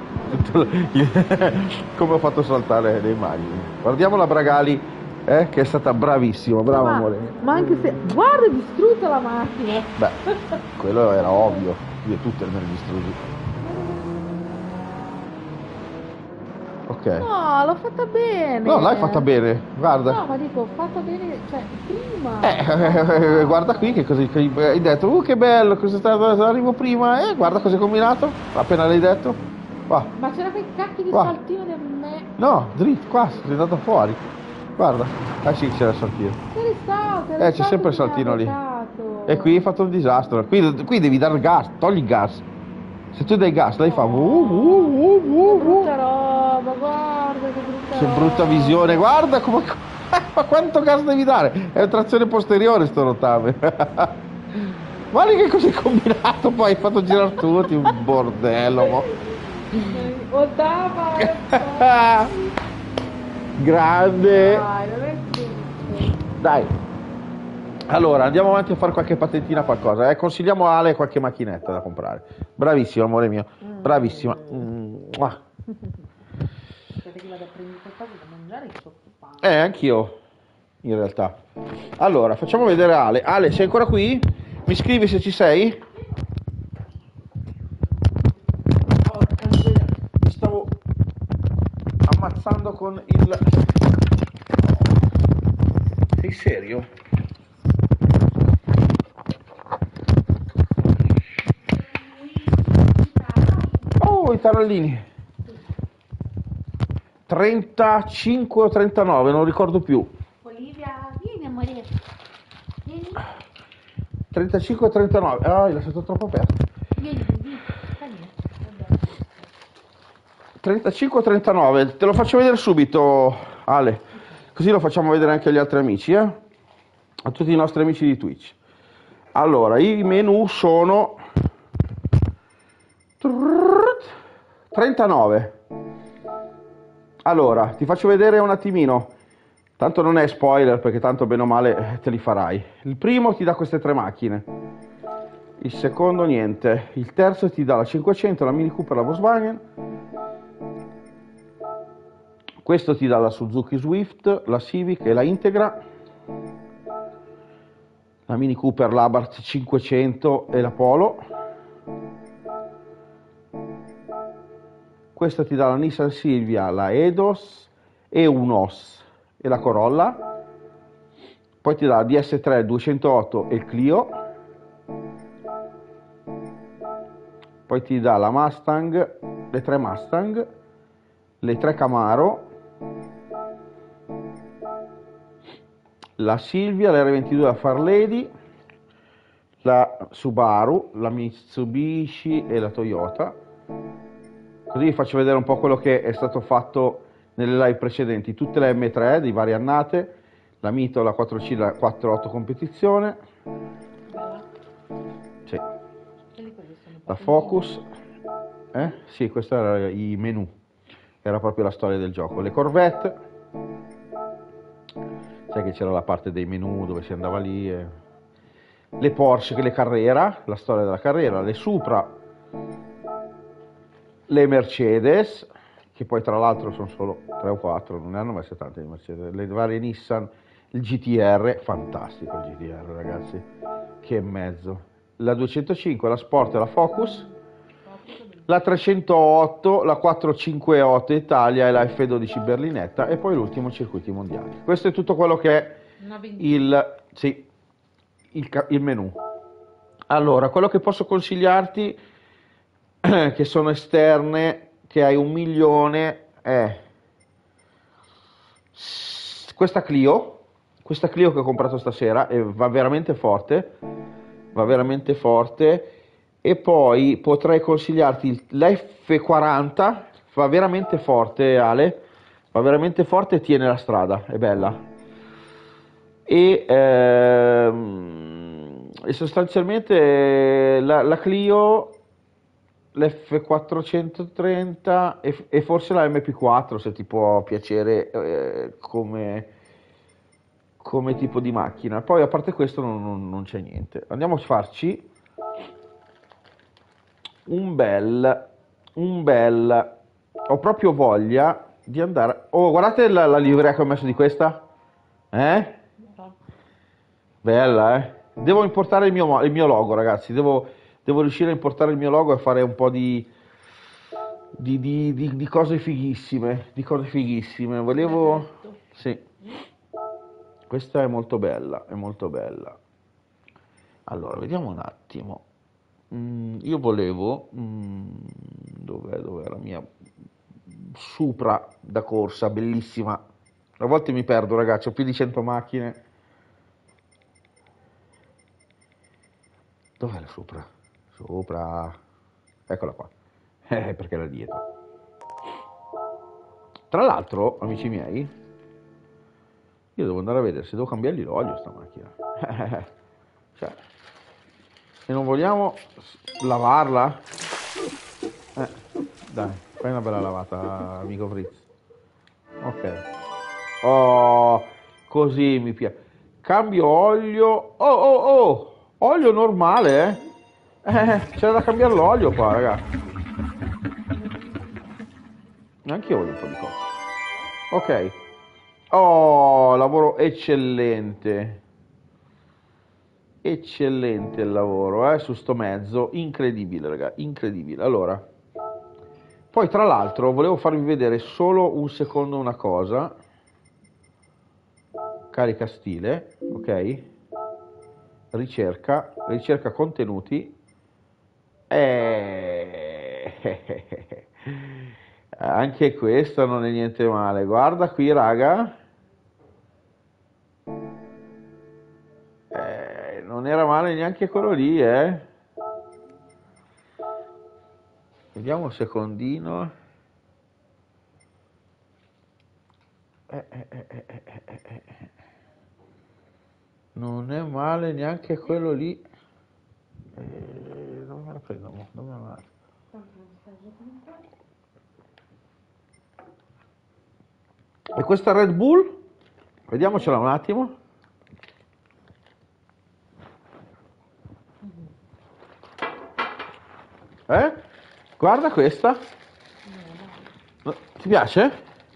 come ho fatto saltare le immagini. Guardiamo la Bragali, eh, che è stata bravissima, brava ma, amore. ma anche se... Guarda, è distrutta la macchina. Beh, quello era ovvio, io tutte le mie distruggite. Ok. No, l'ho fatta bene. No, l'hai fatta bene, guarda. No, ma dico, ho fatto bene, cioè, prima. Eh, eh, guarda qui che così che hai detto, uh che bello, cosa sta, arrivo prima, eh, guarda cosa hai combinato, appena l'hai detto, qua, Ma c'era quei cacchi di qua, saltino di me. no, dritto, qua, sei andato fuori, guarda, ah sì c'era il saltino, Che risalto, eh c'è sempre il saltino lì, e qui hai fatto un disastro, qui, qui devi dare gas, togli il gas, se tu dai gas lei fa, uh, uh, uh, uh, uh. Brutta roba, guarda che brutta Che roba. brutta visione, guarda come... Ma quanto gas devi dare? È trazione posteriore sto rotame. Guarda che cosa hai combinato poi, hai fatto girare tutti, un bordello. Mo. Ottava, Grande. dai, non è giusto. Dai. Allora, andiamo avanti a fare qualche patentina, qualcosa. Eh? Consigliamo a Ale qualche macchinetta da comprare. Bravissimo, amore mio. Bravissima. Mm. Aspetta che vado a prendere qualcosa da mangiare che sono occupata. Eh, anch'io, in realtà. Allora, facciamo vedere Ale. Ale, sei ancora qui? Mi scrivi se ci sei? Porca miseria, mi stavo ammazzando con il... Sei serio? Oh, i tarallini. trentacinque o trentanove, non ricordo più. Olivia, vieni amore. Vieni, trentacinque o trentanove. Ah, hai lasciato troppo aperto. vieni, vieni. trentacinque o trentanove, te lo faccio vedere subito, Ale. Così lo facciamo vedere anche agli altri amici, eh? A tutti i nostri amici di Twitch. Allora, i menu sono trentanove. Allora, ti faccio vedere un attimino. Tanto non è spoiler perché tanto bene o male te li farai. Il primo ti dà queste tre macchine. Il secondo niente. Il terzo ti dà la cinquecento, la Mini Cooper, la Volkswagen. Questo ti dà la Suzuki Swift, la Civic e la Integra. La Mini Cooper, l'Abarth cinquecento e la Polo. Questa ti dà la Nissan Silvia, la Edos e Unos e la Corolla. Poi ti dà la D S tre duecentootto e il Clio. Poi ti dà la Mustang, le tre Mustang, le tre Camaro, la Silvia, la R ventidue, la Farlady, la Subaru, la Mitsubishi e la Toyota. Così vi faccio vedere un po' quello che è stato fatto nelle live precedenti. Tutte le M tre di varie annate, la Mito, la quattro C, la quattro otto competizione, sì. La Focus, eh? Sì, questo era i menu, era proprio la storia del gioco. Le Corvette, sai che c'era la parte dei menu dove si andava lì. E... le Porsche, che le Carrera, la storia della Carrera, le Supra, le Mercedes, che poi tra l'altro sono solo tre o quattro, non ne hanno messe tante di Mercedes, le varie Nissan, il G T R, fantastico il G T R ragazzi, che mezzo, la duecentocinque, la Sport e la Focus, la trecentootto, la quattrocentocinquantotto Italia e la F dodici berlinetta e poi l'ultimo circuiti mondiali. Questo è tutto quello che è il, sì, il, il menu. Allora, quello che posso consigliarti che sono esterne, che hai un milione, è questa Clio, questa Clio che ho comprato stasera e va veramente forte, va veramente forte, e poi potrei consigliarti l'F quaranta, va veramente forte Ale, va veramente forte e tiene la strada, è bella. E, ehm, e sostanzialmente la, la Clio, l'F quattrocentotrenta e, e forse la M P quattro se ti può piacere eh, come, come tipo di macchina. Poi a parte questo non, non, non c'è niente. Andiamo a farci un bel, un bel, ho proprio voglia di andare. Oh, guardate la, la livrea che ho messo di questa, eh? Bella, eh? Devo importare il mio, il mio logo, ragazzi. Devo, devo riuscire a importare il mio logo e fare un po' di di, di, di, di cose fighissime, di cose fighissime. Volevo... Sì, questa è molto bella, è molto bella. Allora, vediamo un attimo. Mm, io volevo... Mm, dov'è, dov'è la mia Supra da corsa, bellissima. A volte mi perdo, ragazzi, ho più di cento macchine. Dov'è la Supra? Supra... Eccola qua. Eh, perché era dietro. Tra l'altro, amici miei, io devo andare a vedere se devo cambiargli l'olio a sta macchina. Cioè, se non vogliamo lavarla, eh, dai, fai una bella lavata, amico Fritz. Ok. Oh, così mi piace. Cambio olio. Oh, oh, oh, olio normale, eh? Eh, c'è da cambiare l'olio qua, ragazzi. Anche io voglio un po' di cose. Ok. Oh, lavoro eccellente. Eccellente il lavoro, eh, su sto mezzo. Incredibile, raga, incredibile. Allora, poi tra l'altro volevo farvi vedere solo un secondo una cosa. Carica stile, ok? Ricerca, ricerca contenuti. E... anche questo non è niente male. Guarda qui, raga. Eh, non era male neanche quello lì, eh. Vediamo un secondino. Eh, eh, eh, eh, eh, eh. Non è male neanche quello lì. Eh, dove me la prendo? Dove me la... E questa Red Bull? Vediamocela un attimo. Eh? Guarda questa. Ti piace?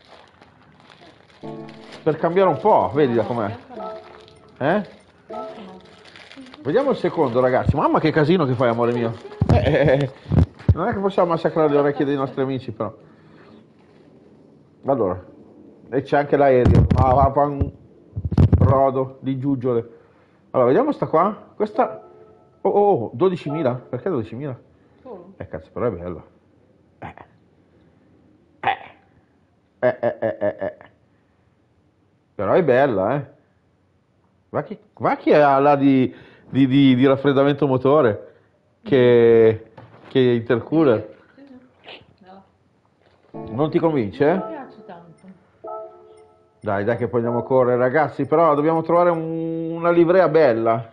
Per cambiare un po', vedila com'è. Eh? Vediamo il secondo, ragazzi. Mamma che casino che fai, amore mio. Eh, eh, non è che possiamo massacrare le orecchie dei nostri amici, però. Allora. E c'è anche l'aereo. Ah, va, va, un brodo di giuggiole. Allora, vediamo sta qua. Questa... Oh, oh, oh, dodicimila. Perché dodicimila? Solo. Eh, cazzo, però è bello. Eh. Eh. Eh, eh, eh, eh, eh. Però è bella, eh. Va chi, va chi è là di, di, di, di raffreddamento motore? Che, che intercooler? Sì, sì. No. Non ti convince? Mi piace tanto. Dai, dai che poi andiamo a correre, ragazzi, però dobbiamo trovare un, una livrea bella.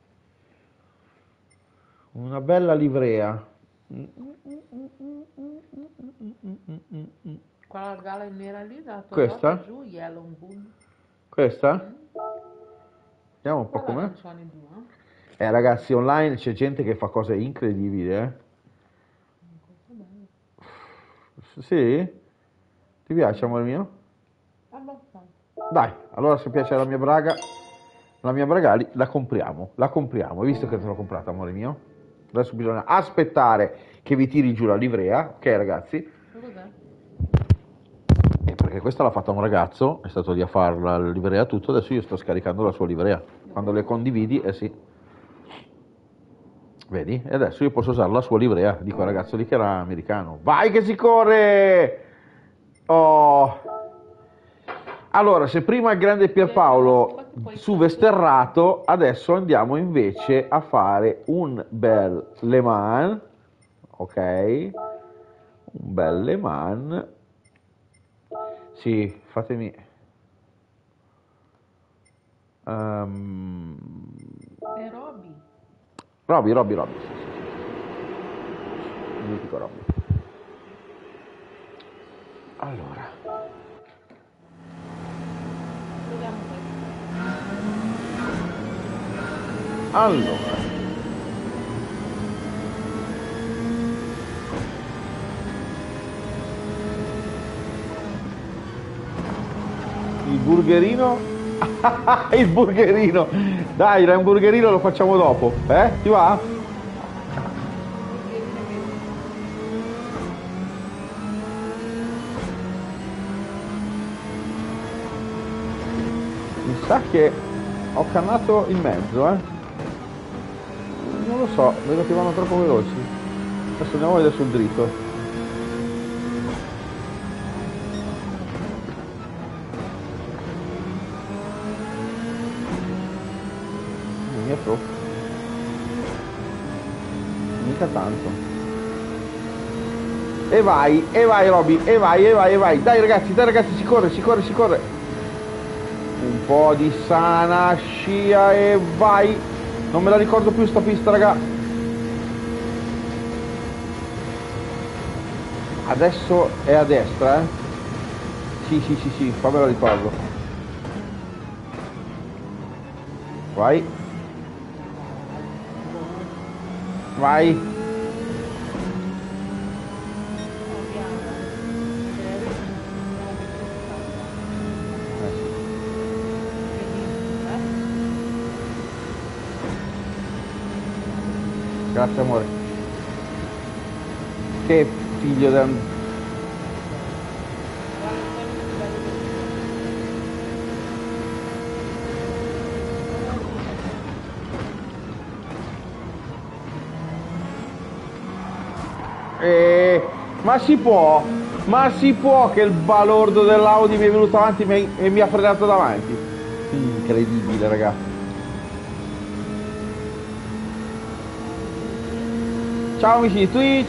Una bella livrea. Quella gala in nera lì, da Questa? giù, Yellow Bull. Questa? Vediamo un po' com'è. Eh ragazzi, online c'è gente che fa cose incredibili, eh. Sì? Ti piace, amore mio? Abbastanza. Dai, allora se piace la mia braga, la mia Bragali, la compriamo, la compriamo. Hai visto che te l'ho comprata, amore mio? Adesso bisogna aspettare che vi tiri giù la livrea, ok ragazzi? Cos'è? Eh, perché questa l'ha fatta un ragazzo, è stato lì a fare la livrea tutto, adesso io sto scaricando la sua livrea. Quando le condividi, eh sì. Vedi? E adesso io posso usare la sua livrea di quel ragazzo lì che era americano. Vai che si corre! Oh! Allora, se prima il grande Pierpaolo su Vesterrato, adesso andiamo invece a fare un bel Le Mans, ok? Un bel Le Mans. Sì, fatemi... Um... È Roby. Roby, Roby, Roby. Mi dico Roby. Allora. Vediamo questo. Allora. Il burgerino. Il burgerino. Dai, dai, un burgerino lo facciamo dopo. Eh? Ti va? sa che ho cannato in mezzo, eh. Non lo so, vedo che vanno troppo veloci. Adesso andiamo a vedere sul dritto. Non è troppo. Mica tanto. E vai, e vai Roby, e vai, e vai, e vai. Dai ragazzi, dai ragazzi, si corre, si corre, si corre. Un po' di sana scia e vai. Non me la ricordo più sta pista, raga. Adesso è a destra, eh. Sì, sì, sì, sì, fa me la ricordo. Vai. Vai. Grazie amore. Che figlio del... Eh, ma si può? Ma si può che il balordo dell'Audi mi è venuto avanti e mi, e mi ha frenato davanti? Incredibile, ragazzi. Ciao amici di Twitch.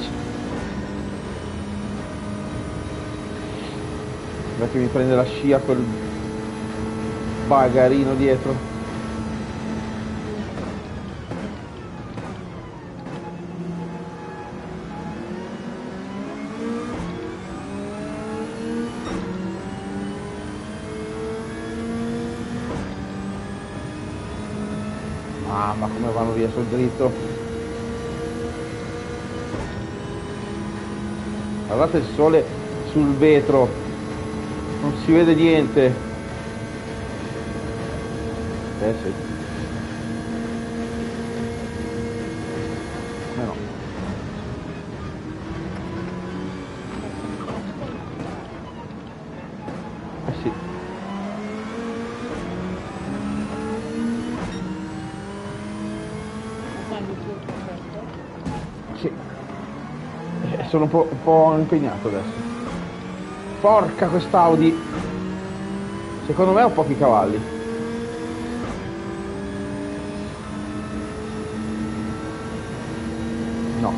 Guarda che mi prende la scia quel bagarino dietro. Mamma come vanno via sul dritto. Guardate il sole sul vetro, non si vede niente. Eh sì. Eh no. Eh sì. Sì. Sono un po', un po' impegnato adesso. Porca quest'Audi. Secondo me ha pochi cavalli. No.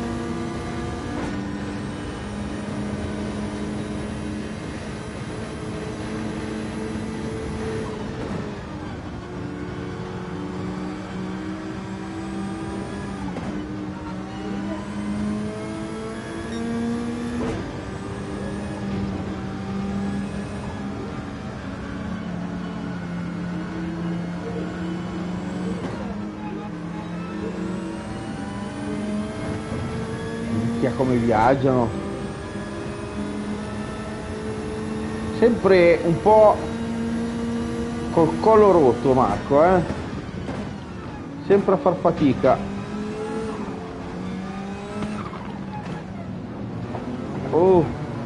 Come viaggiano, sempre un po' col collo rotto Marco, eh? Sempre a far fatica. Oh,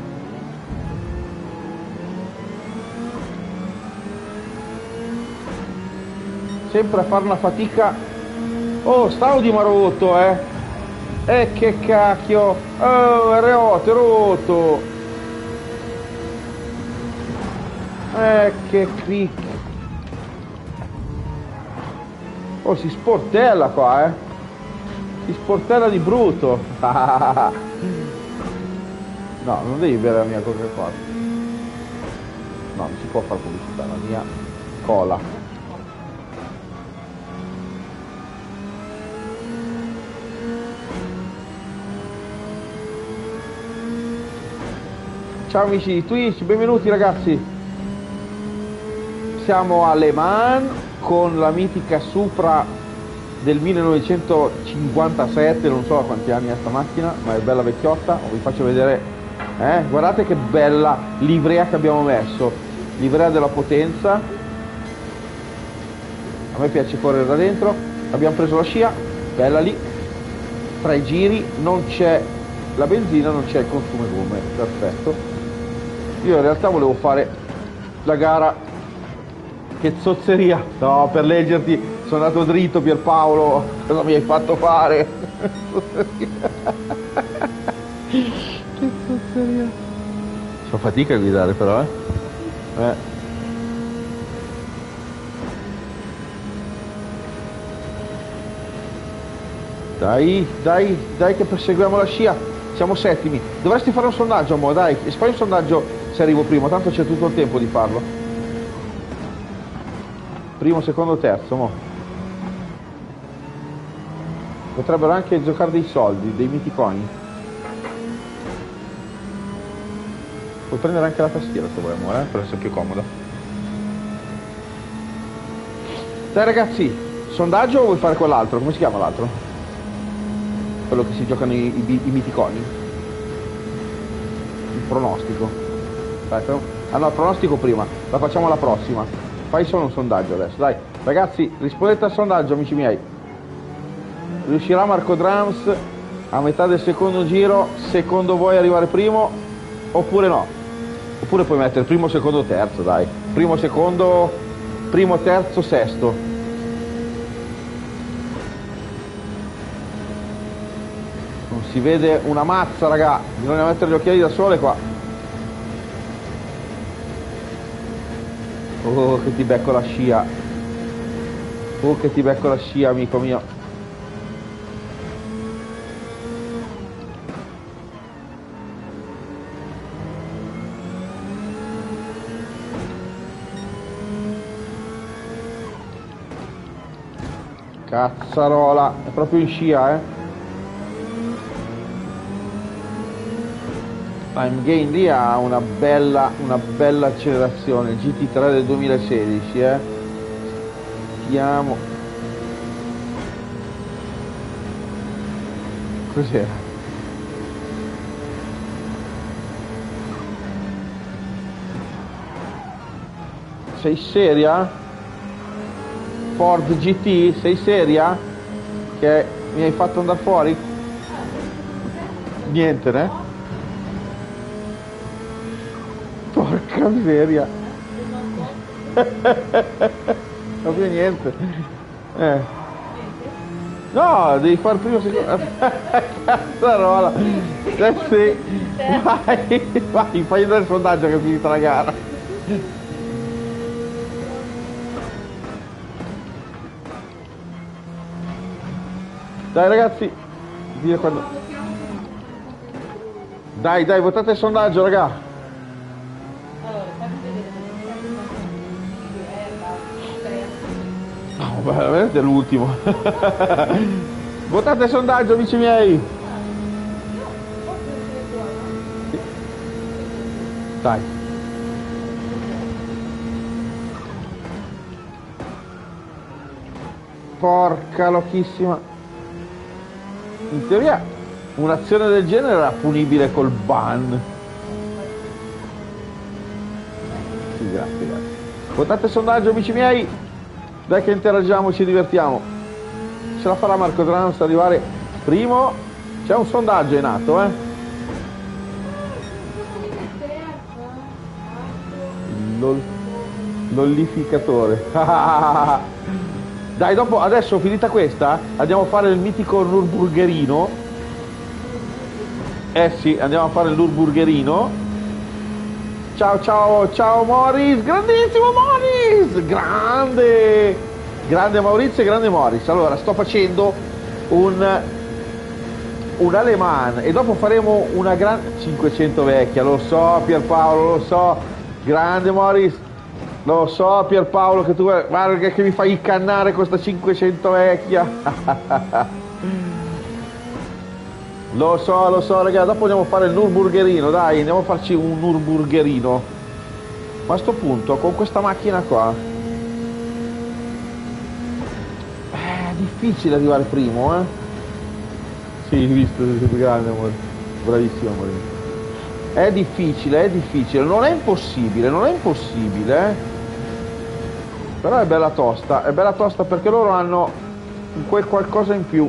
sempre a fare una fatica. Oh, stavo di marotto, eh? E che cacchio! Oh, R otto, è rotto! Eh, che cric! Oh, si sportella qua, eh! Si sportella di brutto! No, non devi bere la mia Coca-Cola. No, non si può fare pubblicità, la mia cola. Ciao amici di Twitch, benvenuti ragazzi. Siamo a Le Mans con la mitica Supra del millenovecentocinquantasette, non so a quanti anni è sta macchina, ma è bella vecchiotta. Vi faccio vedere, eh? Guardate che bella livrea che abbiamo messo, livrea della potenza. A me piace correre da dentro. Abbiamo preso la scia, bella lì, tre giri, non c'è la benzina, non c'è il consumo gomme, perfetto. Io in realtà volevo fare la gara che che zozzeria. No, per leggerti sono andato dritto, Pierpaolo. Cosa mi hai fatto fare? Che zozzeria. Fa fatica a guidare però, eh? Eh. Dai, dai, dai che perseguiamo la scia. Siamo settimi. Dovresti fare un sondaggio, mo, dai. Fai un sondaggio se arrivo primo, tanto c'è tutto il tempo di farlo. Primo, secondo, terzo, mo. Potrebbero anche giocare dei soldi, dei miticoni. Puoi prendere anche la tastiera se vuoi, amore, eh, per essere più comodo. Dai ragazzi, sondaggio o vuoi fare quell'altro? Come si chiama l'altro? Quello che si giocano i, i, i miticoni. Il pronostico. Dai, ah no, il pronostico prima, la facciamo la prossima. Fai solo un sondaggio adesso, dai. Ragazzi, rispondete al sondaggio, amici miei. Riuscirà Marco Drums a metà del secondo giro, secondo voi, arrivare primo? Oppure no? Oppure puoi mettere primo, secondo, terzo, dai. Primo, secondo, primo, terzo, sesto. Non si vede una mazza, raga. Bisogna mettere gli occhiali da sole qua. Oh, che ti becco la scia. Oh, che ti becco la scia, amico mio. Cazzarola, è proprio in scia, eh. Time Gain lì ha una bella, una bella accelerazione, il G T tre del duemilasedici, eh. Vediamo. Cos'era? Sei seria? Ford G T, sei seria? Che mi hai fatto andare fuori? Niente, né? Porca miseria. Proprio niente. Eh. No, devi fare prima secondo. Cazzarola. Eh sì. Vai, vai, fai vedere il sondaggio che è finita la gara. Dai ragazzi, via quando... Dai, dai, votate il sondaggio, raga. No, veramente è l'ultimo. Votate il sondaggio, amici miei. Dai. Porca lochissima. In teoria un'azione del genere era punibile col ban. Sì, grazie, grazie. Votate il sondaggio, amici miei. Dai che interagiamo, ci divertiamo. Ce la farà Marco Drums arrivare primo? C'è un sondaggio in atto, eh? Lol... Lollificatore. Dai, dopo, adesso finita questa, andiamo a fare il mitico Nürburgerino. Eh sì, andiamo a fare il Nürburgerino. Ciao, ciao, ciao Morris, grandissimo Morris, grande, grande Maurizio e grande Morris. Allora, sto facendo un, un Aleman e dopo faremo una grande, cinquecento vecchia, lo so Pierpaolo, lo so, grande Morris. Lo so Pierpaolo che tu guarda che mi fai incannare questa cinquecento vecchia. Lo so, lo so raga, dopo andiamo a fare il Nürburgerino, dai, andiamo a farci un Nürburgerino. Ma a sto punto con questa macchina qua è difficile arrivare primo, eh. Sì, visto, sei grande amore. Bravissimo amore. È difficile, è difficile, non è impossibile, non è impossibile, eh. Però è bella tosta, è bella tosta perché loro hanno quel qualcosa in più.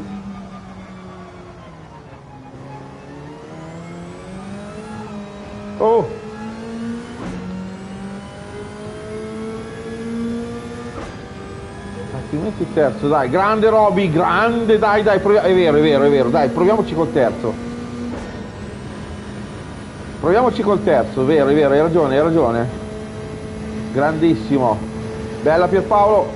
Oh! metti il terzo, dai, grande Roby, grande, dai, dai, proviamo, è vero, è vero, è vero, dai, proviamoci col terzo. Proviamoci col terzo, è vero, è vero, hai ragione, hai ragione. Grandissimo. Bella Pierpaolo.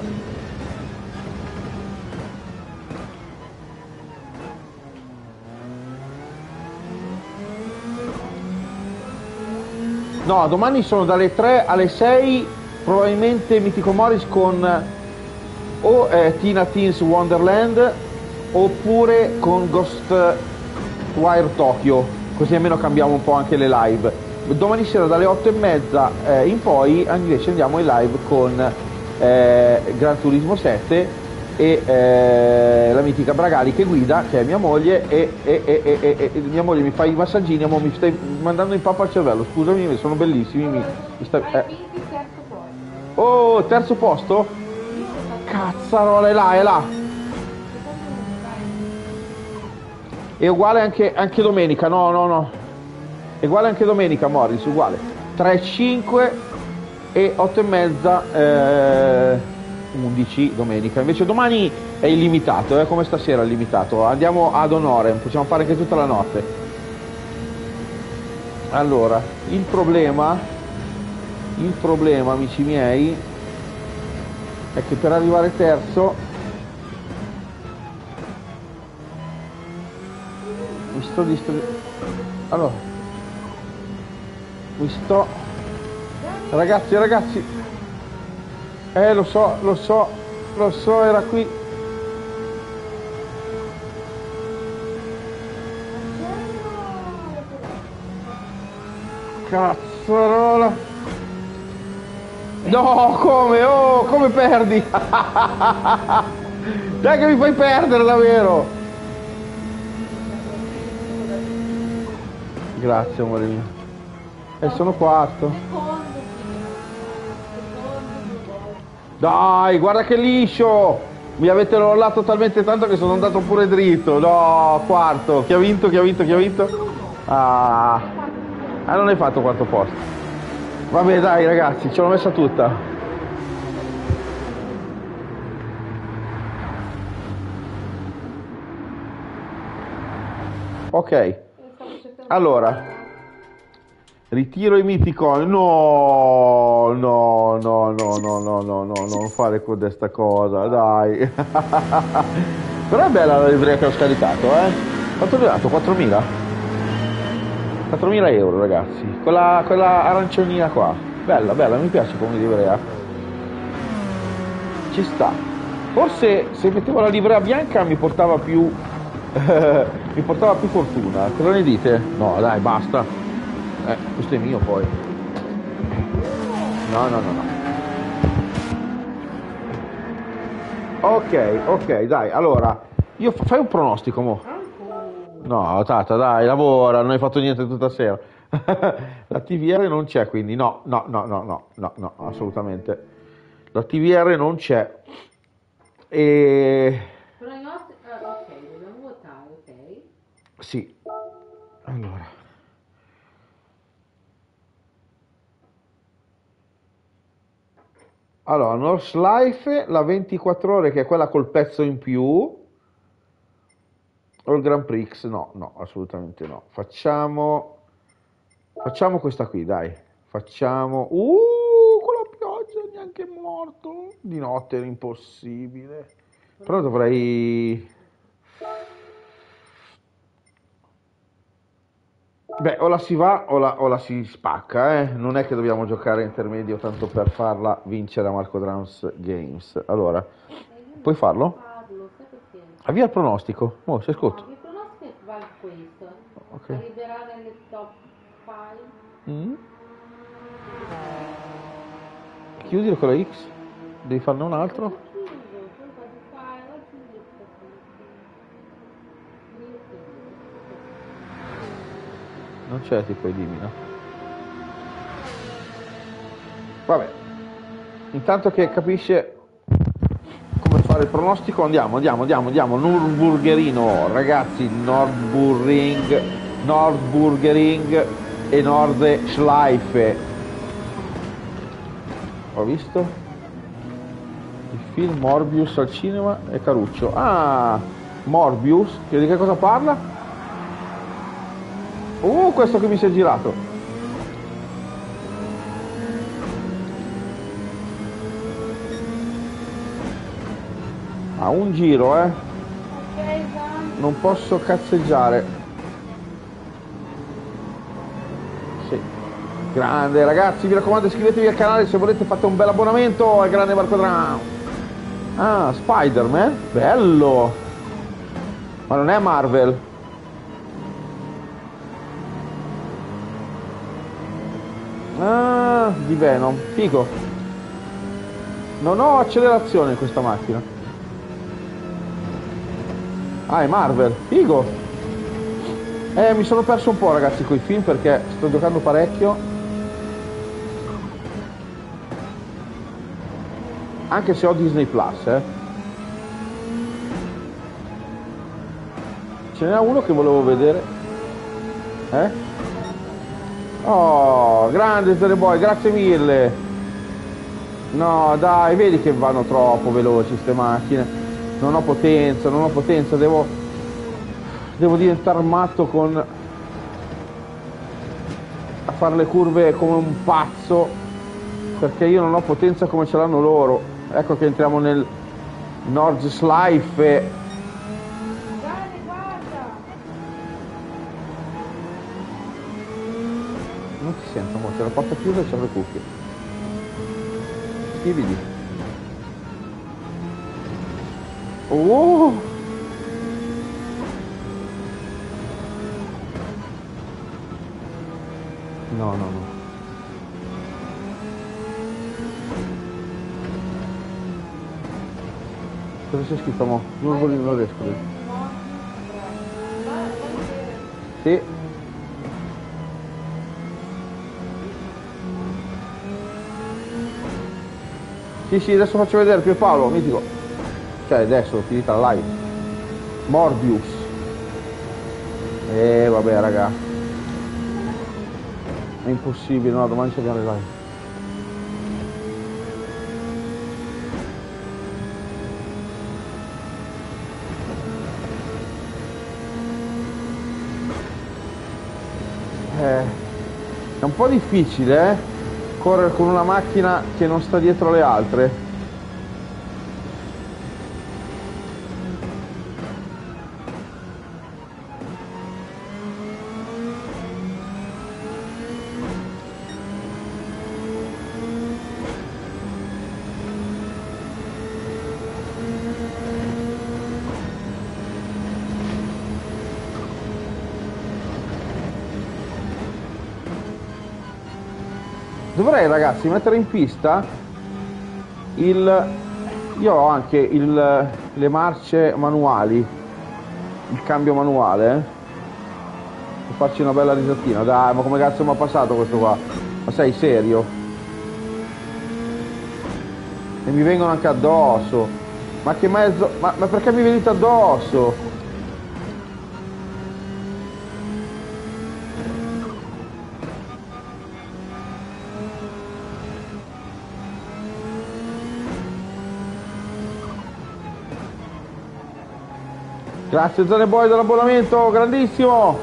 No, domani sono dalle tre alle sei, probabilmente Mythical Morris con o eh, Tina Teen's Wonderland oppure con Ghostwire Tokyo, così almeno cambiamo un po' anche le live. Domani sera dalle otto e mezza eh, in poi invece andiamo in live con eh, Gran Turismo sette e eh, la mitica Bragali che guida, che è mia moglie, e, e, e, e, e mia moglie mi fa i massagini, mo mi stai mandando in pappa al cervello, scusami, sono bellissimi. Mi, mi sta, eh. Oh, terzo posto? Cazzarola, è là, è là. È uguale anche, anche domenica, no, no, no. È uguale anche domenica, Morris, uguale. tre, cinque e otto e mezza, eh, undici domenica. Invece domani è illimitato, è eh, come stasera è illimitato. Andiamo ad onore, possiamo fare anche tutta la notte. Allora, il problema, il problema, amici miei, è che per arrivare terzo mi sto distruggendo. Allora, mi sto, ragazzi, ragazzi, eh lo so, lo so, lo so, era qui. Cazzarola. No, come? Oh, come perdi? Dai che mi fai perdere davvero. Grazie amore mio. E sono quarto. Dai, guarda che liscio. Mi avete rollato talmente tanto che sono andato pure dritto. No, quarto. Chi ha vinto? Chi ha vinto? Chi ha vinto? Ah, ah non hai fatto quarto posto. Vabbè dai ragazzi, ce l'ho messa tutta. Ok. Allora, ritiro i Mythical. No, no, no, no, no, no, no, no, non fare con questa cosa, dai. Però è bella la livrea che ho scaricato, eh. Quanto mi ha dato? quattromila? quattromila euro ragazzi, quella, quella aranciolina qua, bella, bella, mi piace come livrea, ci sta. Forse se mettevo la livrea bianca mi portava più mi portava più fortuna, cosa ne dite? No dai, basta, eh, questo è mio poi, no no no no ok, ok, dai, allora io fai un pronostico mo. No, Tata, dai, lavora, non hai fatto niente tutta sera. La T V R non c'è, quindi no, no, no, no, no, no, no, assolutamente. La T V R non c'è. E... Però i nostri... ah, ok, dobbiamo votare, ok? Sì. Allora. Allora, North Life, la ventiquattro ore, che è quella col pezzo in più. O il Grand Prix? No, no, assolutamente no. Facciamo facciamo questa qui, dai. Facciamo uh, con la pioggia neanche morto. Di notte era impossibile. Però dovrei Beh, o la si va o la, o la si spacca, eh. Non è che dobbiamo giocare intermedio tanto per farla vincere a Marco Drums Games. Allora, puoi farlo? Avvia il pronostico. Oh, sei scotto. No, il pronostico vale questo. Okay. Arriverà nelle top cinque. Mm. Chiudilo con la X. Devi farne un altro. Non c'è tipo elimina. Vabbè. Intanto che capisce come fare il pronostico, andiamo, andiamo, andiamo, andiamo. Nürburgring, ragazzi, Nürburgring, Nürburgring e Nordschleife. Ho visto? Il film Morbius al cinema e Caruccio. Ah, Morbius, che di che cosa parla? Uh, questo che mi si è girato. Ah, un giro, eh. Non posso cazzeggiare. Sì. Grande, ragazzi, vi raccomando, iscrivetevi al canale se volete, fate un bel abbonamento al grande Marco Drown. Ah, Spider-Man? Bello. Ma non è Marvel. Ah, di Venom. Figo. Non ho accelerazione in questa macchina. Ah, è Marvel. Figo. Eh, mi sono perso un po', ragazzi, coi film perché sto giocando parecchio. Anche se ho Disney Plus, eh. Ce n'era uno che volevo vedere. Eh? Oh, grande Zero Boy, grazie mille. No, dai, vedi che vanno troppo veloci queste macchine. Non ho potenza, non ho potenza, devo... Devo diventare matto con... a fare le curve come un pazzo. Perché io non ho potenza come ce l'hanno loro. Ecco che entriamo nel Nordschleife e... Non ti sento, mo, c'è la porta chiusa e c'è le cuffie. Schividi. Oh! No, no, no. Cosa c'è scritto, mo? Non, voglio, non riesco a vedere. Sì. Sì, sì, adesso faccio vedere Pierpaolo, mitico. Cioè, adesso è finita la live. Morbius. Eh, vabbè, raga. È impossibile, no, domani ci abbiamo le live. Eh, è un po' difficile, eh? Correre con una macchina che non sta dietro le altre. Dovrei, ragazzi, mettere in pista il... Io ho anche il... le marce manuali, il cambio manuale, eh? Per farci una bella risatina. Dai, ma come cazzo mi ha passato questo qua? Ma sei serio? E mi vengono anche addosso. Ma che mezzo... Ma, ma perché mi venite addosso? Grazie Zone Boy dell'abbonamento, grandissimo!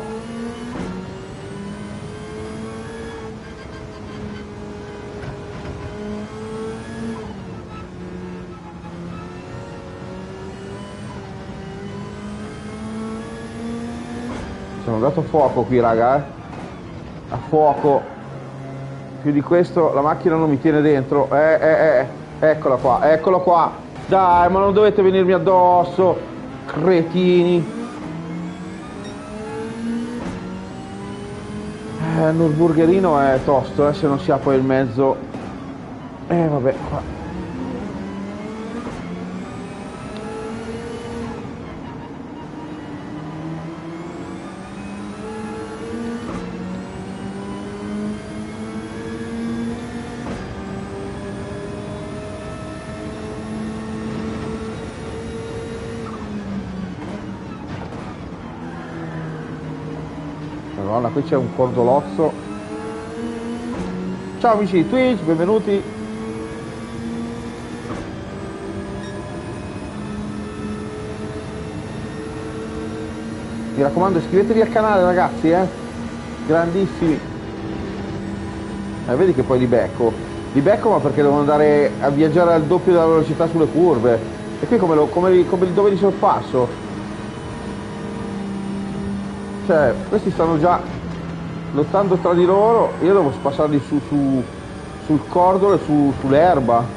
Sono dato fuoco qui, raga, eh? A fuoco. Più di questo la macchina non mi tiene dentro. Eh, eh, eh. Eccola qua, eccola qua. Dai, ma non dovete venirmi addosso. Cretini. Eh, il Nürburgringo è tosto, eh, se non si ha poi il mezzo. Eh, vabbè, qua. Madonna, qui c'è un cordolozzo. Ciao amici di Twitch, benvenuti. Mi raccomando, iscrivetevi al canale, ragazzi, eh. Grandissimi. Eh, vedi che poi li becco. Li becco ma perché devo andare a viaggiare al doppio della velocità sulle curve. E qui come, lo, come, come dove li sorpasso? Cioè, questi stanno già lottando tra di loro, io devo spassarli su, su sul cordolo e su, sull'erba.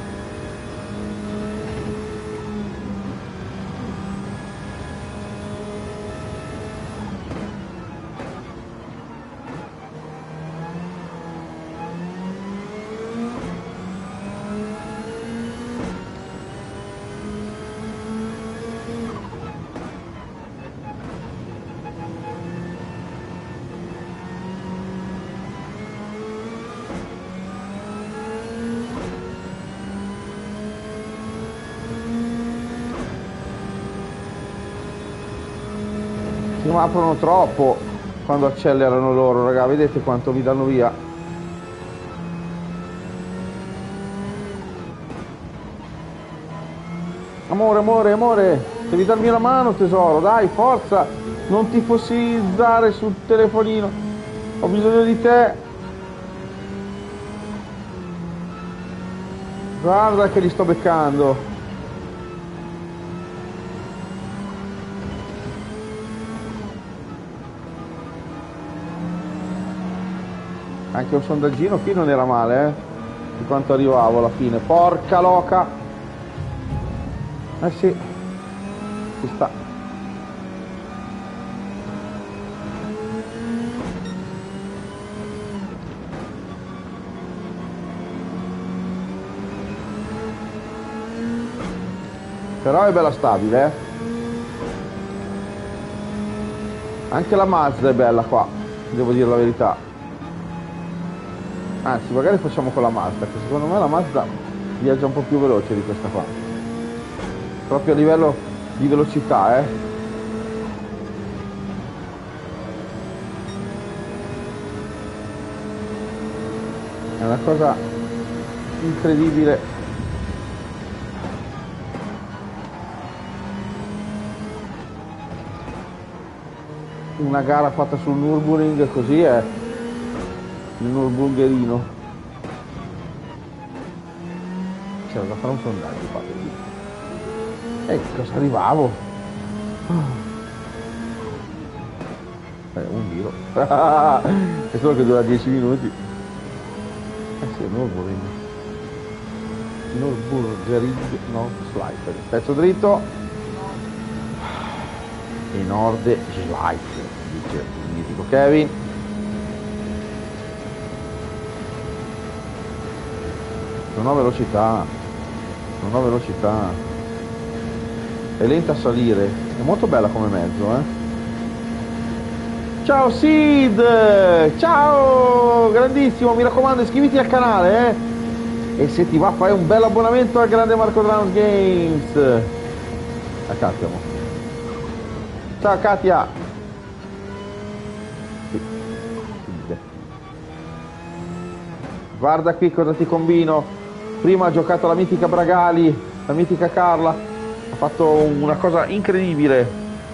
Si aprono troppo quando accelerano loro, raga, vedete quanto mi danno via. Amore, amore, amore, devi darmi una mano, tesoro, dai, forza, non ti fossilizzare sul telefonino, ho bisogno di te. Guarda che li sto beccando. Anche un sondaggino qui non era male, eh? Di quanto arrivavo alla fine. Porca loca! Eh sì, ci sta. Però è bella stabile, eh? Anche la Mazda è bella qua, devo dire la verità. Anzi, magari facciamo con la Mazda, che secondo me la Mazda viaggia un po' più veloce di questa qua. Proprio a livello di velocità, eh. È una cosa incredibile. Una gara fatta sul Nürburgring così è il Nürburgringerino. C'era da fare un sondaggio qua, e eh, cosa arrivavo? Eh, un giro. È solo che dura dieci minuti. Eh sì, Nürburgring. Nürburgring, no, Schleife. Pezzo dritto. E Nord Schleife, dice il mitico Kevin. Non ho velocità, non ho velocità, è lenta a salire, è molto bella come mezzo, eh. Ciao Sid, ciao, grandissimo, mi raccomando iscriviti al canale, eh. E se ti va fai un bel abbonamento al grande Marco Drums Games. A Katia, mo. Ciao Katia. Guarda qui cosa ti combino. Prima ha giocato la mitica Bragali, la mitica Carla, ha fatto una cosa incredibile.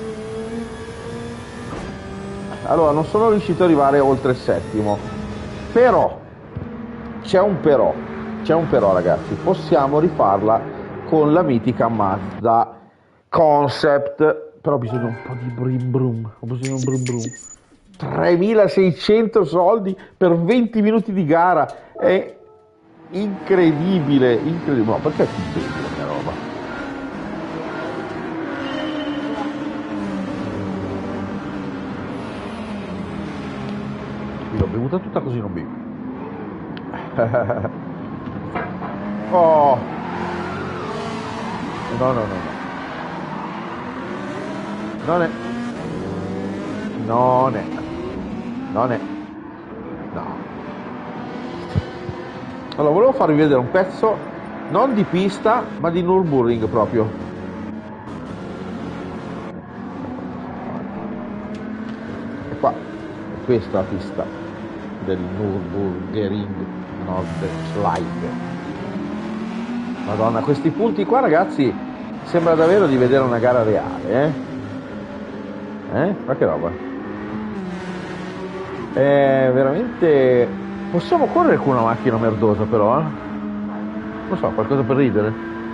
Allora, non sono riuscito ad arrivare oltre il settimo, però, c'è un però, c'è un però ragazzi, possiamo rifarla con la mitica Mazda Concept, però bisogna un po' di brum brum, ho bisogno di un brum brum. tremilaseicento soldi per venti minuti di gara, è incredibile, incredibile, no, perché è incredibile la mia roba? Io l'ho bevuta tutta così non bevo. Oh, no no no no, non è, non è, non è, no. Allora, volevo farvi vedere un pezzo non di pista, ma di Nürburgring proprio. E qua, è questa la pista del Nürburgring Nordschleife. Madonna, questi punti qua, ragazzi, sembra davvero di vedere una gara reale, eh? Eh? Ma che roba? È veramente... Possiamo correre con una macchina merdosa però, eh? Non so, qualcosa per ridere?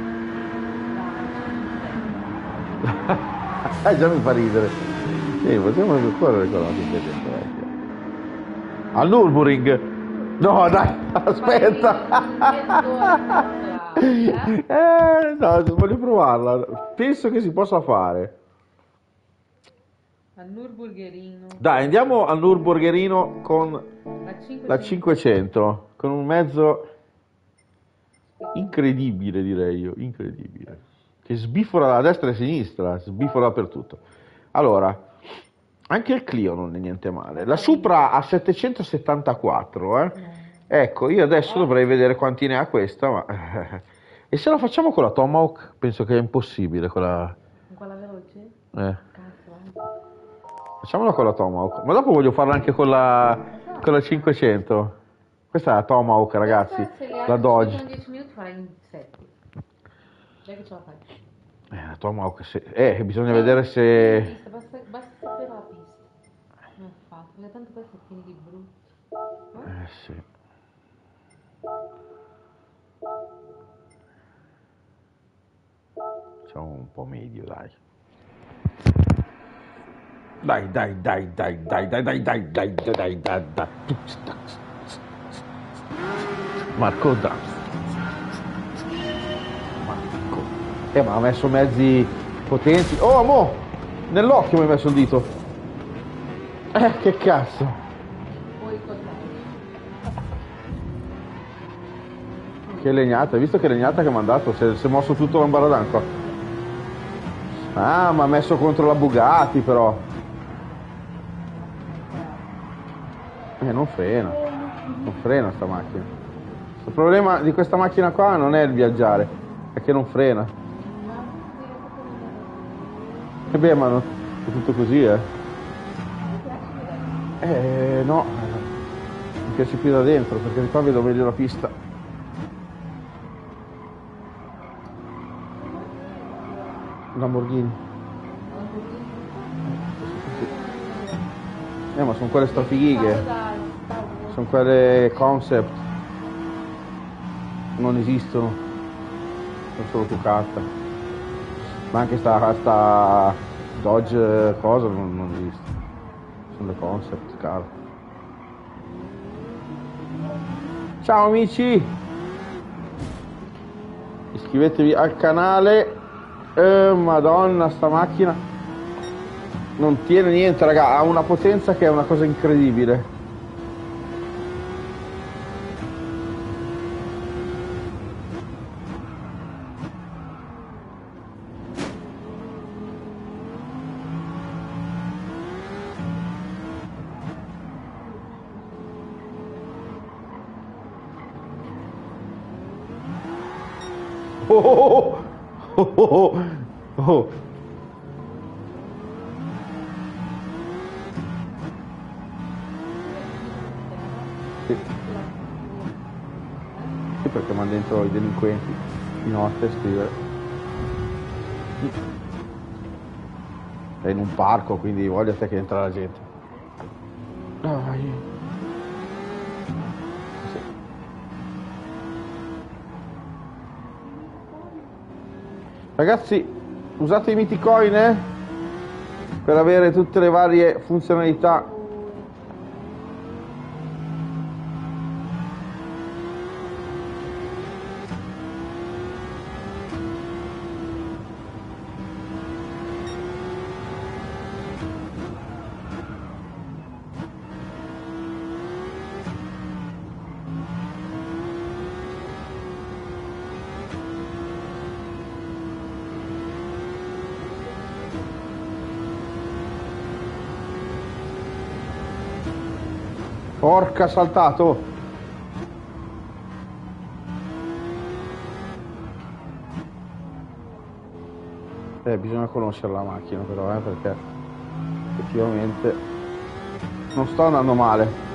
Eh, già mi fa ridere. Sì, possiamo correre con la macchina vecchia. Al Nürburgring! No, dai, aspetta! Eh, no, voglio provarla. Penso che si possa fare. Al Nürburgring. Dai, andiamo al Nürburgring con La cinquecento. la cinquecento, con un mezzo incredibile, direi io, incredibile, che sbifora da destra e a sinistra, sbifora dappertutto. Allora, anche il Clio non è niente male. La Supra ha settecentosettantaquattro, eh? Ecco, io adesso dovrei vedere quanti ne ha questa, ma... E se la facciamo con la Tomahawk? Penso che è impossibile, con la... Con quella veloce? Eh. Cazzo. Facciamola con la Tomahawk, ma dopo voglio farla anche con la, con la cinquecento. Questa è la Tomahawk, ragazzi, la Dodge. In dieci minuti farai in sette. Dai che ce la fai. Eh, la Tomahawk, se... eh, bisogna vedere se... Basta, basta sapere la pista. Non è fatto, perché tanto questo è pieno di brutto. Eh sì. Facciamo un po' medio, dai. Dai, dai, dai, dai, dai, dai, dai, dai, dai, dai, dai, dai. Marco da. Marco. Eh, ma ha messo mezzi potenti. Oh, amo! Nell'occhio mi hai messo il dito. Eh, che cazzo. Poi cos'è? Che legnata, hai visto che legnata che mi ha mandato? Si è, si è mosso tutto l'ambaradan qua. Ah, ma ha messo contro la Bugatti però. Eh, non frena. Non frena sta macchina. Il problema di questa macchina qua non è il viaggiare, è che non frena. E beh, ma non... è tutto così, eh. Eh, no. Mi piace più da dentro, perché di qua vedo meglio la pista. Lamborghini. Eh, ma sono quelle strafighighe. Sono quelle concept. Non esistono. Sono solo truccata. Ma anche sta, sta Dodge cosa non, non esiste. Sono le concept, caro. Ciao amici! Iscrivetevi al canale. Eh, Madonna, sta macchina non tiene niente, raga, ha una potenza che è una cosa incredibile. Oh, oh, oh, oh, oh. Sì. Sì, perché vanno dentro i delinquenti di notte a scrivere. È in un parco, quindi voglio te che entra la gente. Dai. Sì. Ragazzi, usate i Miticoin, eh? Per avere tutte le varie funzionalità. Porca, saltato! Eh, bisogna conoscere la macchina però, eh, perché effettivamente non sto andando male.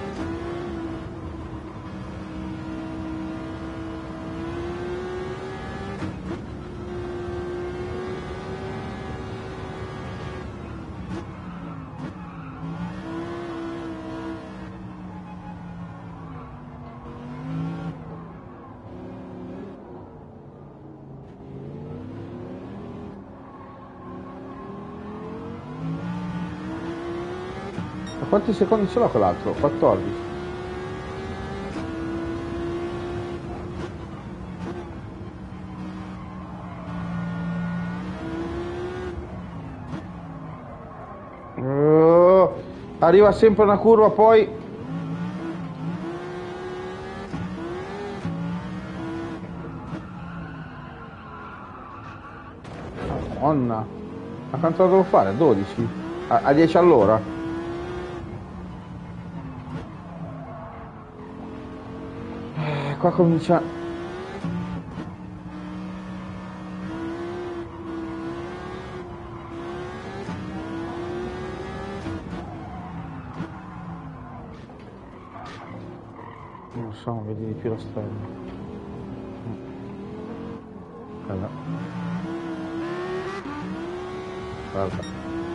Quanti secondi ce l'ho quell'altro? quattordici. Uh, arriva sempre una curva poi. Madonna, ma quanto la devo fare? dodici? A, a dieci all'ora? Eh, qua comincia. Non so, non vedi di più la strada. Guarda. Guarda.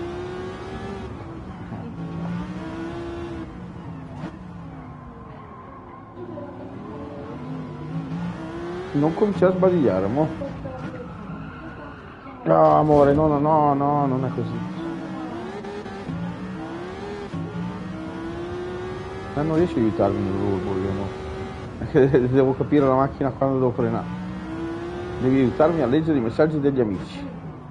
Non cominciare a sbadigliare, mo. No, amore, no, no, no, no, non è così. Ma non riesci a aiutarmi nell'urbo, io no. Perché devo capire la macchina quando devo frenare. Devi aiutarmi a leggere i messaggi degli amici.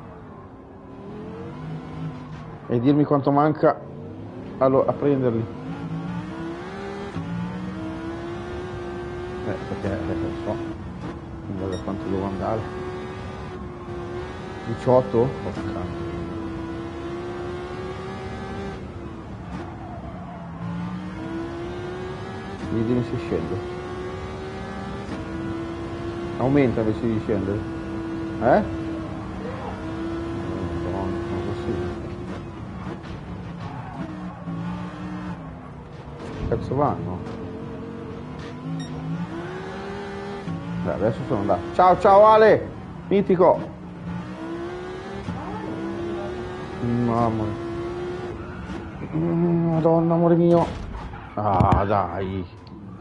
E dirmi quanto manca a, lo, a prenderli. Eh, perché, eh, non so. Non vedo quanto devo andare. diciotto? Oh, Vedi se scende. Aumenta invece di scendere. Eh? Madonna, non è possibile. Che cazzo vanno? Beh, adesso sono andato. Ciao, ciao Ale! Mitico! Mamma mia. Madonna, amore mio. Ah, dai.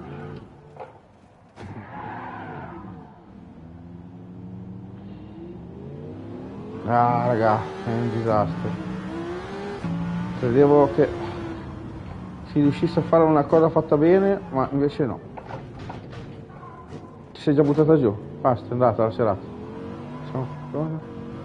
Ah, raga, è un disastro. Credevo che si riuscisse a fare una cosa fatta bene, ma invece no. Ti sei già buttata giù? Basta, è andata la serata. Sono... cosa?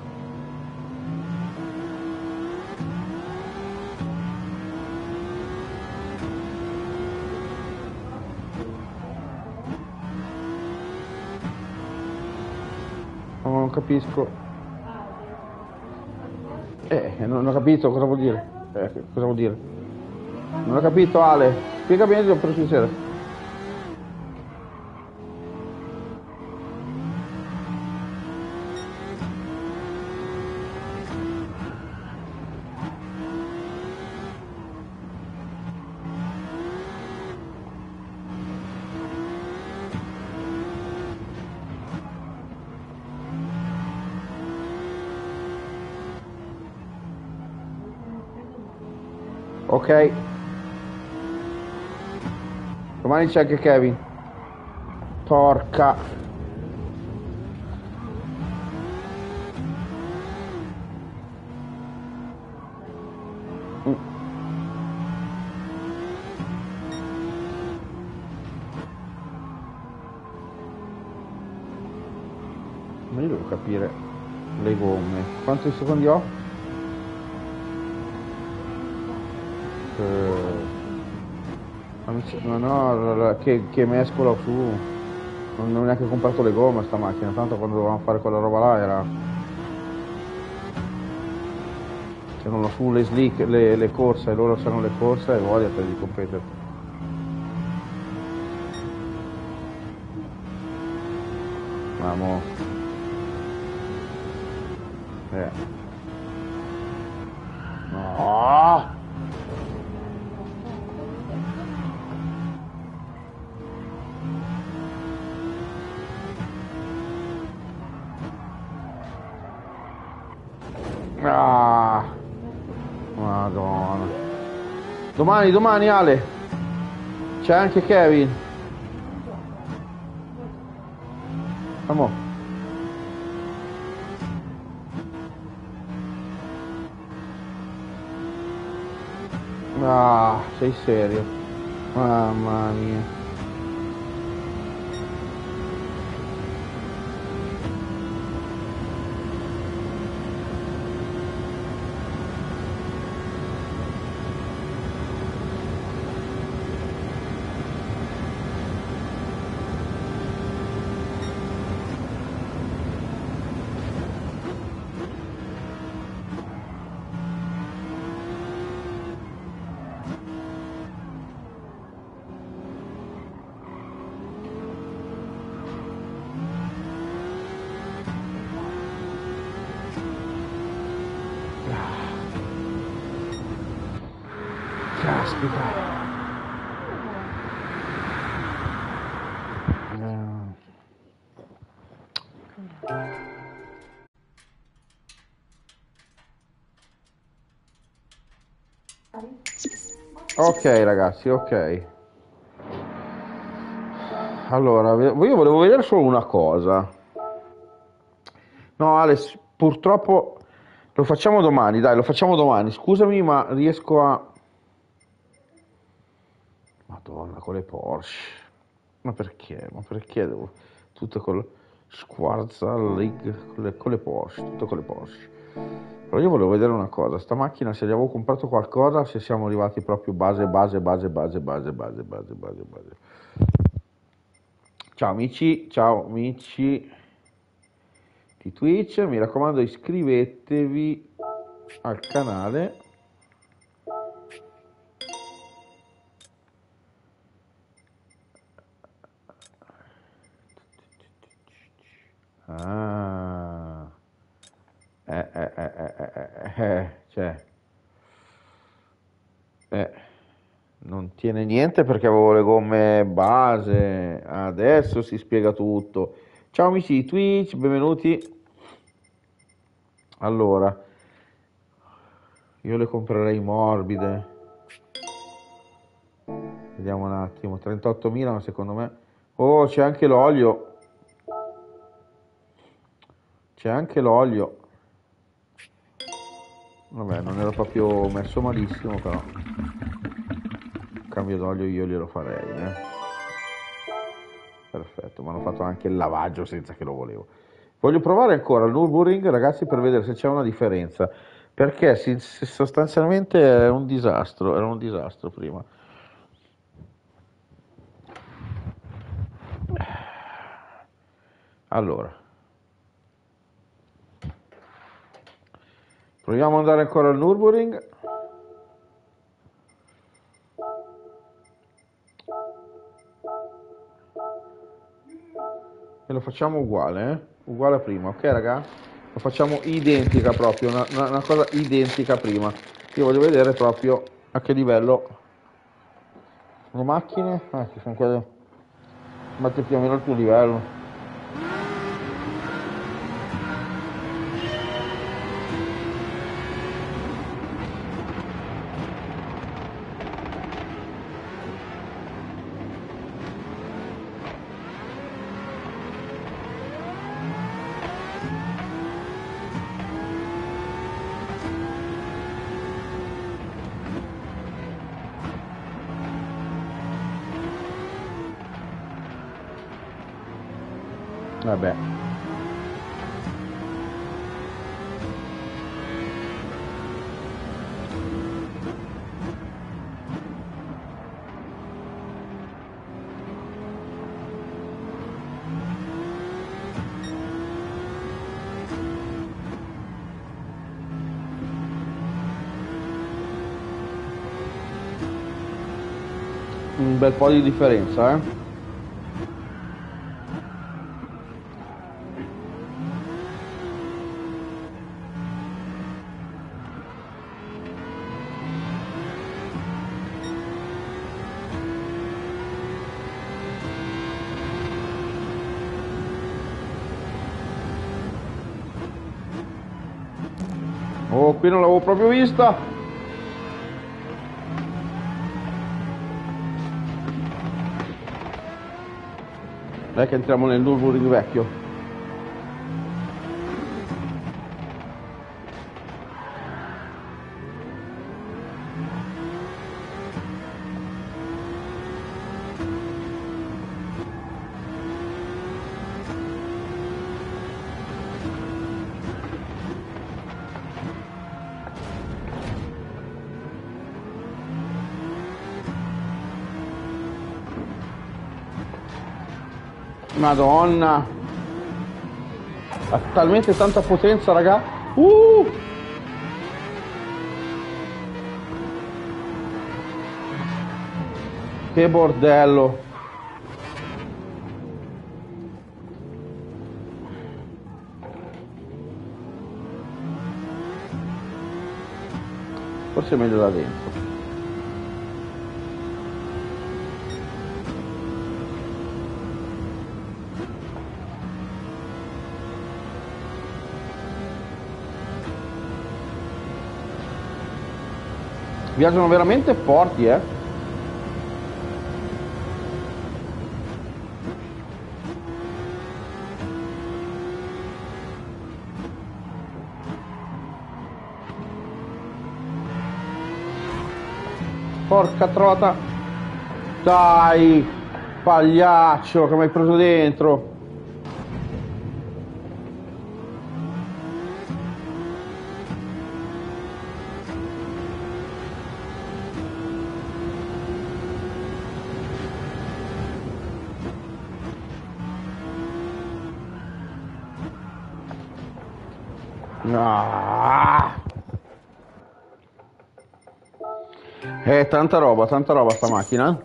Non capisco. Eh, non ho capito cosa vuol dire. Eh, cosa vuol dire? Non ho capito, Ale. Spiega bene per piacere. Ok. Domani c'è anche Kevin. Porca. Mm. Ma io devo capire le gomme. Quanti secondi ho? Eh... No, no, che, che mescola su. Non ho neanche comprato le gomme a sta macchina, tanto quando dovevamo fare quella roba là era. C'erano su le slick, le, le corse, e loro c'erano le corse e voglia per di competere. Vamo. Eh. No! Ah, Madonna. Domani, domani Ale. C'è anche Kevin. Amo. Ah. sei serio? Mamma mia. Caspita. Ok ragazzi, ok. Allora, io volevo vedere solo una cosa. No, Alex, purtroppo lo facciamo domani, dai, lo facciamo domani. Scusami, ma riesco a... Madonna, con le Porsche. Ma perché? Ma perché devo... Tutto con le... Squarza League, con le, con le Porsche, tutto con le Porsche. Però io volevo vedere una cosa, sta macchina se gli avevo comprato qualcosa, se siamo arrivati proprio base, base, base, base, base, base, base, base, base. Ciao amici, ciao amici di Twitch, mi raccomando iscrivetevi al canale. Ah, eh, eh, eh, eh, eh, eh, eh, cioè, eh, non tiene niente perché avevo le gomme base, adesso si spiega tutto. Ciao amici di Twitch, benvenuti. Allora, io le comprerei morbide. Vediamo un attimo, trentottomila, ma secondo me... Oh, c'è anche l'olio. C'è anche l'olio. Vabbè, non ero proprio messo malissimo, però. Il cambio d'olio io glielo farei, eh. Perfetto, mi hanno fatto anche il lavaggio senza che lo volevo. Voglio provare ancora il Nürburgring, ragazzi, per vedere se c'è una differenza. Perché si- si- sostanzialmente è un disastro, era un disastro prima. Allora, proviamo ad andare ancora al Nürburgring. E lo facciamo uguale, eh? Uguale a prima, ok raga? Lo facciamo identica proprio, una, una, una cosa identica prima. Io voglio vedere proprio a che livello. Le macchine, eh, ci sono quelle, mette più o meno al tuo livello. Vabbè. Un bel po' di differenza, eh? Oh, qui non l'avevo proprio vista. Dai che entriamo nel Nürburgring vecchio. Madonna. Ha talmente tanta potenza, raga. Uh! Che bordello. Forse è meglio da dentro. Viaggiano veramente forti, eh. Porca trota. Dai, pagliaccio, che mi hai preso dentro. Ah. È tanta roba, tanta roba sta macchina.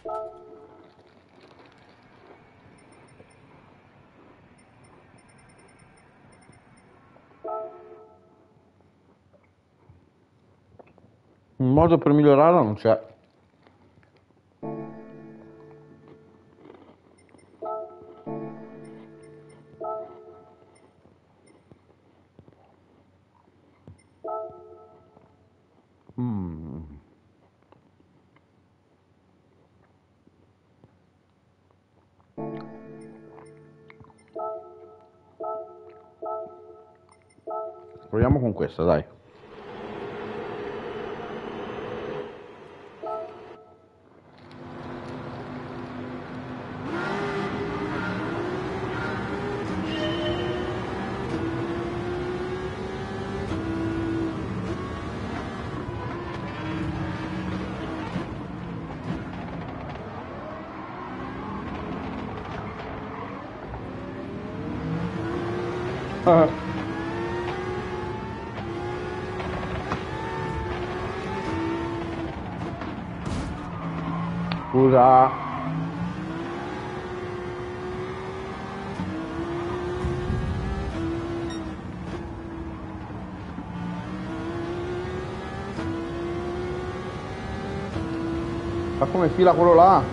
Un modo per migliorarla non c'è. Mm. Proviamo con questa, dai. Ah. Scusa. Ma come fila quello là?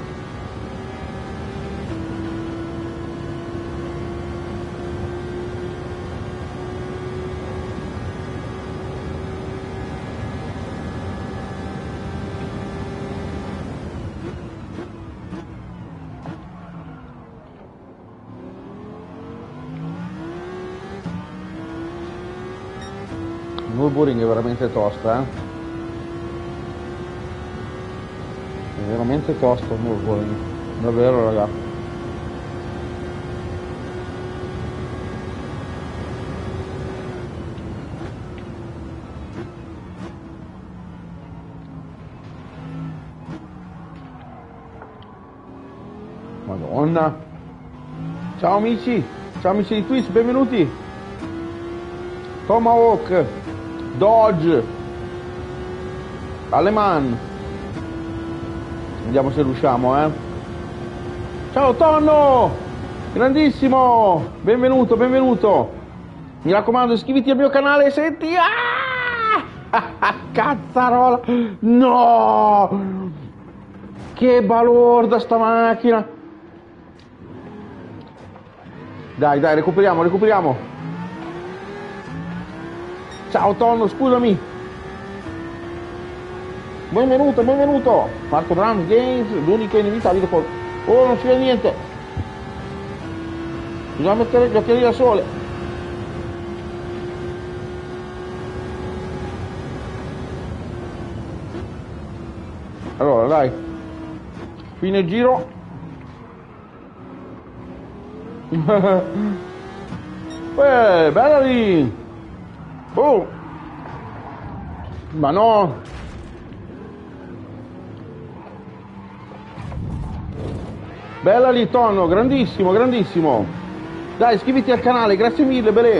Nürburgring è veramente tosta, eh? È veramente tosto Nürburgring, davvero, raga. Madonna. Ciao amici, ciao amici di Twitch, benvenuti. Tomahawk, Dodge, Aleman. Vediamo se riusciamo, eh. Ciao Tonno, grandissimo, benvenuto, benvenuto. Mi raccomando, iscriviti al mio canale e senti. Ah! Cazzarola. No! Che balorda sta macchina. Dai, dai, recuperiamo, recuperiamo. Ciao Tonno, scusami. Benvenuto, benvenuto. Marco Brown Games, l'unico inevitabile con... Oh, non si vede niente. Bisogna mettere gli occhiali da sole. Allora, dai. Fine giro. Eh, bella lì. Oh. Ma no. Bella lì, Tonno, grandissimo, grandissimo. Dai, iscriviti al canale, grazie mille, Belè.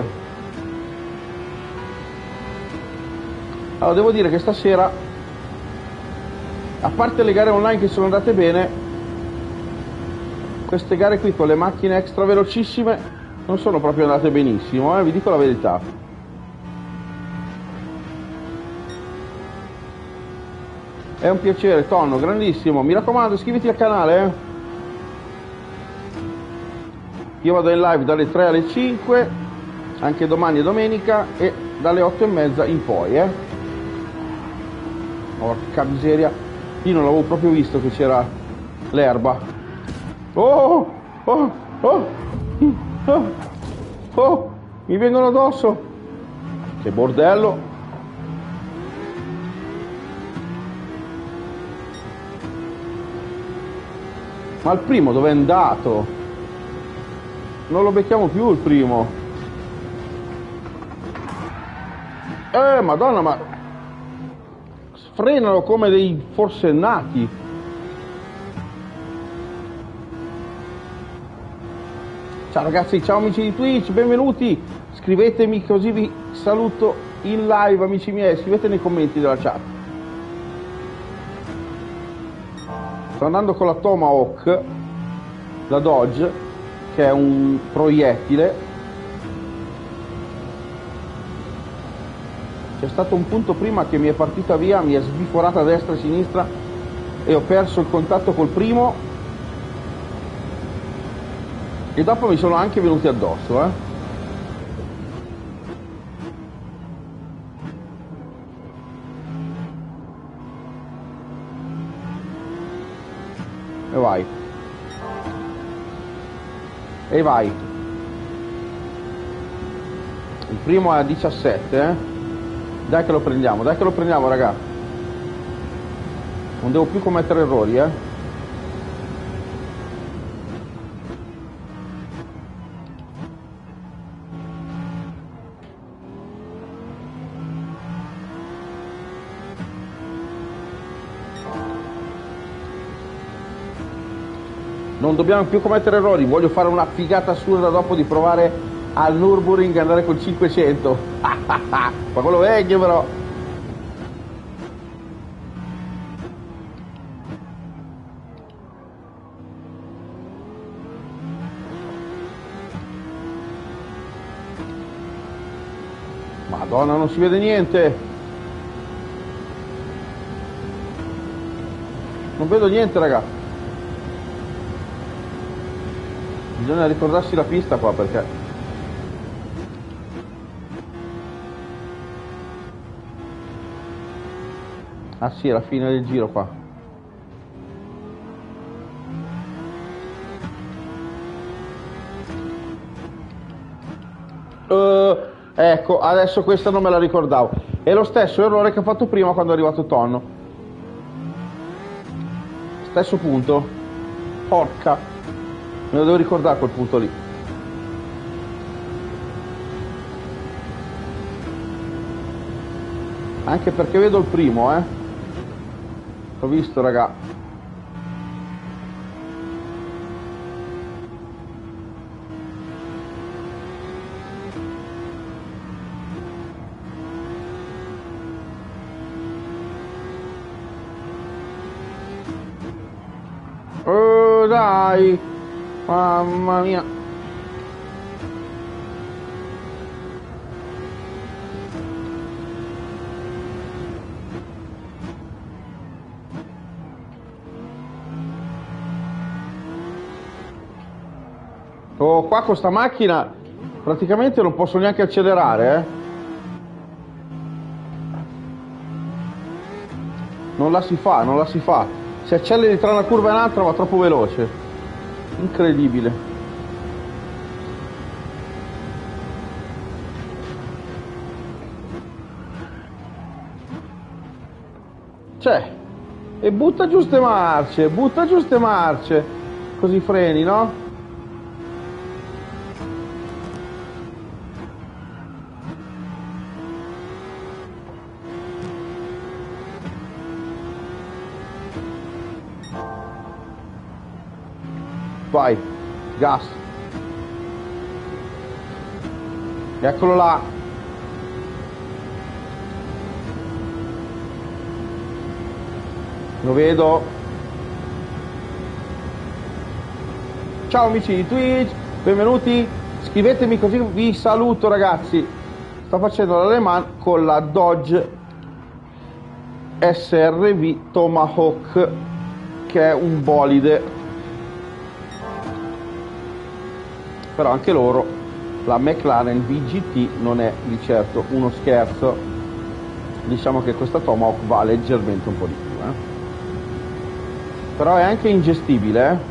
Allora, devo dire che stasera, a parte le gare online che sono andate bene, queste gare qui con le macchine extra velocissime non sono proprio andate benissimo, eh, vi dico la verità. È un piacere, Tonno, grandissimo. Mi raccomando, iscriviti al canale, eh. Io vado in live dalle tre alle cinque, anche domani e domenica, e dalle otto e mezza in poi, eh. Porca miseria, io non l'avevo proprio visto che c'era l'erba. Oh, oh, oh, oh, oh, mi vengono addosso. Che bordello. Ma il primo dove è andato? Non lo becchiamo più il primo. Eh, madonna, ma frenano come dei forsennati. Ciao ragazzi, ciao amici di Twitch, benvenuti. Scrivetemi così vi saluto in live, amici miei. Scrivete nei commenti della chat. Sto andando con la Tomahawk, la Dodge, che è un proiettile. C'è stato un punto prima che mi è partita via, mi è sbiforata a destra e a sinistra e ho perso il contatto col primo e dopo mi sono anche venuti addosso, eh. E vai. E vai. Il primo è a diciassette, eh. Dai che lo prendiamo, dai che lo prendiamo, raga. Non devo più commettere errori, eh. Non dobbiamo più commettere errori, voglio fare una figata assurda dopo di provare al Nürburgring e andare col cinquecento. Ma quello vecchio però. Madonna, non si vede niente. Non vedo niente, raga. Bisogna ricordarsi la pista qua perché ah sì, è la fine del giro qua. Uh, ecco, adesso questa non me la ricordavo. È lo stesso errore che ho fatto prima quando è arrivato Tonno. Stesso punto. Porca. Me lo devo ricordare quel punto lì. Anche perché vedo il primo, eh. L'ho visto, raga. Oh, dai. Mamma mia. Oh, qua con sta macchina praticamente non posso neanche accelerare, eh. Non la si fa, non la si fa. Se acceleri tra una curva e un'altra va troppo veloce. Incredibile. Cioè, e butta giù ste marce, butta giù ste marce. Così freni, no? vai, gas. Eccolo là. Lo vedo. Ciao amici di Twitch, benvenuti. Scrivetemi così vi saluto ragazzi. Sto facendo l'Aleman con la Dodge S R V Tomahawk, che è un bolide, però anche loro, la McLaren V G T non è di certo uno scherzo. Diciamo che questa Tomahawk va leggermente un po' di più, eh? Però è anche ingestibile, eh?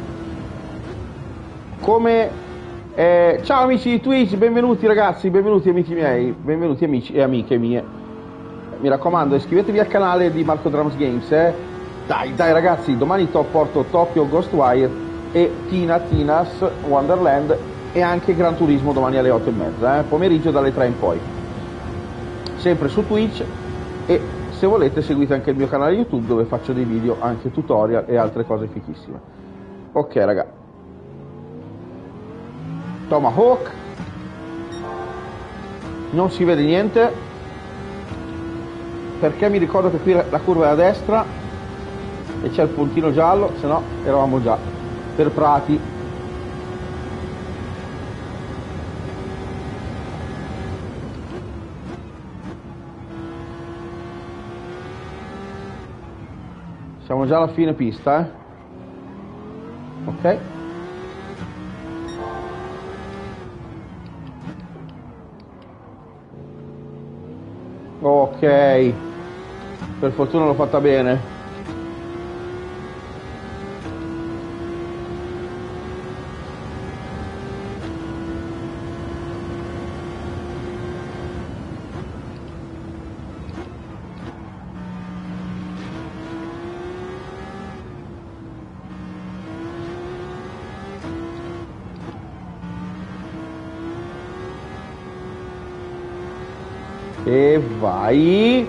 Come eh, ciao amici di Twitch, benvenuti ragazzi, benvenuti amici miei, benvenuti amici e amiche mie. Mi raccomando, iscrivetevi al canale di Marco Drums Games, eh? Dai, dai ragazzi, domani to- porto Tokyo Ghostwire e Tina Tina's Wonderland e anche Gran Turismo domani alle otto e mezza, eh? Pomeriggio dalle tre in poi. Sempre su Twitch, e se volete seguite anche il mio canale YouTube dove faccio dei video, anche tutorial e altre cose fichissime. Ok raga. Tomahawk. Non si vede niente, perché mi ricordo che qui la curva è a destra e c'è il puntino giallo, se no eravamo già per prati. Siamo già alla fine pista, eh? Ok. Ok. Per fortuna l'ho fatta bene. E vai.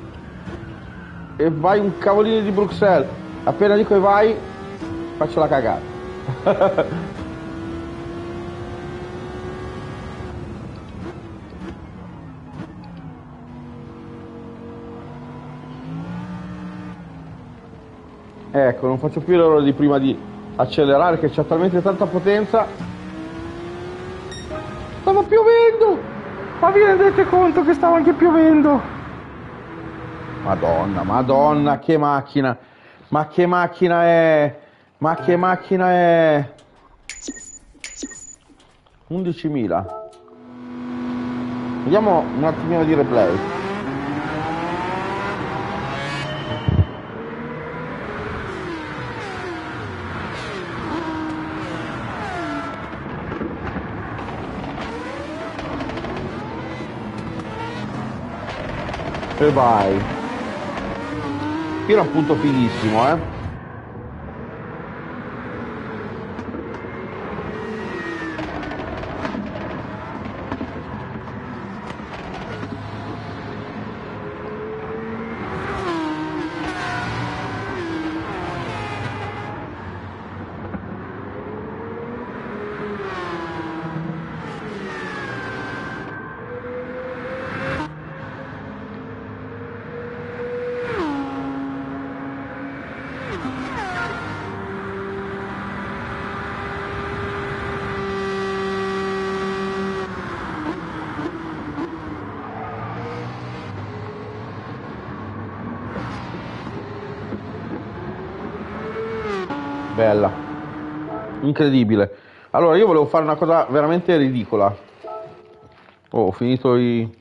E vai un cavolino di Bruxelles. Appena dico e vai, faccio la cagata. Ecco, non faccio più l'errore di prima di accelerare, che c'ha talmente tanta potenza. Stava piovendo! Ma vi rendete conto che stava anche piovendo? Madonna, madonna, che macchina! Ma che macchina è? Ma che macchina è? undicimila. Vediamo un attimino di replay. E vai. Qui era un punto fighissimo, eh. Bella, incredibile. Allora io volevo fare una cosa veramente ridicola. Oh, ho finito i...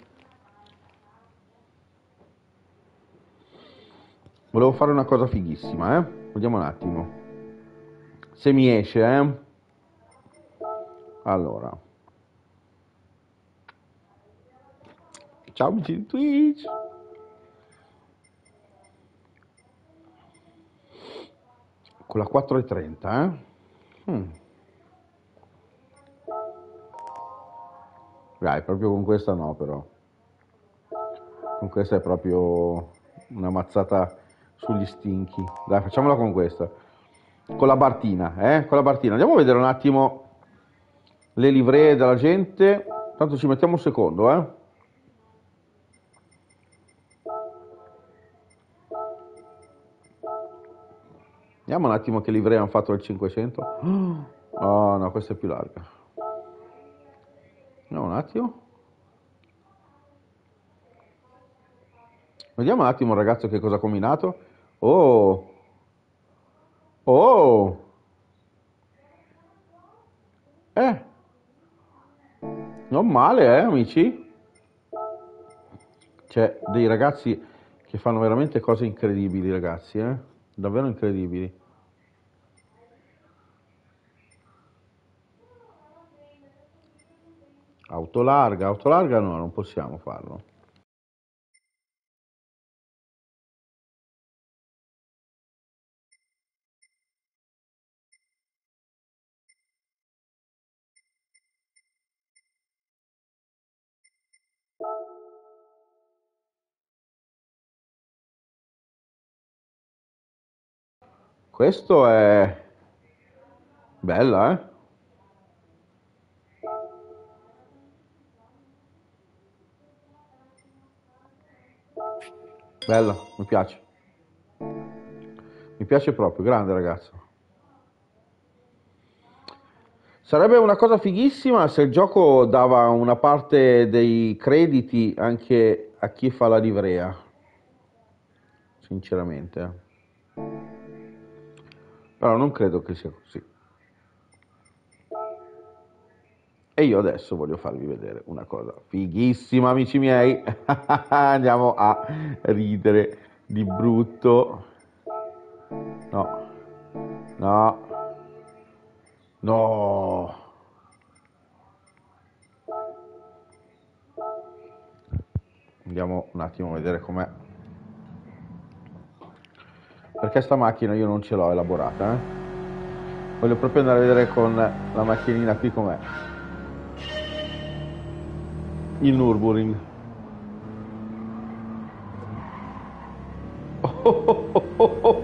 Volevo fare una cosa fighissima, eh. Vediamo un attimo se mi esce, eh. Allora, ciao amici di Twitch. Con la quattro e trenta, eh? Hmm. Dai, proprio con questa no, però. Con questa è proprio una mazzata sugli stinchi. Dai, facciamola con questa. con la Bartina, eh? Con la Bartina. Andiamo a vedere un attimo le livree della gente. Tanto ci mettiamo un secondo, eh? Vediamo un attimo che livree hanno fatto il cinquecento. Oh no, questa è più larga. Vediamo un attimo. Vediamo un attimo il ragazzo che cosa ha combinato. Oh! Oh! Eh! Non male, eh, amici? C'è dei ragazzi che fanno veramente cose incredibili, ragazzi, eh? Davvero incredibili. Auto larga, auto larga no, non possiamo farlo. Questo è bella, eh? Bella, mi piace. Mi piace proprio, grande ragazzo. Sarebbe una cosa fighissima se il gioco dava una parte dei crediti anche a chi fa la livrea. Sinceramente. Però non credo che sia così. E io adesso voglio farvi vedere una cosa fighissima, amici miei. Andiamo a ridere di brutto. No. No. No. Andiamo un attimo a vedere com'è. Perché sta macchina io non ce l'ho elaborata, eh. Voglio proprio andare a vedere con la macchinina qui com'è. Il Nürburgring. Oh, oh, oh, oh, oh.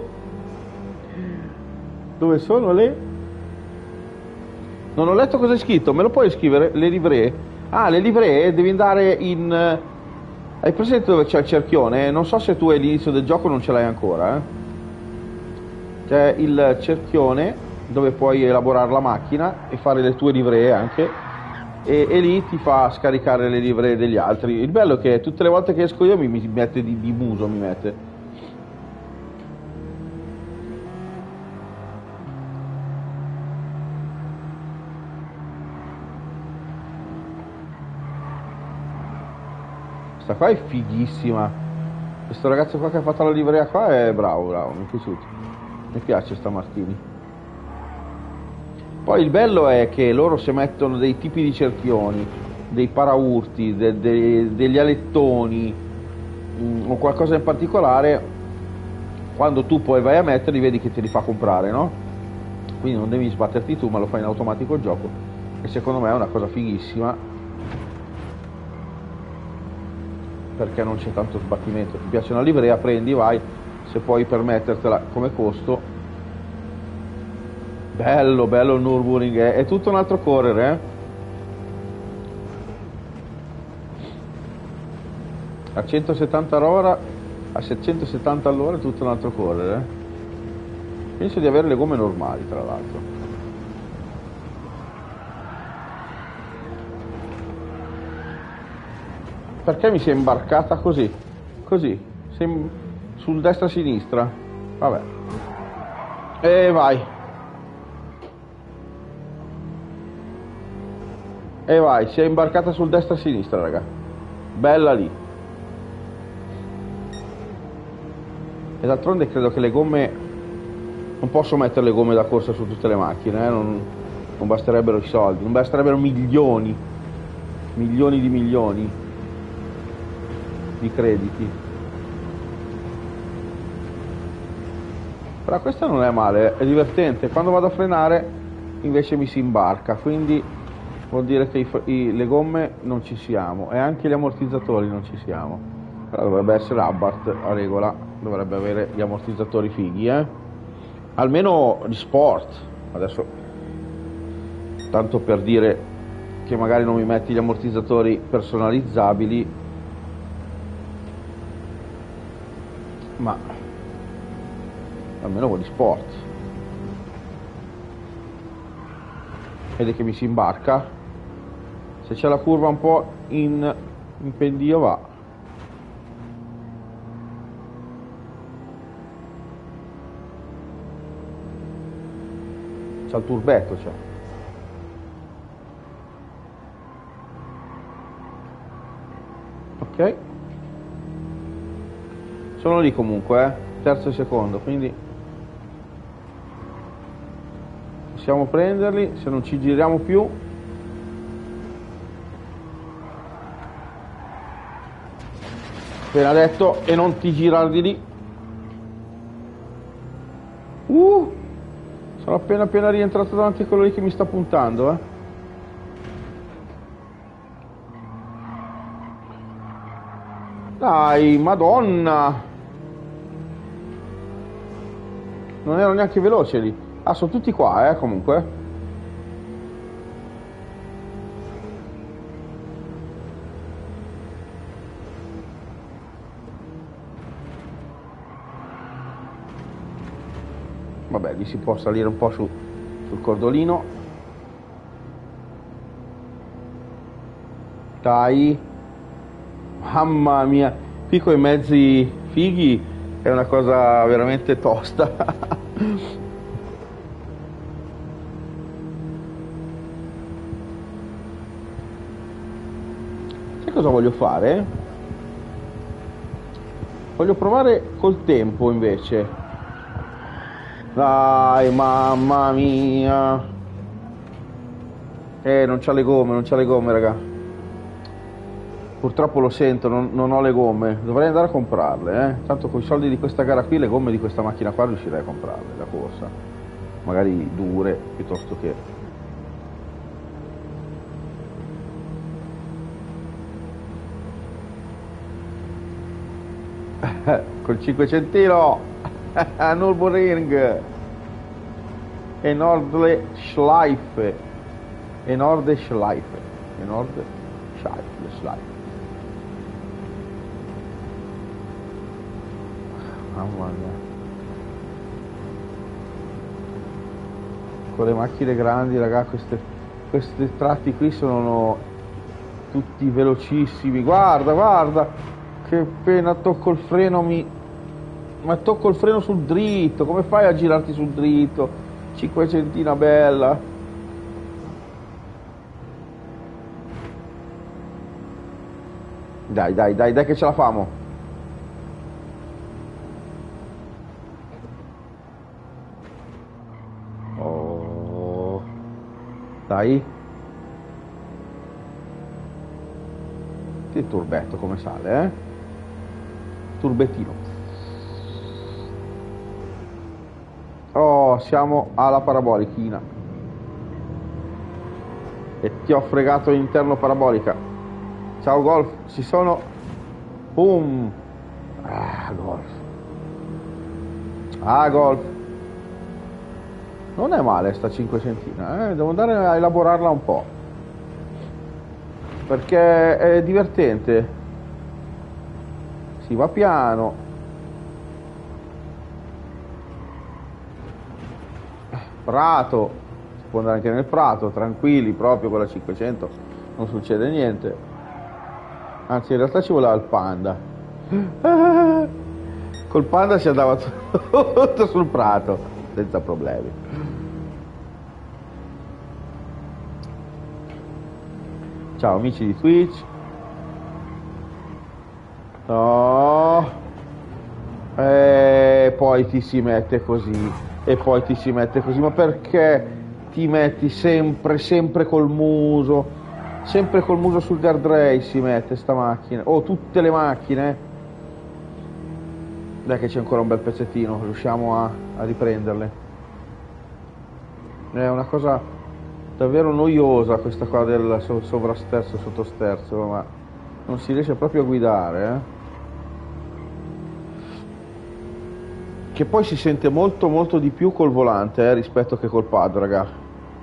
Dove sono le? Non ho letto cosa è scritto, me lo puoi scrivere? Le livree? Ah, le livree devi andare in... Hai presente dove c'è il cerchione? Non so se tu all'inizio del gioco non ce l'hai ancora, eh? C'è il cerchione dove puoi elaborare la macchina e fare le tue livree anche, e, e lì ti fa scaricare le livree degli altri. Il bello è che tutte le volte che esco io mi, mi mette di, di muso, mi mette. Questa qua è fighissima. Questo ragazzo qua che ha fatto la livrea qua è bravo, bravo, mi è piaciuto. Mi piace sta Martini. Poi il bello è che loro si mettono dei tipi di cerchioni, dei paraurti, de, de, degli alettoni mh, o qualcosa in particolare. Quando tu poi vai a metterli vedi che te li fa comprare, no? Quindi non devi sbatterti tu, ma lo fai in automatico il gioco. E secondo me è una cosa fighissima, perché non c'è tanto sbattimento. Ti piace una livrea, prendi, vai, se puoi permettertela come costo. Bello, bello il Nürburgring, è, è tutto un altro correre, eh? A centosettanta all'ora, a settecentosettanta all'ora è tutto un altro correre, eh? Penso di avere le gomme normali, tra l'altro. Perché mi si è imbarcata così? Così, sem- sul destra-sinistra. Vabbè. E vai. E vai, si è imbarcata sul destra-sinistra, raga. Bella lì. E d'altronde credo che le gomme... Non posso mettere le gomme da corsa su tutte le macchine, eh? non, non basterebbero i soldi, non basterebbero milioni. Milioni di milioni di crediti. Però questa non è male, è divertente. Quando vado a frenare invece mi si imbarca, quindi vuol dire che i, i, le gomme non ci siamo e anche gli ammortizzatori non ci siamo. Però dovrebbe essere Abarth a regola, dovrebbe avere gli ammortizzatori fighi, eh? almeno di sport. Adesso, tanto per dire che magari non mi metti gli ammortizzatori personalizzabili, ma almeno quello di sport. Vedi che mi si imbarca, se c'è la curva un po' in, in pendio va. C'ha il turbetto, c'è. Ok, sono lì comunque, eh? Terzo e secondo, quindi possiamo prenderli se non ci giriamo più. Appena detto, e non ti girare di lì. Uh, sono appena appena rientrato davanti a quello lì che mi sta puntando, eh. Dai, madonna! Non ero neanche veloce lì. Ah, sono tutti qua, eh, comunque. Vabbè, lì si può salire un po' su, sul cordolino. Dai. Mamma mia, qui coi mezzi fighi è una cosa veramente tosta. Sai cosa voglio fare? Voglio provare col tempo invece. Dai, mamma mia. Eh, non c'ha le gomme, non c'ha le gomme, raga. Purtroppo lo sento, non, non ho le gomme. Dovrei andare a comprarle, eh. Tanto con i soldi di questa gara qui, le gomme di questa macchina qua riuscirei a comprarle, la corsa. Magari dure, piuttosto che... Col cinquecentino a Nürburgring e Nordschleife e Nordschleife e Nordschleife. Mamma mia, con le macchine grandi, raga, queste, questi tratti qui sono tutti velocissimi. Guarda, guarda, che appena tocco il freno mi... ma tocco il freno sul dritto. Come fai a girarti sul dritto? Cinquecentina bella. Dai, dai, dai, dai che ce la famo. Oh. Dai. Che turbetto come sale, eh? Turbettino. Oh, siamo alla parabolichina. E ti ho fregato l'interno parabolica. Ciao Golf, ci sono. Boom. Ah, Golf. Ah, Golf. Non è male sta cinquecentina, eh? Devo andare a elaborarla un po'. Perché è divertente. Si va piano. Prato, si può andare anche nel prato, tranquilli, proprio con la cinquecento non succede niente. Anzi, in realtà ci voleva il Panda. Col Panda si andava tutto sul prato senza problemi. Ciao amici di Twitch. No. E poi ti si mette così. E poi ti si mette così. Ma perché ti metti sempre, sempre col muso? Sempre col muso sul guardrail si mette sta macchina. Oh, tutte le macchine. Dai che c'è ancora un bel pezzettino. Riusciamo a, a riprenderle. È una cosa davvero noiosa questa qua del sovrasterzo sottosterzo. Ma non si riesce proprio a guidare, eh. che poi si sente molto molto di più col volante eh, rispetto che col pad, raga.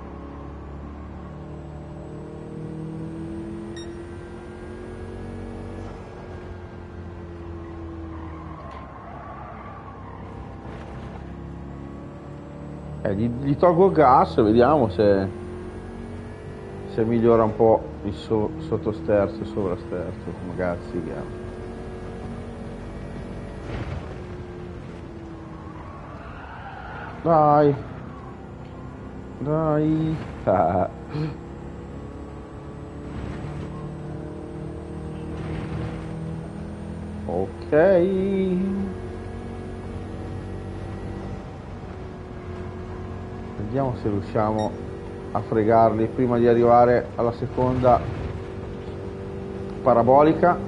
Eh, gli, gli tolgo il gas, vediamo se, se migliora un po' il so, sottosterzo e sovrasterzo, come cazzo si chiama. Dai, dai. Ah. Ok. Vediamo se riusciamo a fregarli prima di arrivare alla seconda parabolica.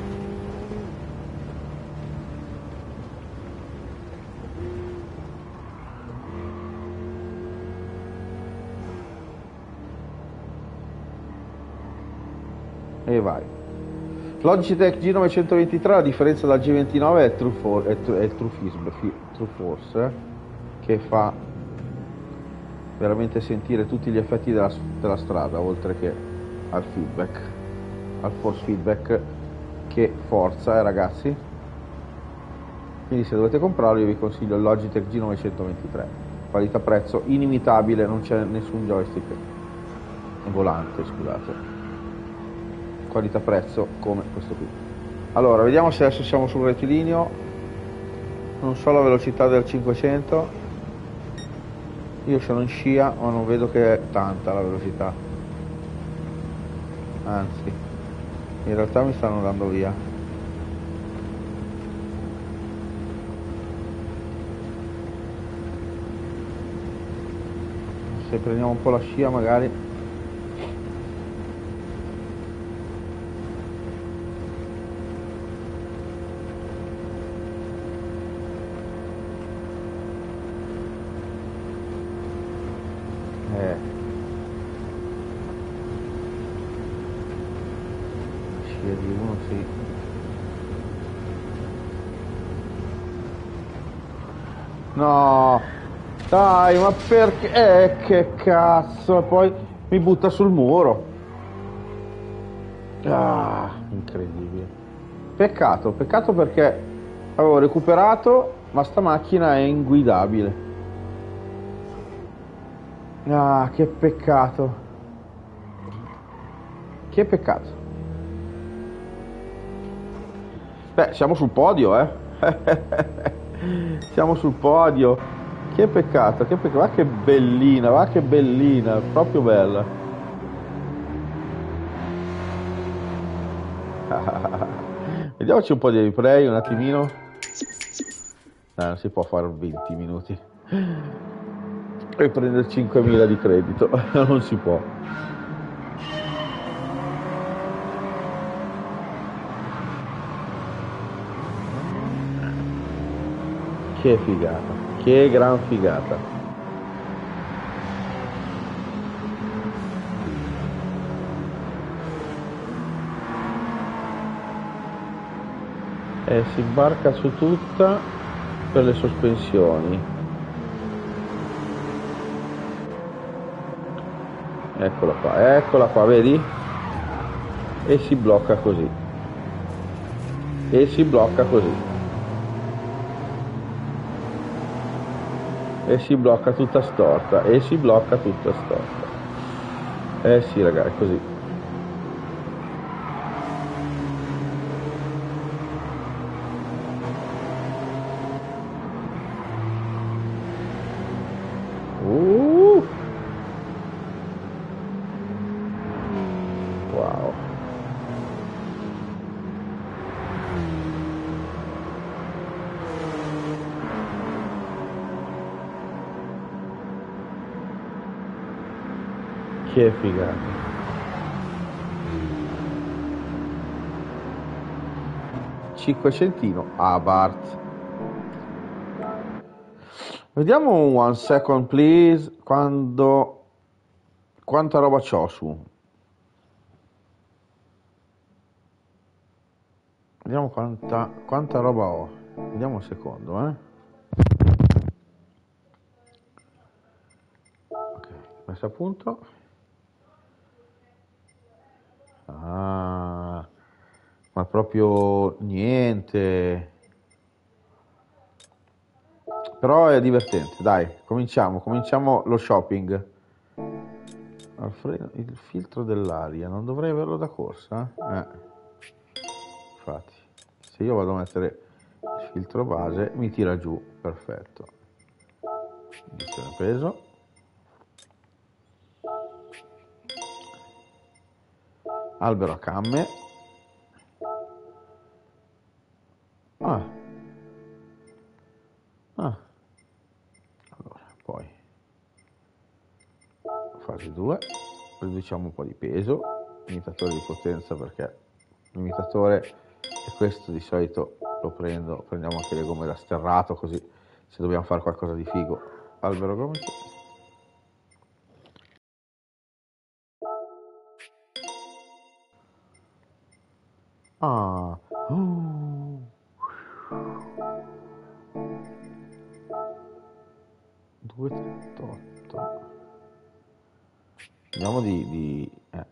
E vai. Logitech G novecentoventitré, a differenza dal G ventinove, è True, For- è tru- è il True, Fisb- fi- True Force, eh, che fa veramente sentire tutti gli effetti della, della strada, oltre che al feedback, al force feedback, che forza, eh ragazzi. Quindi se dovete comprarlo io vi consiglio il Logitech G novecentoventitré, qualità prezzo inimitabile, non c'è nessun joystick volante, scusate, qualità prezzo come questo qui. Allora vediamo se adesso siamo sul rettilineo, non so la velocità del cinquecento, io sono in scia ma non vedo che è tanta la velocità, anzi in realtà mi stanno andando via. Se prendiamo un po' la scia magari. Eh. Scia di uno, sì. No, dai, ma perché? Eh, che cazzo, e poi mi butta sul muro. Ah, incredibile. Peccato, peccato perché avevo recuperato, ma sta macchina è inguidabile. Ah, che peccato. Che peccato. Beh, siamo sul podio, eh. Siamo sul podio. Che peccato, che peccato. Va che bellina, va che bellina, proprio bella. Vediamoci un po' di replay, un attimino. No, non si può fare venti minuti e prendere cinquemila di credito. Non si può. Che figata, che gran figata. E si imbarca su tutta per le sospensioni. Eccola qua, eccola qua, vedi? E si blocca così. E si blocca così. E si blocca tutta storta. E si blocca tutta storta. Eh sì, ragazzi, è così. Uh! Wow. Che figata. Cinquecentino Abarth. Vediamo un one second please. Quando quanta roba c'ho su. Vediamo quanta, quanta roba ho. Vediamo un secondo, eh. messa a punto. Ah, ma proprio niente. Però è divertente, dai, cominciamo, cominciamo lo shopping. Alfredo, il filtro dell'aria, non dovrei averlo da corsa? Eh, infatti, se io vado a mettere il filtro base, mi tira giù, perfetto. Edizione peso. Albero a camme. Ah. Ah. Allora, poi fase due, riduciamo un po' di peso, limitatore di potenza perché l'imitatore è questo, di solito lo prendo, prendiamo anche le gomme da sterrato così se dobbiamo fare qualcosa di figo. Albero gomito. Ah. Uh. duecentotrentotto. Andiamo di, di eh.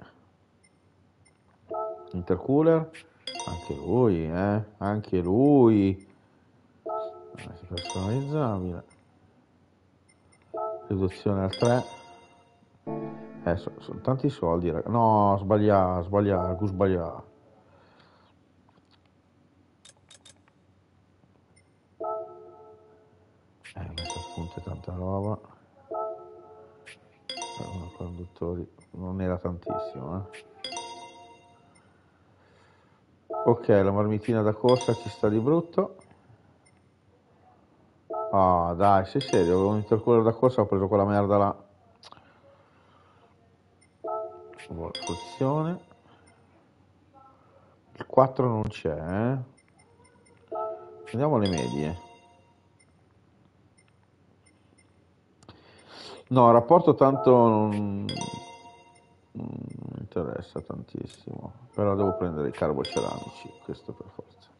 intercooler, anche lui, eh, anche lui, eh, personalizzabile, riduzione al tre, eh, sono so tanti soldi, raga. No, sbagliato, sbagliato, sbagliato. Eh, messo a punto tanta roba, eh, conduttori, non era tantissimo, eh. Ok, la marmitina da corsa ci sta di brutto. Ah, dai, sei serio? Avevo un intercooler da corsa, ho preso quella merda là. Funzione. Il quattro non c'è, eh? Andiamo alle medie. No, il rapporto tanto non, non mi interessa tantissimo, però devo prendere i carboceramici, questo per forza.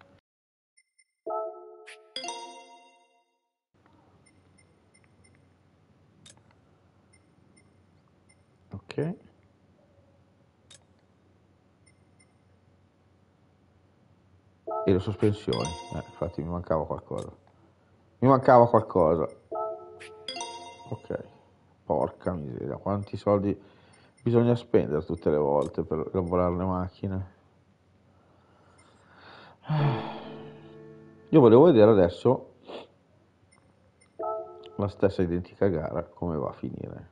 Ok. E le sospensioni, eh, infatti mi mancava qualcosa. Mi mancava qualcosa. Ok. Porca miseria, quanti soldi bisogna spendere tutte le volte per lavorare le macchine. Io volevo vedere adesso la stessa identica gara come va a finire.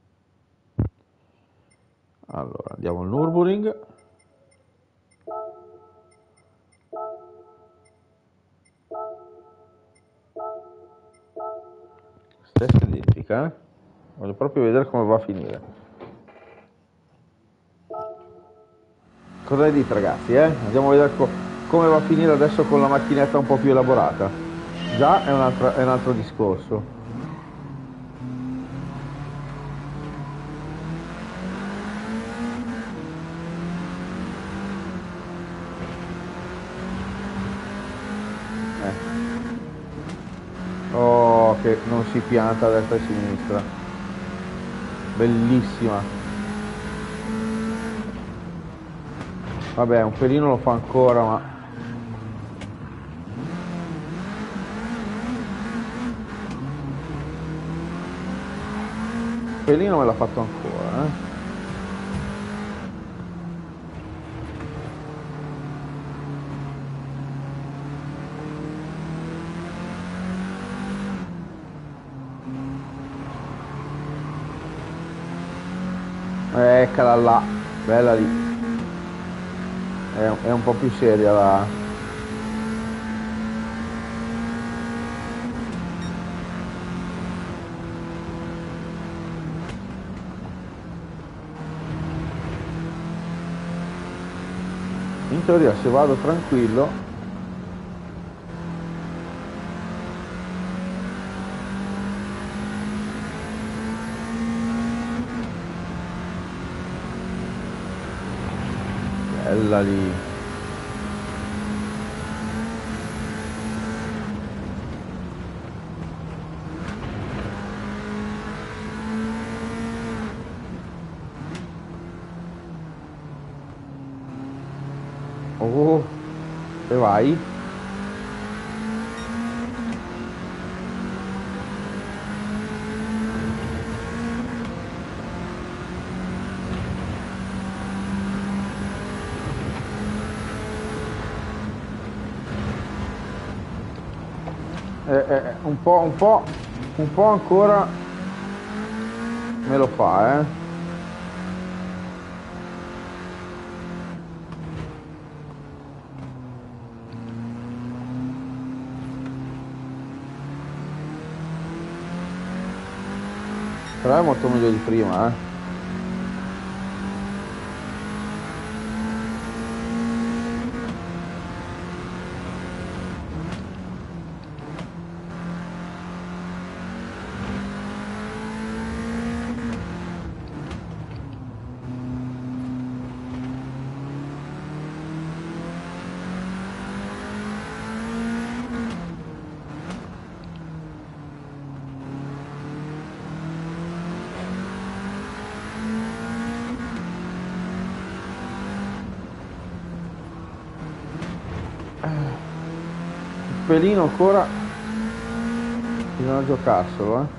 Allora, andiamo al Nürburgring. Stessa identica, eh? Voglio proprio vedere come va a finire. Cosa ne dite, ragazzi, eh? Andiamo a vedere co come va a finire adesso con la macchinetta un po' più elaborata. Già è un, è un altro discorso. Eh. Oh, che non si pianta a destra e a sinistra. Bellissima. Vabbè, un pelino lo fa ancora, ma... Un pelino me l'ha fatto ancora, eh. Eccola là, bella lì. È, è un po' più seria la... In teoria se vado tranquillo... Bella lì. Oh, e vai. Eh, eh, un po', un po', un po' ancora me lo fa, eh. Però è molto meglio di prima, eh. Un pelino ancora bisogna giocarselo, eh.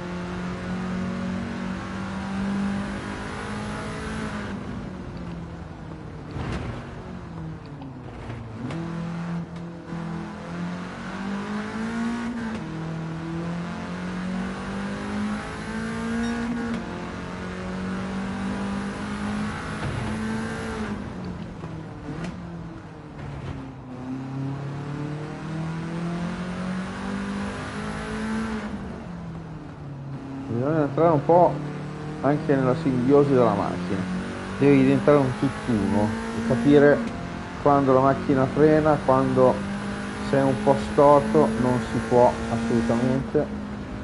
Bisogna entrare un po' anche nella simbiosi della macchina. Devi diventare un tutt'uno e capire quando la macchina frena, quando sei un po' storto, non si può assolutamente.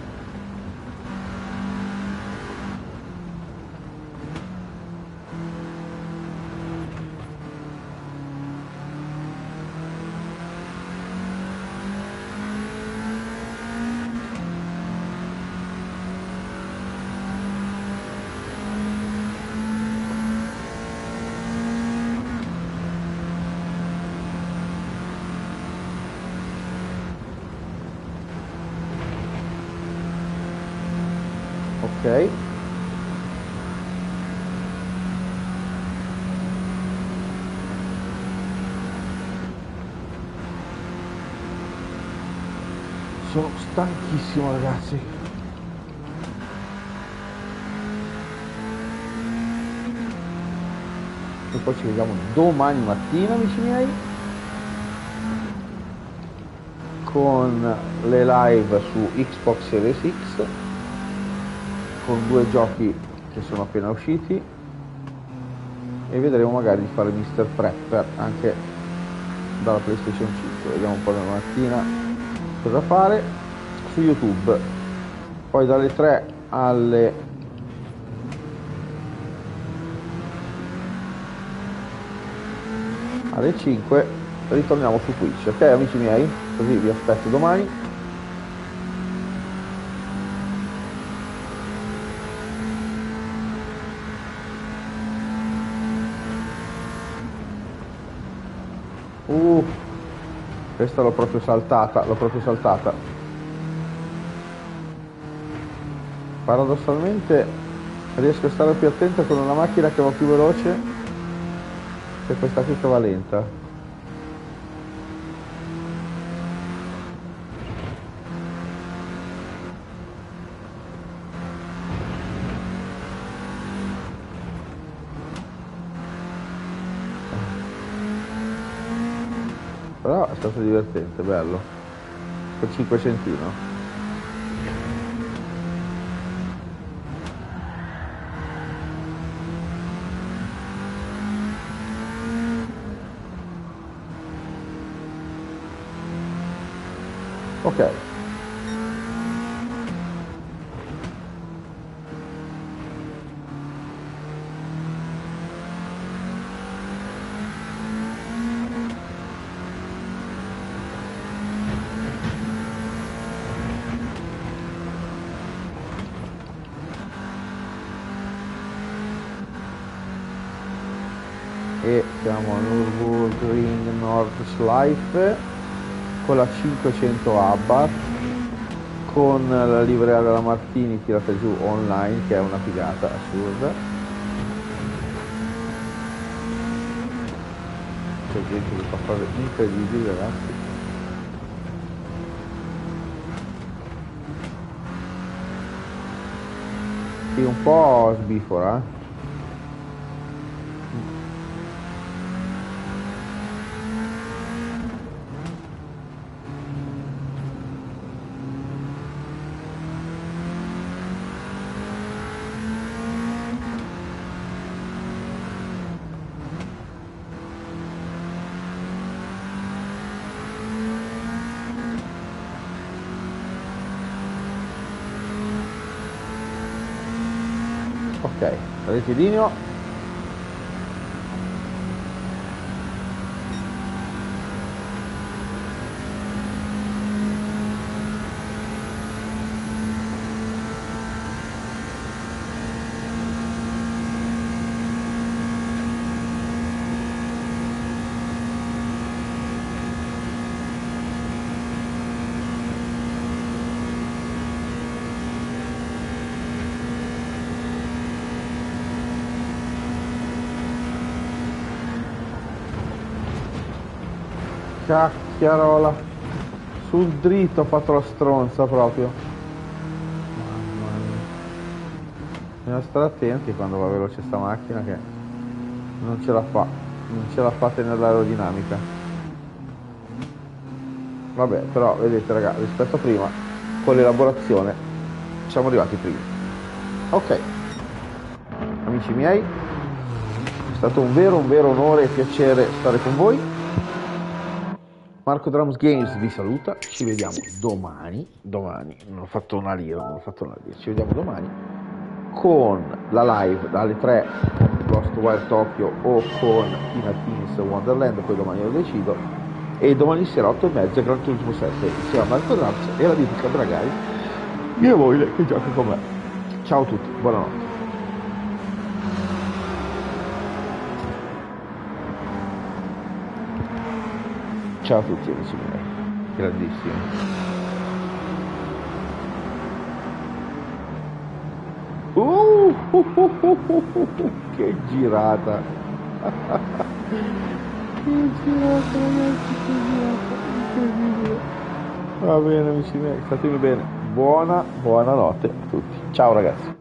Ok. Sono stanchissimo, ragazzi. E poi ci vediamo domani mattina, amici miei, con le live su Xbox Series X, con due giochi che sono appena usciti, e vedremo magari di fare mister Prepper anche dalla PlayStation cinque. Vediamo un po' la mattina cosa fare su YouTube. Poi dalle tre alle alle cinque ritorniamo su Twitch, ok amici miei? Così vi aspetto domani. Uh, questa l'ho proprio saltata, l'ho proprio saltata. Paradossalmente riesco a stare più attento con una macchina che va più veloce che questa qui che va lenta. Però è stato divertente, bello. Con cinquecentino. Ok. e siamo a Nürburgring Nordschleife con la cinquecento Abarth, con la livrea della Martini tirata giù online, che è una figata assurda. C'è gente che fa cose incredibili, ragazzi. Sì, un po' sbifora, eh. Ok, rettilineo. Cacchiarola, sul dritto ho fatto la stronza proprio. Mamma mia. Bisogna stare attenti quando va veloce sta macchina, che non ce la fa, non ce la fa tenere l'aerodinamica. Vabbè, però vedete raga, rispetto a prima, con l'elaborazione siamo arrivati prima. Ok, amici miei, è stato un vero, un vero onore e piacere stare con voi. Marco Drums Games vi saluta, ci vediamo domani, domani, non ho fatto una lira, non ho fatto una lira, ci vediamo domani con la live dalle tre con Ghostwire Tokyo o con Tina Teens Wonderland, poi domani lo decido, e domani sera otto e mezza Gran Turismo sette insieme a Marco Drums e la Divica Dragari, mia moglie che gioca con me. Ciao a tutti, buonanotte. Ciao a tutti amici miei, grandissimi. Uh, uh, uh, uh, uh, uh, che girata! Che girata ragazzi, che girata, incredibile. Va bene amici miei, statemi bene. Buona, buonanotte a tutti. Ciao ragazzi.